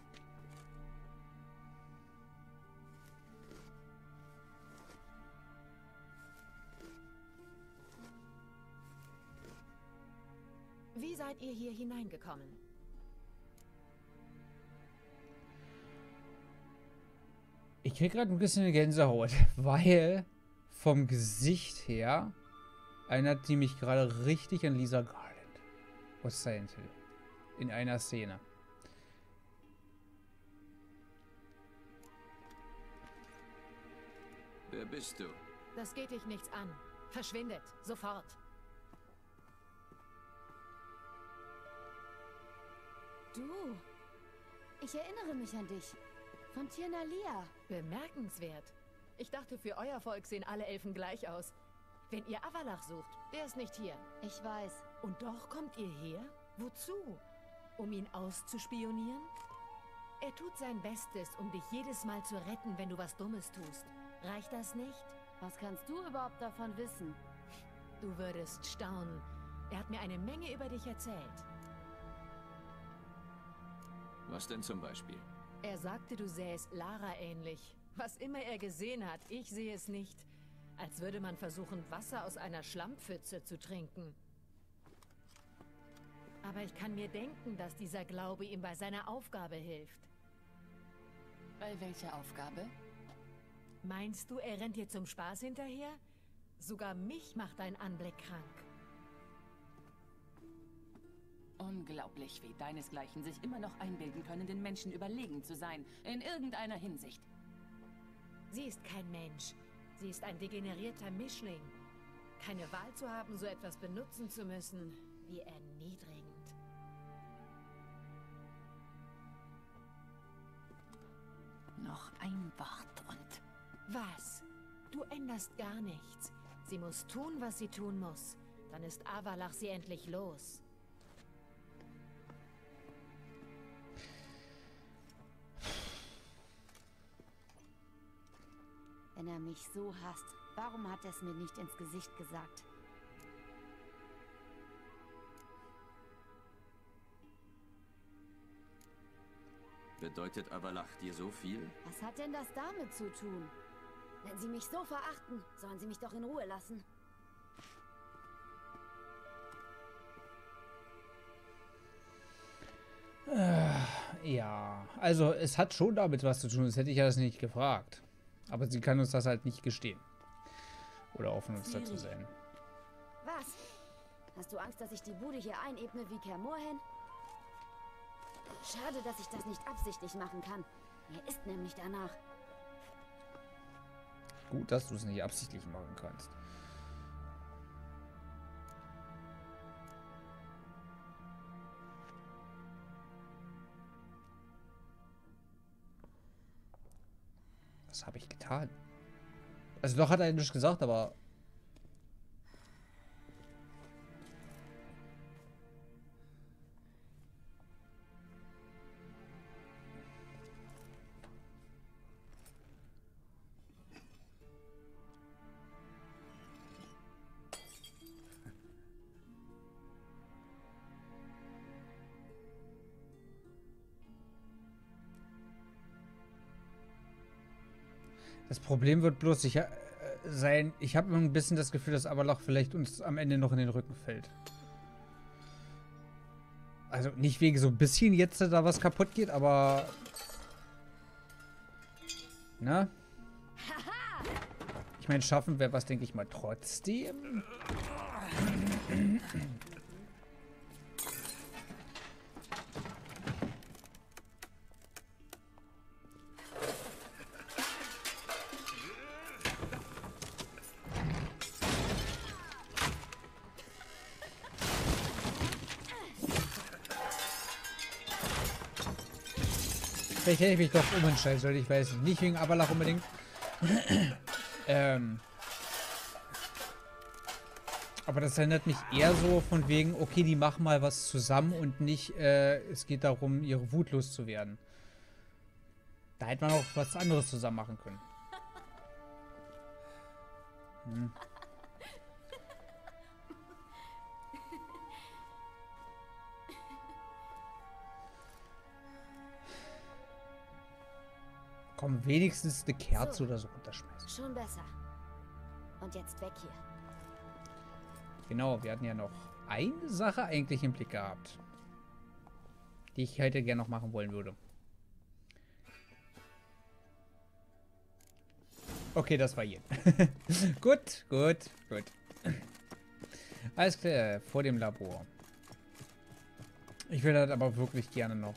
Wie seid ihr hier hineingekommen? Ich krieg gerade ein bisschen eine Gänsehaut, weil vom Gesicht her erinnert die mich gerade richtig an Lisa Garland aus Silent Hill. In einer Szene. Wer bist du? Das geht dich nichts an. Verschwindet. Sofort. Du. Ich erinnere mich an dich. Von Tirnalia. Bemerkenswert. Ich dachte, für euer Volk sehen alle Elfen gleich aus. Wenn ihr Avalach sucht, der ist nicht hier. Ich weiß. Und doch kommt ihr her? Wozu? Um ihn auszuspionieren? Er tut sein Bestes, um dich jedes Mal zu retten, wenn du was Dummes tust. Reicht das nicht? Was kannst du überhaupt davon wissen? Du würdest staunen. Er hat mir eine Menge über dich erzählt. Was denn zum Beispiel? Er sagte, du sähest Lara ähnlich. Was immer er gesehen hat, ich sehe es nicht. Als würde man versuchen, Wasser aus einer Schlammpfütze zu trinken. Aber ich kann mir denken, dass dieser Glaube ihm bei seiner Aufgabe hilft. Bei welcher Aufgabe? Meinst du, er rennt dir zum Spaß hinterher? Sogar mich macht dein Anblick krank. Unglaublich, wie deinesgleichen sich immer noch einbilden können, den Menschen überlegen zu sein. In irgendeiner Hinsicht. Sie ist kein Mensch. Sie ist ein degenerierter Mischling. Keine Wahl zu haben, so etwas benutzen zu müssen. Wie erniedrigend. Noch ein Wort und... Was? Du änderst gar nichts. Sie muss tun, was sie tun muss. Dann ist Avalach sie endlich los. Wenn er mich so hasst, warum hat er es mir nicht ins Gesicht gesagt? Bedeutet Avalach dir so viel? Was hat denn das damit zu tun? Wenn sie mich so verachten, sollen sie mich doch in Ruhe lassen. Äh, ja, also es hat schon damit was zu tun, das hätte ich ja das nicht gefragt. Aber sie kann uns das halt nicht gestehen. Oder offen uns dazu sein. Was? Hast du Angst, dass ich die Bude hier einebne wie Kaer Morhen? Schade, dass ich das nicht absichtlich machen kann. Mir ist nämlich danach. Gut, dass du es nicht absichtlich machen kannst. Was habe ich getan? Also doch hat er nicht gesagt, aber... Das Problem wird bloß sicher äh, sein, ich habe ein bisschen das Gefühl, dass Avalach vielleicht uns am Ende noch in den Rücken fällt. Also nicht wegen so ein bisschen jetzt da was kaputt geht, aber... Na? Ich meine, schaffen wir was, denke ich mal, trotzdem. Vielleicht hätte ich mich doch umentscheiden sollen. Ich weiß nicht. Nicht wegen Aberlach unbedingt. ähm. Aber das erinnert mich eher so von wegen, okay, die machen mal was zusammen und nicht, äh, es geht darum, ihre Wut loszuwerden. Da hätte man auch was anderes zusammen machen können. Hm. Komm, wenigstens eine Kerze so, oder so runterschmeißen. Schon besser. Und jetzt weg hier. Genau, wir hatten ja noch eine Sache eigentlich im Blick gehabt, die ich heute gerne noch machen wollen würde. Okay, das war hier. Gut, gut, gut. Alles klar, vor dem Labor. Ich will das aber wirklich gerne noch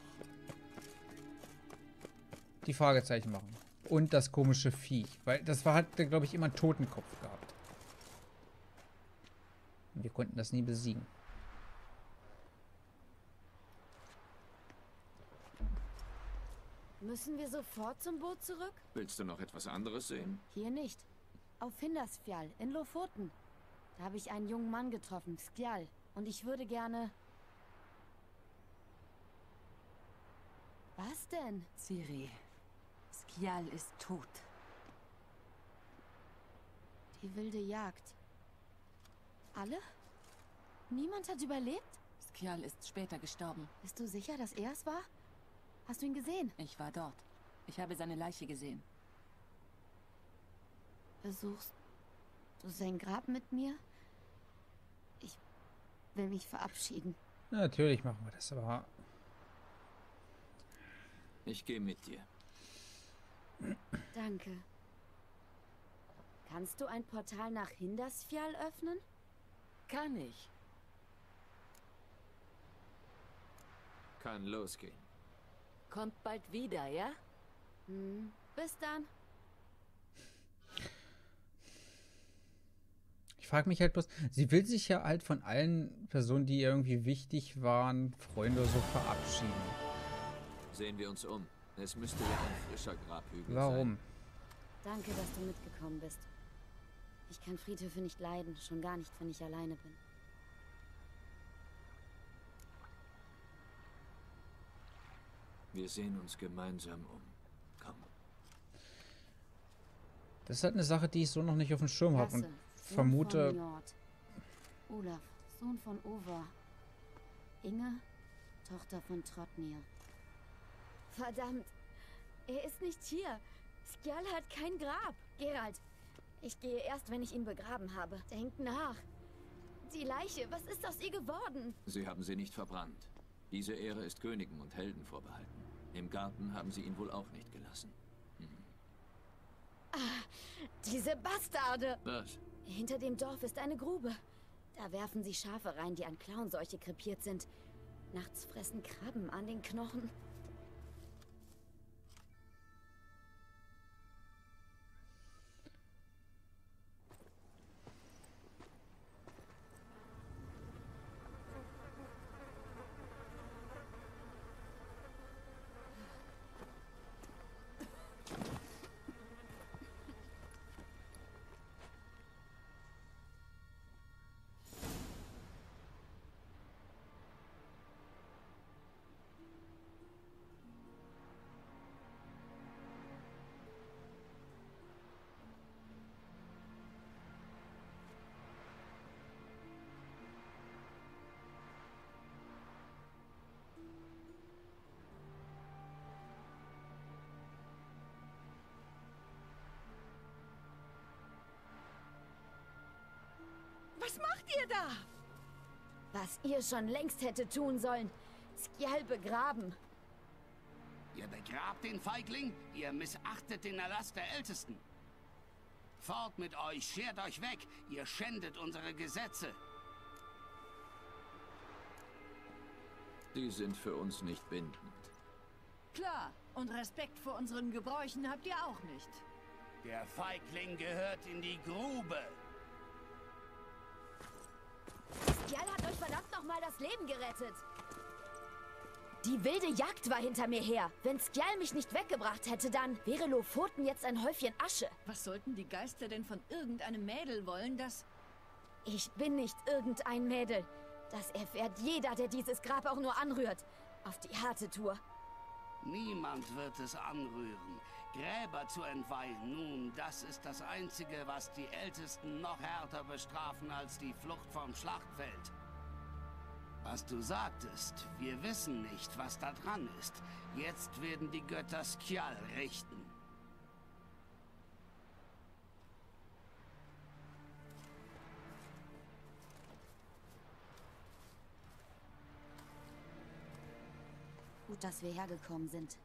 die Fragezeichen machen. Und das komische Viech. Weil das war, hat, glaube ich, immer einen Totenkopf gehabt. Und wir konnten das nie besiegen. Müssen wir sofort zum Boot zurück? Willst du noch etwas anderes sehen? Hier nicht. Auf Hindersfjall, in Lofoten. Da habe ich einen jungen Mann getroffen, Skjal. Und ich würde gerne... Was denn? Ciri, Skjal ist tot. Die wilde Jagd. Alle? Niemand hat überlebt? Skjal ist später gestorben. Bist du sicher, dass er es war? Hast du ihn gesehen? Ich war dort. Ich habe seine Leiche gesehen. Besuchst du sein Grab mit mir? Ich will mich verabschieden. Natürlich machen wir das, aber... Ich gehe mit dir. Danke. Kannst du ein Portal nach Hindersfjall öffnen? Kann ich. Kann losgehen. Kommt bald wieder, ja? Hm. Bis dann. Ich frage mich halt bloß, sie will sich ja halt von allen Personen, die ihr irgendwie wichtig waren, Freunde so verabschieden. Sehen wir uns um. Es müsste ja ein frischer Grabhügel Warum? sein. Danke, dass du mitgekommen bist. Ich kann Friedhöfe nicht leiden, schon gar nicht, wenn ich alleine bin. Wir sehen uns gemeinsam um. Komm. Das ist halt eine Sache, die ich so noch nicht auf dem Schirm habe und Sohn vermute... von Njord. Olaf, Sohn von Ova. Inge, Tochter von Trotnir. Verdammt, er ist nicht hier. Skjal hat kein Grab. Geralt, ich gehe erst, wenn ich ihn begraben habe. Denkt nach. Die Leiche, was ist aus ihr geworden? Sie haben sie nicht verbrannt. Diese Ehre ist Königen und Helden vorbehalten. Im Garten haben sie ihn wohl auch nicht gelassen. Hm. Ah, diese Bastarde! Was? Hinter dem Dorf ist eine Grube. Da werfen sie Schafe rein, die an Klauenseuche krepiert sind. Nachts fressen Krabben an den Knochen. Was macht ihr da? Was ihr schon längst hätte tun sollen. Skjal begraben. Ihr begrabt den Feigling? Ihr missachtet den Erlass der Ältesten. Fort mit euch, schert euch weg. Ihr schändet unsere Gesetze. Die sind für uns nicht bindend. Klar, und Respekt vor unseren Gebräuchen habt ihr auch nicht. Der Feigling gehört in die Grube. Skjal hat euch verdammt nochmal das Leben gerettet. Die wilde Jagd war hinter mir her. Wenn Skjal mich nicht weggebracht hätte, dann wäre Lofoten jetzt ein Häufchen Asche. Was sollten die Geister denn von irgendeinem Mädel wollen, das... Ich bin nicht irgendein Mädel. Das erfährt jeder, der dieses Grab auch nur anrührt. Auf die harte Tour. Niemand wird es anrühren. Gräber zu entweihen, nun, das ist das Einzige, was die Ältesten noch härter bestrafen als die Flucht vom Schlachtfeld. Was du sagtest, wir wissen nicht, was da dran ist. Jetzt werden die Götter Skjal richten. Gut, dass wir hergekommen sind.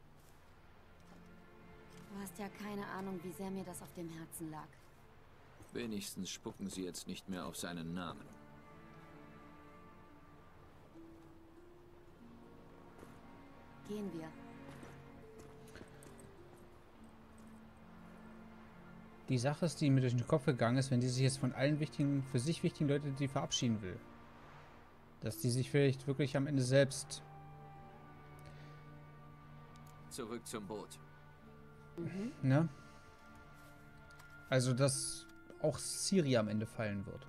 Du hast ja keine Ahnung, wie sehr mir das auf dem Herzen lag. Wenigstens spucken sie jetzt nicht mehr auf seinen Namen. Gehen wir. Die Sache ist, die mir durch den Kopf gegangen ist, wenn die sich jetzt von allen wichtigen, für sich wichtigen Leuten, die verabschieden will. Dass die sich vielleicht wirklich am Ende selbst... Zurück zum Boot. Mhm. Ne? Also, dass auch Ciri am Ende fallen wird.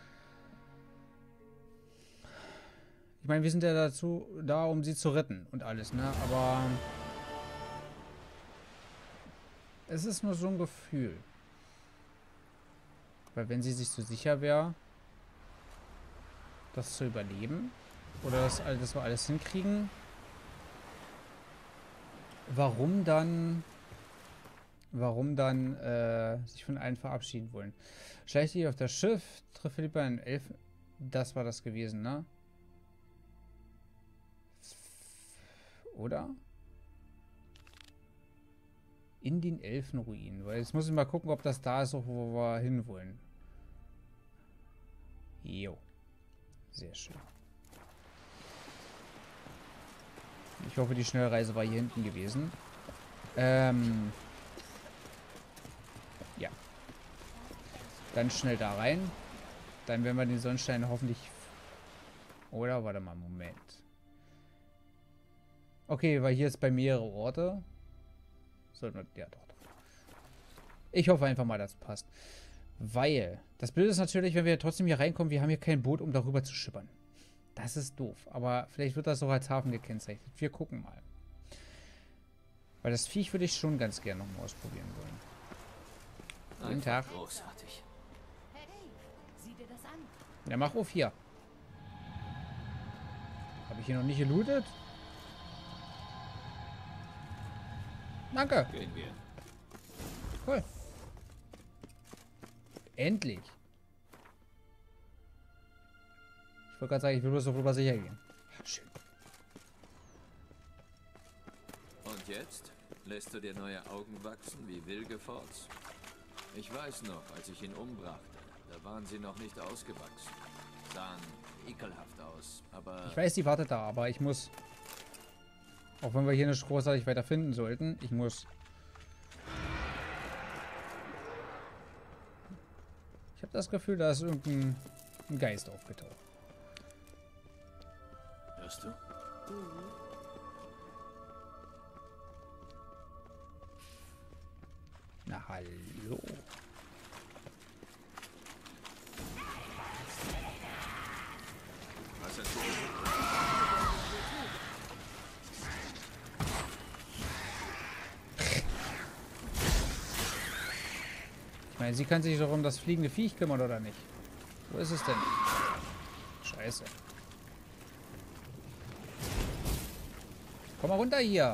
Ich meine, wir sind ja dazu da, um sie zu retten und alles, ne? Aber es ist nur so ein Gefühl. Weil wenn sie sich so sicher wäre, das zu überleben oder das, das wir alles hinkriegen, warum dann warum dann äh, sich von allen verabschieden wollen? Schleicht dich auf das Schiff, trifft Philippa einen Elfen. Das war das gewesen, ne? Oder? In den Elfenruinen. Weil jetzt muss ich mal gucken, ob das da ist, wo wir hinwollen. Jo. Sehr schön. Ich hoffe, die Schnellreise war hier hinten gewesen. Ähm. Ja. Dann schnell da rein. Dann werden wir den Sonnenstein hoffentlich... Oder? Warte mal, Moment. Okay, weil hier ist bei mehrere Orte. Sollten wir... Ja, doch, doch. Ich hoffe einfach mal, das passt. Weil... Das Blöde ist natürlich, wenn wir trotzdem hier reinkommen, wir haben hier kein Boot, um darüber zu schippern. Das ist doof. Aber vielleicht wird das auch als Hafen gekennzeichnet. Wir gucken mal. Weil das Viech würde ich schon ganz gerne noch mal ausprobieren wollen. Guten Tag. Großartig. Hey, sieh dir das an. Ja, mach auf hier. Habe ich hier noch nicht gelootet? Danke. Gehen wir. Cool. Endlich. Ich wollte gerade sagen, ich will bloß auf Nummer sicher gehen. Schön. Und jetzt? Lässt du dir neue Augen wachsen wie Wilgefortz? Ich weiß noch, als ich ihn umbrachte, da waren sie noch nicht ausgewachsen. Sahen ekelhaft aus, aber... Ich weiß, die wartet da, aber ich muss... Auch wenn wir hier nicht großartig weiter finden sollten, ich muss... Ich habe das Gefühl, da ist irgendein ein Geist aufgetaucht. Hörst du? Mhm. Na, hallo. Was hast du? Ich meine, sie kann sich doch um das fliegende Viech kümmern, oder nicht? Wo ist es denn? Scheiße. Komm mal runter hier.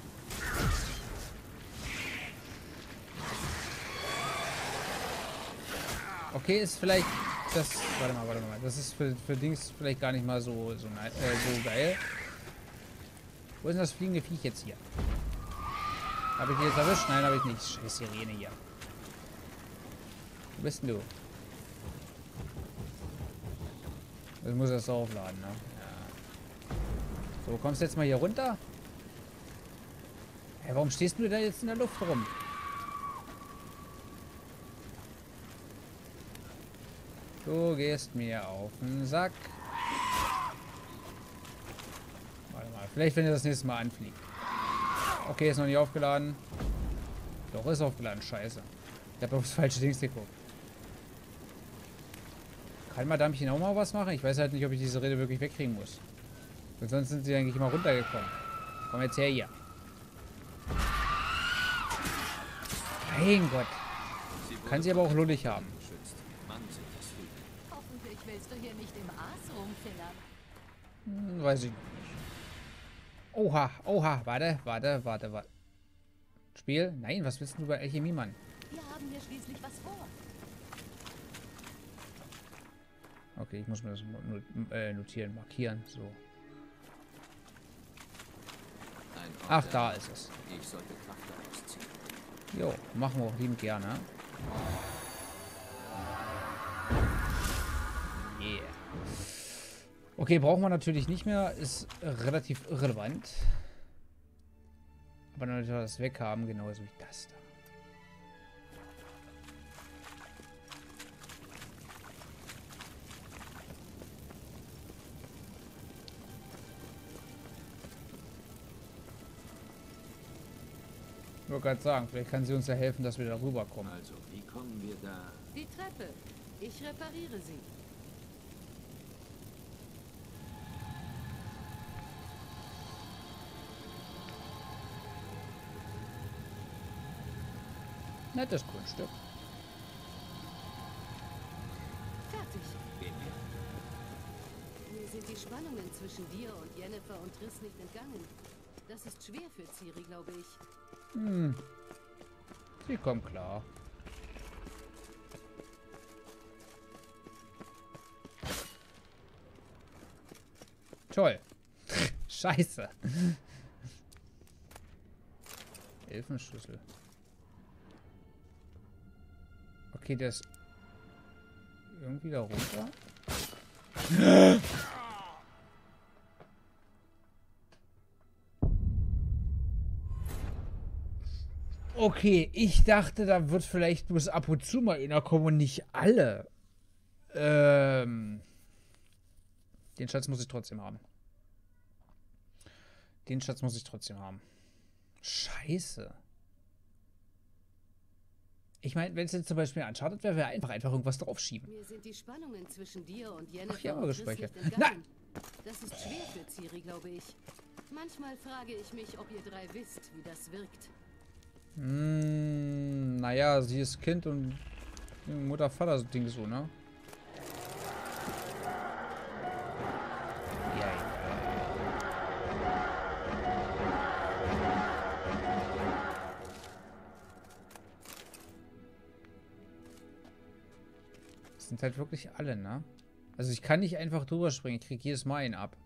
Okay, ist vielleicht das... Warte mal, warte mal. Das ist für, für Dings vielleicht gar nicht mal so, so, äh, so geil. Wo ist denn das fliegende Viech jetzt hier? Habe ich die jetzt erwischt? Nein, habe ich nicht. Scheiß Sirene hier. Wo bist denn du? Das muss erst aufladen, ne? Ja. So, kommst du jetzt mal hier runter? Hey, warum stehst du da jetzt in der Luft rum? Du gehst mir auf den Sack. Warte mal, Vielleicht, wenn er das nächste Mal anfliegt. Okay, ist noch nicht aufgeladen. Doch, ist aufgeladen. Scheiße. Ich habe aufs falsche Dings geguckt. Kann Madamchen auch mal was machen? Ich weiß halt nicht, ob ich diese Rede wirklich wegkriegen muss. Und sonst sind sie eigentlich immer runtergekommen. Komm jetzt her hier. Mein Gott. Kann sie aber auch lullig haben. Hoffentlich willst du hier nicht im Aas rumfingern. Hm, weiß ich nicht. Oha, oha. Warte, warte, warte, warte. Spiel? Nein, was willst du über Alchemie, Mann? Wir haben hier schließlich was vor. Okay, ich muss mir das notieren, markieren. So. Ach, da ist es. Ich sollte Kraft ausziehen. Jo, machen wir auch liebend gerne. Yeah. Okay, brauchen wir natürlich nicht mehr. Ist relativ irrelevant. Aber natürlich das weghaben, genauso wie das da. Ich wollte gerade sagen, vielleicht kann sie uns ja helfen, dass wir da rüberkommen. Also, wie kommen wir da? Die Treppe. Ich repariere sie. Nettes Kunststück. Fertig. Gehen wir. Mir sind die Spannungen zwischen dir und Jennifer und Triss nicht entgangen. Das ist schwer für Ciri, glaube ich. Hm. Sie kommt klar. Toll. Scheiße. Elfenschlüssel. Okay, der ist irgendwie da runter. Okay, ich dachte, da wird vielleicht bloß ab und zu mal einer kommen und nicht alle. Ähm, den Schatz muss ich trotzdem haben. Den Schatz muss ich trotzdem haben. Scheiße. Ich meine, wenn es jetzt zum Beispiel Uncharted wäre, wäre einfach einfach irgendwas draufschieben. Mir sind die Spannungen zwischen dir und Jennifer Ach, hier haben wir und Triss gespeichert. nicht entgangen. Das ist schwer für Ciri, glaube ich. Manchmal frage ich mich, ob ihr drei wisst, wie das wirkt. Hm, naja, sie ist Kind und Mutter, Vater, so Ding so, ne? Ja, ja. Das sind halt wirklich alle, ne? Also ich kann nicht einfach drüber springen, ich krieg jedes Mal einen ab.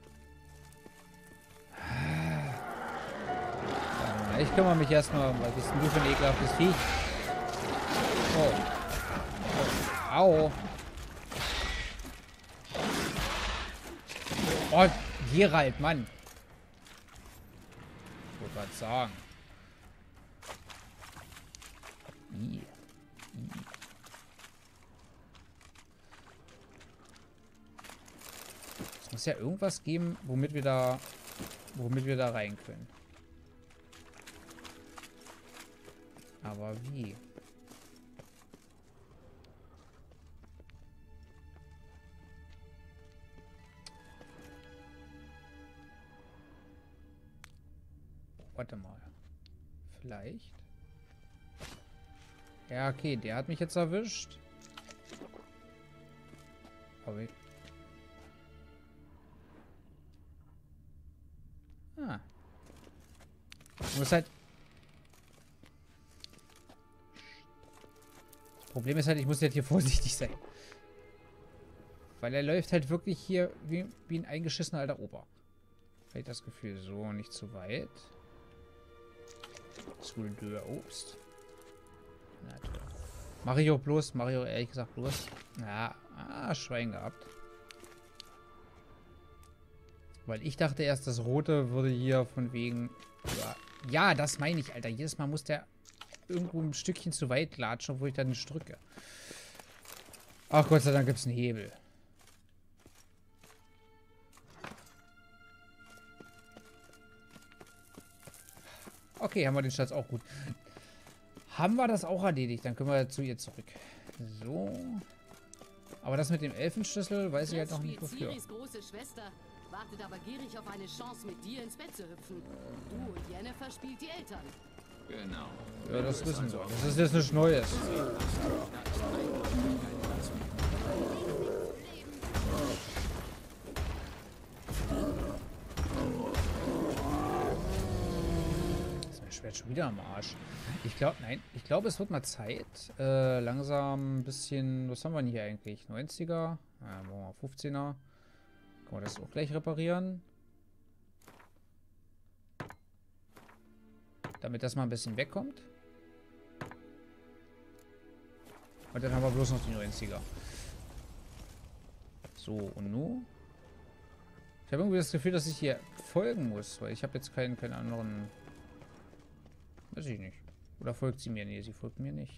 Ich kümmere mich erstmal, weil bist du für ein ekelhaftes Viech? Oh. Oh. Au. Oh, Geralt, Mann. Ich wollte gerade sagen. I. I. Es muss ja irgendwas geben, womit wir da, womit wir da rein können. Aber wie? Warte mal. Vielleicht? Ja, okay, der hat mich jetzt erwischt. Aber ich... Ah. Ich muss halt... Problem ist halt, ich muss halt hier vorsichtig sein. Weil er läuft halt wirklich hier wie, wie ein eingeschissener alter Opa. Habe ich das Gefühl. So, nicht zu weit. Skulptur Obst. Na toll. Mache ich auch bloß, mache ich auch ehrlich gesagt bloß. Ja, ah, Schwein gehabt. Weil ich dachte erst, das Rote würde hier von wegen... Ja, ja, das meine ich, Alter. Jedes Mal muss der... irgendwo ein Stückchen zu weit latschen, obwohl ich dann nicht drücke. Ach Gott sei Dank gibt es einen Hebel. Okay, haben wir den Schatz auch gut. Haben wir das auch erledigt? Dann können wir zu ihr zurück. So. Aber das mit dem Elfenschlüssel weiß ich halt noch nicht wofür. Ciris große Schwester wartet aber gierig auf eine Chance, mit dir ins Bett zu hüpfen. Du und Jennifer spielt die Eltern. Genau. Ja, das wissen wir. Das ist jetzt nichts Neues. Ich werde schon wieder am Arsch. Ich glaube, nein, ich glaube, es wird mal Zeit. Äh, langsam ein bisschen. Was haben wir denn hier eigentlich? neunziger? Ja, machen wir mal fünfzehner. Können wir das auch gleich reparieren? Damit das mal ein bisschen wegkommt. Und dann haben wir bloß noch die neunziger. So, und nun? Ich habe irgendwie das Gefühl, dass ich hier folgen muss, weil ich habe jetzt keinen, keinen anderen. Weiß ich nicht. Oder folgt sie mir? Nee, sie folgt mir nicht.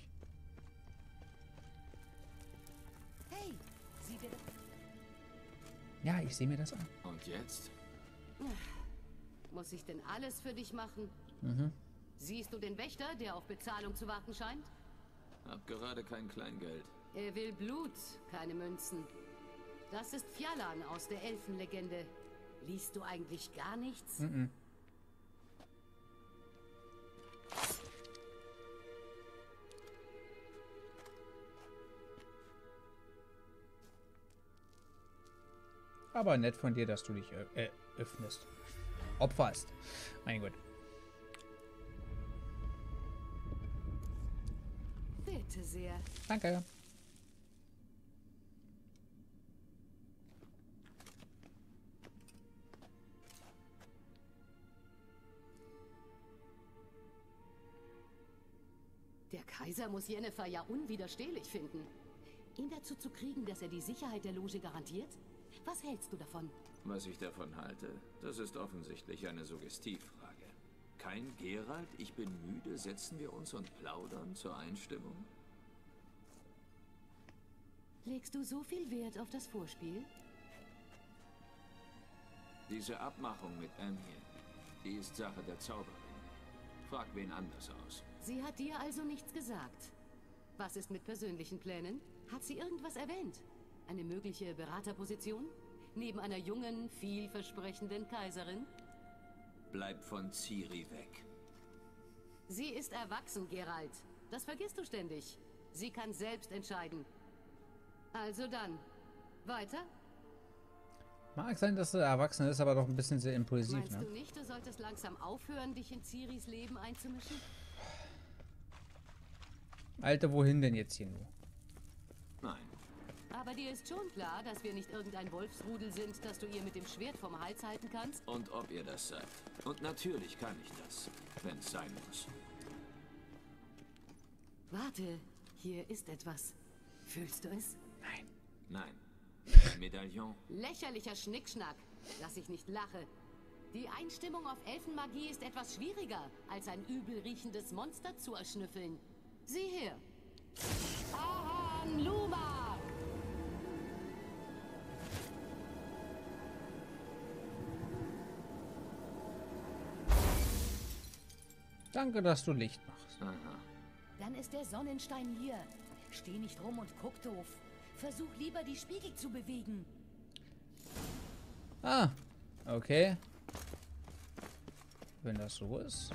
Hey, sieh dir das. Ja, ich sehe mir das an. Und jetzt? Muss ich denn alles für dich machen? Mhm. Siehst du den Wächter, der auf Bezahlung zu warten scheint? Hab gerade kein Kleingeld. Er will Blut, keine Münzen. Das ist Fjallan aus der Elfenlegende. Liest du eigentlich gar nichts? Mhm. Aber nett von dir, dass du dich äh, öffnest. Opferst. Mein Gott. Bitte sehr. Danke. Der Kaiser muss Jennifer ja unwiderstehlich finden. Ihn dazu zu kriegen, dass er die Sicherheit der Loge garantiert? Was hältst du davon? Was ich davon halte, das ist offensichtlich eine Suggestivfrage. Kein Geralt, ich bin müde, setzen wir uns und plaudern zur Einstimmung? Legst du so viel Wert auf das Vorspiel? Diese Abmachung mit Emhyr, die ist Sache der Zauberin. Frag wen anders aus. Sie hat dir also nichts gesagt. Was ist mit persönlichen Plänen? Hat sie irgendwas erwähnt? Eine mögliche Beraterposition? Neben einer jungen, vielversprechenden Kaiserin? Bleib von Ciri weg. Sie ist erwachsen, Geralt. Das vergisst du ständig. Sie kann selbst entscheiden. Also dann. Weiter? Mag sein, dass er erwachsen ist, aber doch ein bisschen sehr impulsiv, Meinst ne? du nicht, du solltest langsam aufhören, dich in Ciris Leben einzumischen? Alter, wohin denn jetzt hier nur? Nein. Aber dir ist schon klar, dass wir nicht irgendein Wolfsrudel sind, das du ihr mit dem Schwert vom Hals halten kannst? Und ob ihr das seid. Und natürlich kann ich das, wenn es sein muss. Warte, hier ist etwas. Fühlst du es? Nein. Nein. Ein Medaillon. Lächerlicher Schnickschnack, dass ich nicht lache. Die Einstimmung auf Elfenmagie ist etwas schwieriger, als ein übel riechendes Monster zu erschnüffeln. Sieh her. Ahan Luma! Danke, dass du Licht machst. Aha. Dann ist der Sonnenstein hier. Steh nicht rum und guck doof. Versuch lieber, die Spiegel zu bewegen. Ah, okay. Wenn das so ist.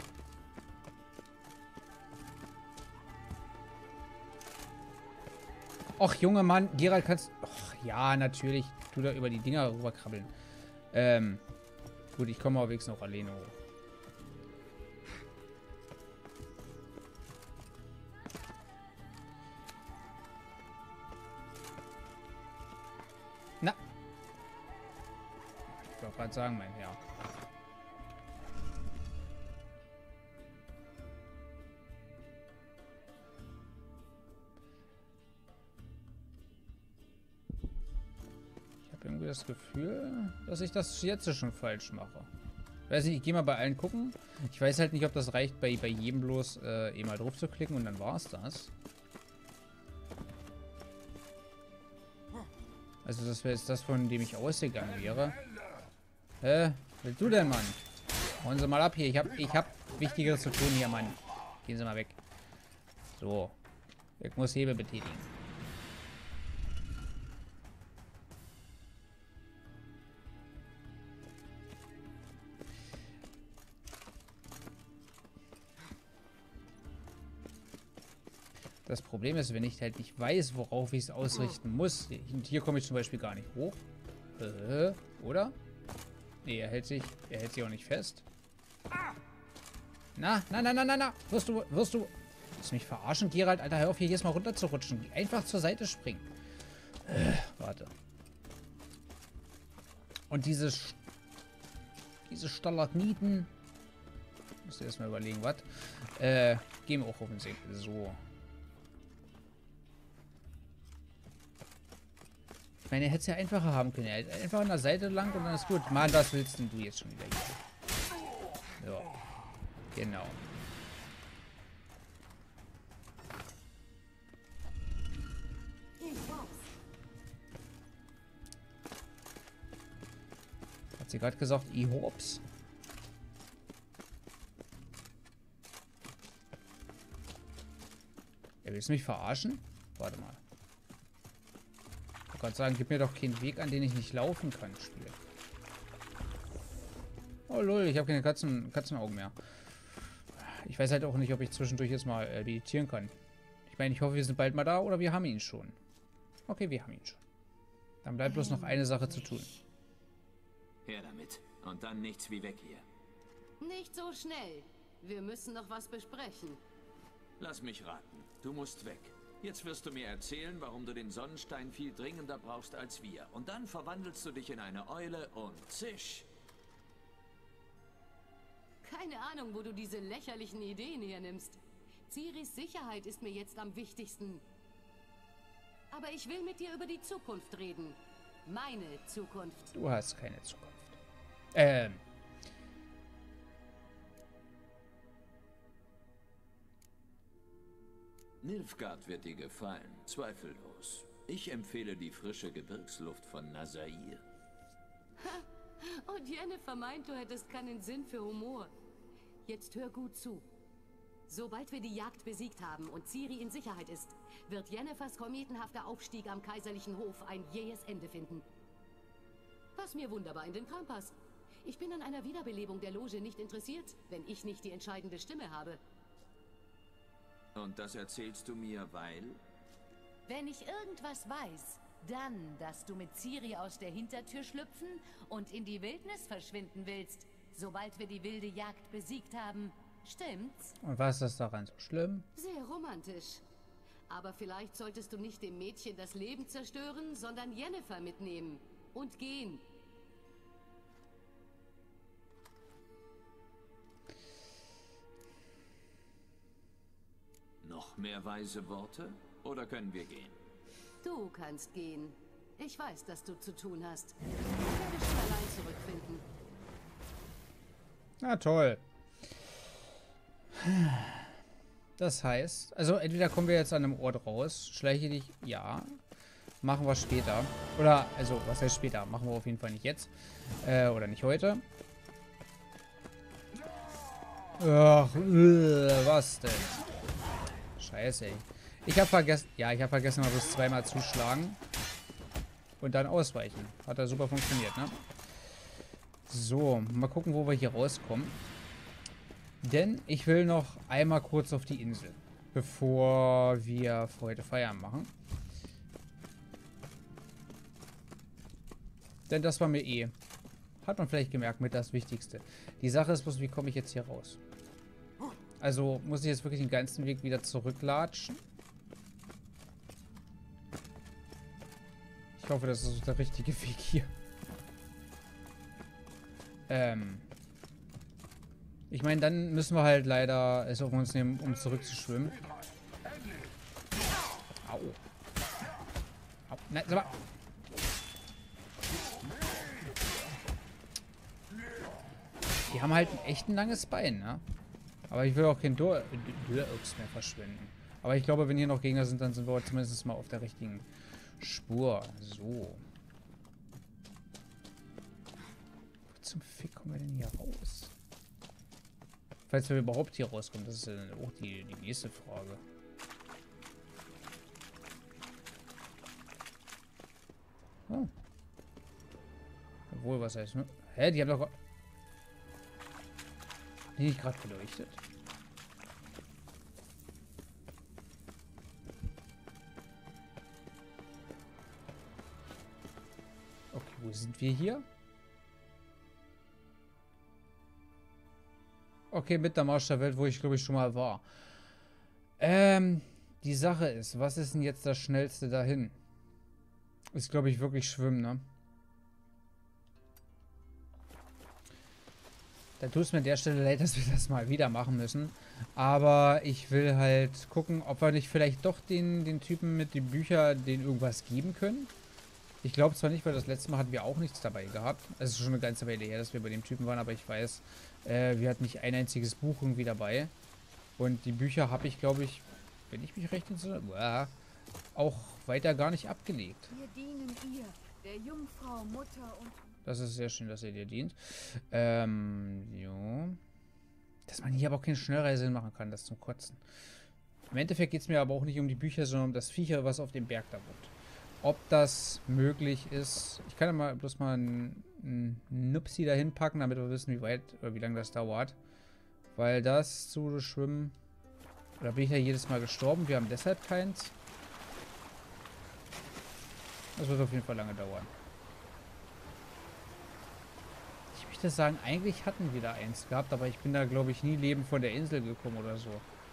Och, junger Mann, Geralt, kannst... Och, ja, natürlich. Tu da über die Dinger rüberkrabbeln. Ähm, gut, ich komme auch wenigstens noch alleine hoch. Na. Ich wollte gerade sagen, mein Herr. Ich habe irgendwie das Gefühl, dass ich das jetzt schon falsch mache. Weiß nicht, ich gehe mal bei allen gucken. Ich weiß halt nicht, ob das reicht, bei, bei jedem bloß äh, eh mal drauf zu klicken und dann war es das. Also das wäre jetzt das, von dem ich ausgegangen wäre. Hä? Willst du denn, Mann? Hauen Sie mal ab hier. Ich hab, ich hab Wichtigeres zu tun hier, Mann. Gehen Sie mal weg. So. Ich muss Hebel betätigen. Das Problem ist, wenn ich halt nicht weiß, worauf ich es ausrichten muss. Und hier komme ich zum Beispiel gar nicht hoch. Äh, oder? Nee, er hält sich, er hält sich auch nicht fest. Na, na, na, na, na, na. Wirst du, wirst du... Willst du mich verarschen, Geralt? Alter, hör auf, hier jetzt mal runter zu rutschen. Einfach zur Seite springen. Äh, warte. Und diese... Diese Stalagniten... Musst du erstmal überlegen, was? Äh, gehen wir auch auf den See. So. Ich meine, er hätte es ja einfacher haben können. Er hätte einfach an der Seite lang und dann ist gut. Mann, was willst denn du jetzt schon wieder hier? So. Genau. Hat sie gerade gesagt, I-Hops? Ja, willst du mich verarschen? Warte mal. Ich wollte gerade sagen, gib mir doch keinen Weg, an den ich nicht laufen kann, Spiel. Oh lol, ich habe keine Katzen, Katzenaugen mehr. Ich weiß halt auch nicht, ob ich zwischendurch jetzt mal äh, meditieren kann. Ich meine, ich hoffe, wir sind bald mal da oder wir haben ihn schon. Okay, wir haben ihn schon. Dann bleibt bloß noch eine Sache zu tun. Her damit. Und dann nichts wie weg hier. Nicht so schnell. Wir müssen noch was besprechen. Lass mich raten. Du musst weg. Jetzt wirst du mir erzählen, warum du den Sonnenstein viel dringender brauchst als wir. Und dann verwandelst du dich in eine Eule und zisch. Keine Ahnung, wo du diese lächerlichen Ideen hernimmst. Ciris Sicherheit ist mir jetzt am wichtigsten. Aber ich will mit dir über die Zukunft reden. Meine Zukunft. Du hast keine Zukunft. Ähm. Nilfgaard wird dir gefallen, zweifellos. Ich empfehle die frische Gebirgsluft von Nazair. Und Yennefer meint, du hättest keinen Sinn für Humor. Jetzt hör gut zu. Sobald wir die Jagd besiegt haben und Ciri in Sicherheit ist, wird Yennefers kometenhafter Aufstieg am kaiserlichen Hof ein jähes Ende finden. Was mir wunderbar in den Kram passt. Ich bin an einer Wiederbelebung der Loge nicht interessiert, wenn ich nicht die entscheidende Stimme habe. Und das erzählst du mir, weil? Wenn ich irgendwas weiß, dann, dass du mit Ciri aus der Hintertür schlüpfen und in die Wildnis verschwinden willst, sobald wir die wilde Jagd besiegt haben. Stimmt's? Und was ist daran so schlimm? Sehr romantisch. Aber vielleicht solltest du nicht dem Mädchen das Leben zerstören, sondern Yennefer mitnehmen. Und gehen. Noch mehr weise Worte? Oder können wir gehen? Du kannst gehen. Ich weiß, dass du zu tun hast. Ich werde schon allein zurückfinden. Na toll. Das heißt, also entweder kommen wir jetzt an einem Ort raus, schleiche dich, ja, machen wir später. Oder, also, was heißt später? Machen wir auf jeden Fall nicht jetzt. Äh, oder nicht heute. Ach, äh, was denn? Scheiße, ey. Ich habe vergessen, ja, ich habe vergessen, mal bloß zweimal zuschlagen. Und dann ausweichen. Hat ja super funktioniert, ne? So, mal gucken, wo wir hier rauskommen. Denn ich will noch einmal kurz auf die Insel, bevor wir für heute Feierabend machen. Denn das war mir eh, hat man vielleicht gemerkt, mit das Wichtigste. Die Sache ist bloß, wie komme ich jetzt hier raus? Also muss ich jetzt wirklich den ganzen Weg wieder zurücklatschen? Ich hoffe, das ist der richtige Weg hier. Ähm... Ich meine, dann müssen wir halt leider es auf uns nehmen, um zurückzuschwimmen. Au. Au. Nein, sag mal. Die haben halt echt ein langes Bein, ne? Aber ich will auch kein Dur Durchs mehr verschwenden. Aber ich glaube, wenn hier noch Gegner sind, dann sind wir zumindest mal auf der richtigen Spur. So. Wo zum Fick kommen wir denn hier raus? Falls wir überhaupt hier rauskommen, das ist ja dann auch die, die nächste Frage. Oh. Obwohl, was heißt, ne? Hä, die haben doch... Die nicht gerade beleuchtet. Okay, wo sind wir hier? Okay, mit der Marsch der Welt, wo ich glaube ich schon mal war. Ähm, die Sache ist, was ist denn jetzt das Schnellste dahin? Ist glaube ich wirklich Schwimmen, ne? Da tut es mir an der Stelle leid, dass wir das mal wieder machen müssen. Aber ich will halt gucken, ob wir nicht vielleicht doch den, den Typen mit den Büchern den irgendwas geben können. Ich glaube zwar nicht, weil das letzte Mal hatten wir auch nichts dabei gehabt. Es ist schon eine ganze Weile her, dass wir bei dem Typen waren, aber ich weiß, äh, wir hatten nicht ein einziges Buch irgendwie dabei. Und die Bücher habe ich, glaube ich, wenn ich mich recht entsinne, auch weiter gar nicht abgelegt. Wir dienen ihr, der Jungfrau, Mutter und... Das ist sehr schön, dass ihr dir dient. Ähm, jo. Dass man hier aber auch keine Schnellreise machen kann, das zum Kotzen. Im Endeffekt geht es mir aber auch nicht um die Bücher, sondern um das Viecher, was auf dem Berg da wohnt. Ob das möglich ist. Ich kann ja mal bloß mal einen, einen Nupsi dahin packen, damit wir wissen, wie weit oder wie lange das dauert. Weil das zu schwimmen. Da bin ich ja jedes Mal gestorben. Wir haben deshalb keins. Das wird auf jeden Fall lange dauern. Ich möchte sagen, eigentlich hatten wir da eins gehabt, aber ich bin da, glaube ich, nie lebend von der Insel gekommen oder so.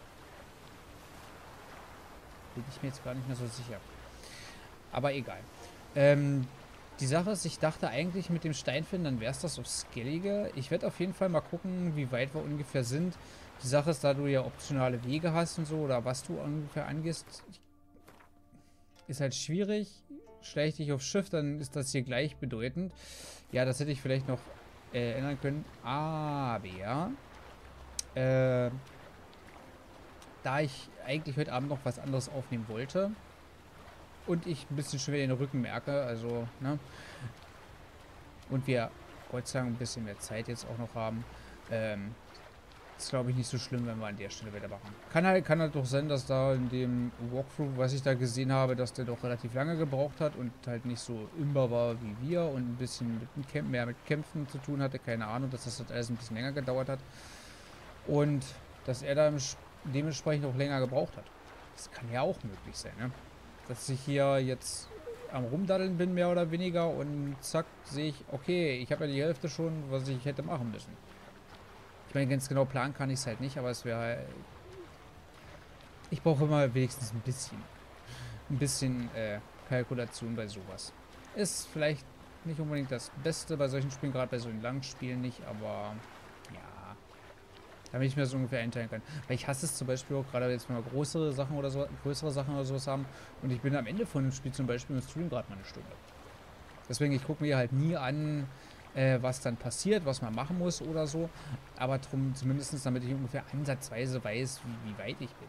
Bin ich mir jetzt gar nicht mehr so sicher. Aber egal. Ähm, die Sache ist, ich dachte eigentlich mit dem Steinfinden, dann wäre es das auf Skellige. Ich werde auf jeden Fall mal gucken, wie weit wir ungefähr sind. Die Sache ist, da du ja optionale Wege hast und so, oder was du ungefähr angehst, ist halt schwierig. Schleich dich aufs Schiff, dann ist das hier gleichbedeutend. Ja, das hätte ich vielleicht noch äh, ändern können. Aber äh, da ich eigentlich heute Abend noch was anderes aufnehmen wollte und ich ein bisschen schwer den Rücken merke, also, ne? Und wir Gott sei Dank ein bisschen mehr Zeit jetzt auch noch haben, ähm, ist glaube ich nicht so schlimm, wenn wir an der Stelle weitermachen. Kann halt, kann halt doch sein, dass da in dem Walkthrough, was ich da gesehen habe, dass der doch relativ lange gebraucht hat und halt nicht so imbar war wie wir und ein bisschen mit dem Camp, mehr mit Kämpfen zu tun hatte, keine Ahnung, dass das halt alles ein bisschen länger gedauert hat. Und dass er da dementsprechend auch länger gebraucht hat. Das kann ja auch möglich sein, ne? Dass ich hier jetzt am Rumdaddeln bin, mehr oder weniger, und zack, sehe ich, okay, ich habe ja die Hälfte schon, was ich hätte machen müssen. Ich meine, ganz genau planen kann ich es halt nicht, aber es wäre... Ich brauche immer wenigstens ein bisschen. Ein bisschen äh, Kalkulation bei sowas. Ist vielleicht nicht unbedingt das Beste bei solchen Spielen, gerade bei so langen Spielen nicht, aber ja, damit ich mir so ungefähr einteilen kann. Weil ich hasse es zum Beispiel auch, gerade jetzt, wenn wir größere Sachen oder so, größere Sachen oder sowas haben, und ich bin am Ende von dem Spiel zum Beispiel im Stream gerade mal eine Stunde. Deswegen, ich gucke mir halt nie an, äh, was dann passiert, was man machen muss oder so, aber drum zumindest, damit ich ungefähr ansatzweise weiß, wie, wie weit ich bin.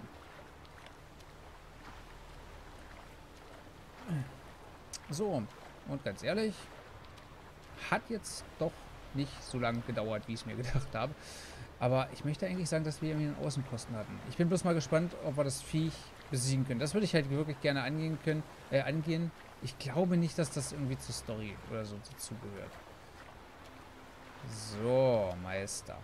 So, und ganz ehrlich, hat jetzt doch nicht so lange gedauert, wie ich es mir gedacht habe. Aber ich möchte eigentlich sagen, dass wir irgendwie einen Außenposten hatten. Ich bin bloß mal gespannt, ob wir das Viech besiegen können. Das würde ich halt wirklich gerne angehen können, äh, angehen. Ich glaube nicht, dass das irgendwie zur Story oder so dazugehört. So, Meister.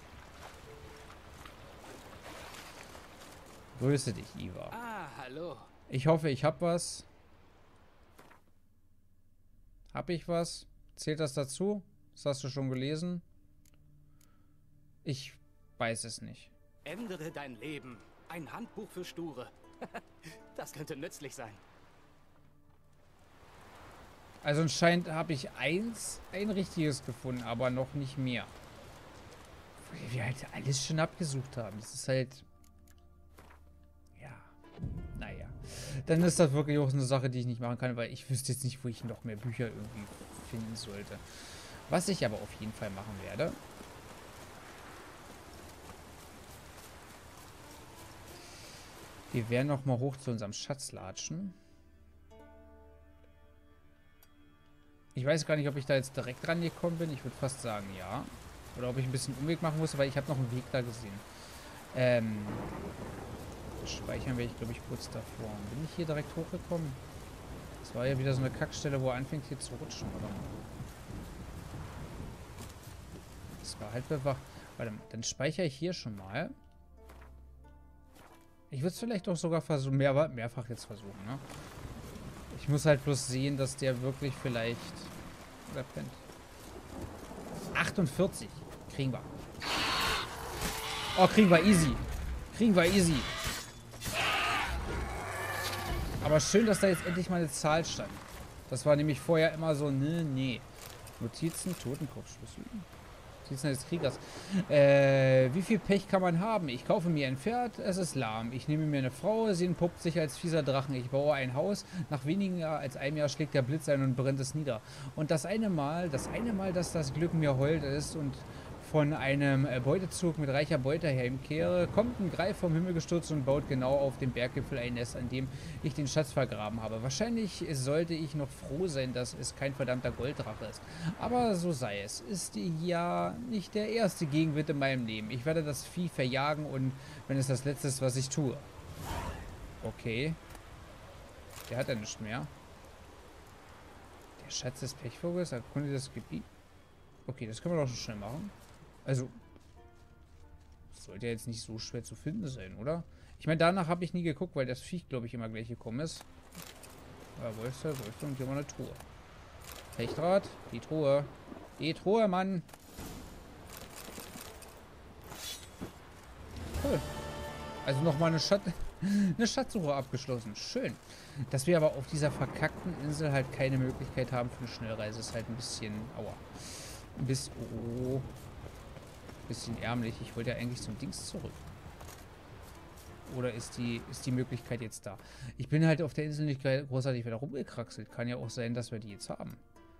Grüße dich, Iva. Ah, hallo. Ich hoffe, ich habe was. Hab ich was? Zählt das dazu? Das hast du schon gelesen? Ich weiß es nicht. Ändere dein Leben. Ein Handbuch für Sture. Das könnte nützlich sein. Also anscheinend habe ich eins, ein richtiges gefunden, aber noch nicht mehr. Weil wir halt alles schon abgesucht haben. Das ist halt... Ja. Naja. Dann ist das wirklich auch eine Sache, die ich nicht machen kann, weil ich wüsste jetzt nicht, wo ich noch mehr Bücher irgendwie finden sollte. Was ich aber auf jeden Fall machen werde... Wir werden noch mal hoch zu unserem Schatz latschen. Ich weiß gar nicht, ob ich da jetzt direkt rangekommen bin. Ich würde fast sagen, ja. Oder ob ich ein bisschen Umweg machen musste, weil ich habe noch einen Weg da gesehen. Ähm, speichern werde ich, glaube ich, kurz davor. Bin ich hier direkt hochgekommen? Das war ja wieder so eine Kackstelle, wo er anfängt hier zu rutschen, oder? Das war halt bewacht. Warte mal, dann speichere ich hier schon mal. Ich würde es vielleicht auch sogar versuchen, mehr, mehrfach jetzt versuchen, ne? Ich muss halt bloß sehen, dass der wirklich vielleicht... Oder pennt. achtundvierzig. Kriegen wir. Oh, kriegen wir easy. Kriegen wir easy. Aber schön, dass da jetzt endlich mal eine Zahl stand. Das war nämlich vorher immer so, ne, nee. Notizen, Totenkopfschlüssel. Notizen des Kriegers. Äh, wie viel Pech kann man haben? Ich kaufe mir ein Pferd, es ist lahm. Ich nehme mir eine Frau, sie entpuppt sich als fieser Drachen. Ich baue ein Haus, nach weniger als einem Jahr schlägt der Blitz ein und brennt es nieder. Und das eine Mal, das eine Mal, dass das Glück mir hold ist und von einem Beutezug mit reicher Beute heimkehre, kommt ein Greif vom Himmel gestürzt und baut genau auf dem Berggipfel ein Nest, an dem ich den Schatz vergraben habe. Wahrscheinlich sollte ich noch froh sein, dass es kein verdammter Golddrache ist. Aber so sei es. Ist ja nicht der erste Gegenwind in meinem Leben. Ich werde das Vieh verjagen und wenn es das Letzte ist, was ich tue. Okay. Der hat ja nichts mehr. Der Schatz des Pechvogels erkundet das Gebiet. Okay, das können wir doch schon schnell machen. Also, sollte ja jetzt nicht so schwer zu finden sein, oder? Ich meine, danach habe ich nie geguckt, weil das Viech, glaube ich, immer gleich gekommen ist. Ja, wo ist der? Wo ist der? Und hier war eine Truhe. Pechdraht, die Truhe. Die Truhe, Mann. Cool. Also nochmal eine, Schat eine Schatzsuche abgeschlossen. Schön. Dass wir aber auf dieser verkackten Insel halt keine Möglichkeit haben für eine Schnellreise, ist halt ein bisschen... Aua. Ein bisschen... Oh... bisschen ärmlich. Ich wollte ja eigentlich zum Dings zurück. Oder ist die, ist die Möglichkeit jetzt da? Ich bin halt auf der Insel nicht großartig wieder rumgekraxelt. Kann ja auch sein, dass wir die jetzt haben.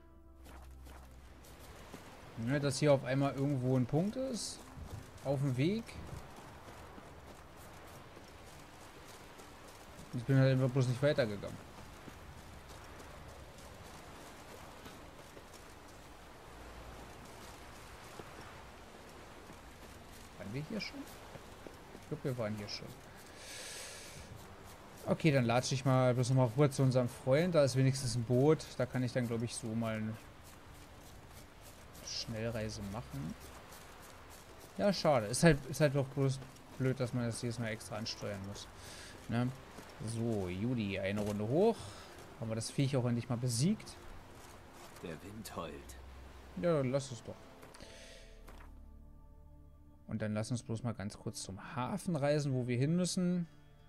Ja, dass hier auf einmal irgendwo ein Punkt ist. Auf dem Weg. Ich bin halt einfach bloß nicht weitergegangen. Wir hier schon? Ich glaube, wir waren hier schon. Okay, dann latsche ich mal bloß nochmal rüber zu unserem Freund. Da ist wenigstens ein Boot. Da kann ich dann, glaube ich, so mal eine Schnellreise machen. Ja, schade. Ist halt, ist halt doch bloß blöd, dass man das jedes Mal extra ansteuern muss. Ne? So, Judy, eine Runde hoch. Haben wir das Viech auch endlich mal besiegt. Der Wind heult. Ja, dann lass es doch. Und dann lass uns bloß mal ganz kurz zum Hafen reisen, wo wir hin müssen.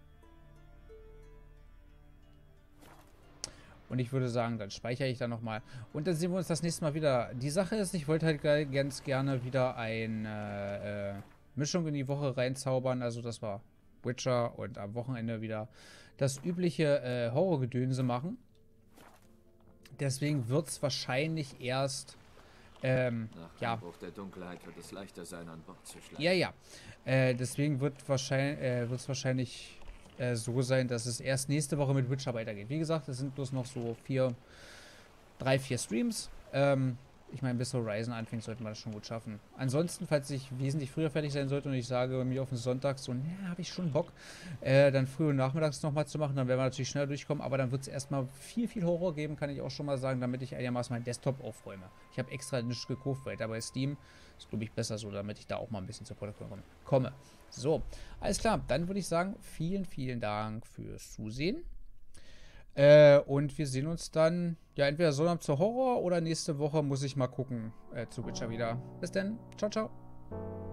Und ich würde sagen, dann speichere ich da nochmal. Und dann sehen wir uns das nächste Mal wieder. Die Sache ist, ich wollte halt ganz gerne wieder eine äh, Mischung in die Woche reinzaubern. Also das war Witcher und am Wochenende wieder das übliche äh, Horrorgedönse machen. Deswegen wird es wahrscheinlich erst... Ähm, Nach ja. Einbruch der Dunkelheit wird es leichter sein, an Bord zu schleichen. Ja, ja. Äh, deswegen wird wahrscheinlich, äh, wird es wahrscheinlich äh, so sein, dass es erst nächste Woche mit Witcher weitergeht. Wie gesagt, es sind bloß noch so vier, drei, vier Streams. Ähm, ich meine, bis Horizon anfängt, sollten wir das schon gut schaffen. Ansonsten, falls ich wesentlich früher fertig sein sollte und ich sage mir auf den Sonntag so, ne, habe ich schon Bock, äh, dann früh und nachmittags nochmal zu machen, dann werden wir natürlich schneller durchkommen, aber dann wird es erstmal viel, viel Horror geben, kann ich auch schon mal sagen, damit ich einigermaßen meinen Desktop aufräume. Ich habe extra nichts gekauft, weil da bei Steam ist, glaube ich, besser so, damit ich da auch mal ein bisschen zur Produktion komme. So, alles klar, dann würde ich sagen, vielen, vielen Dank fürs Zusehen. Äh, und wir sehen uns dann, ja, entweder Sonnabend zu Horror oder nächste Woche muss ich mal gucken, äh, zu Witcher wieder. Bis dann, ciao, ciao.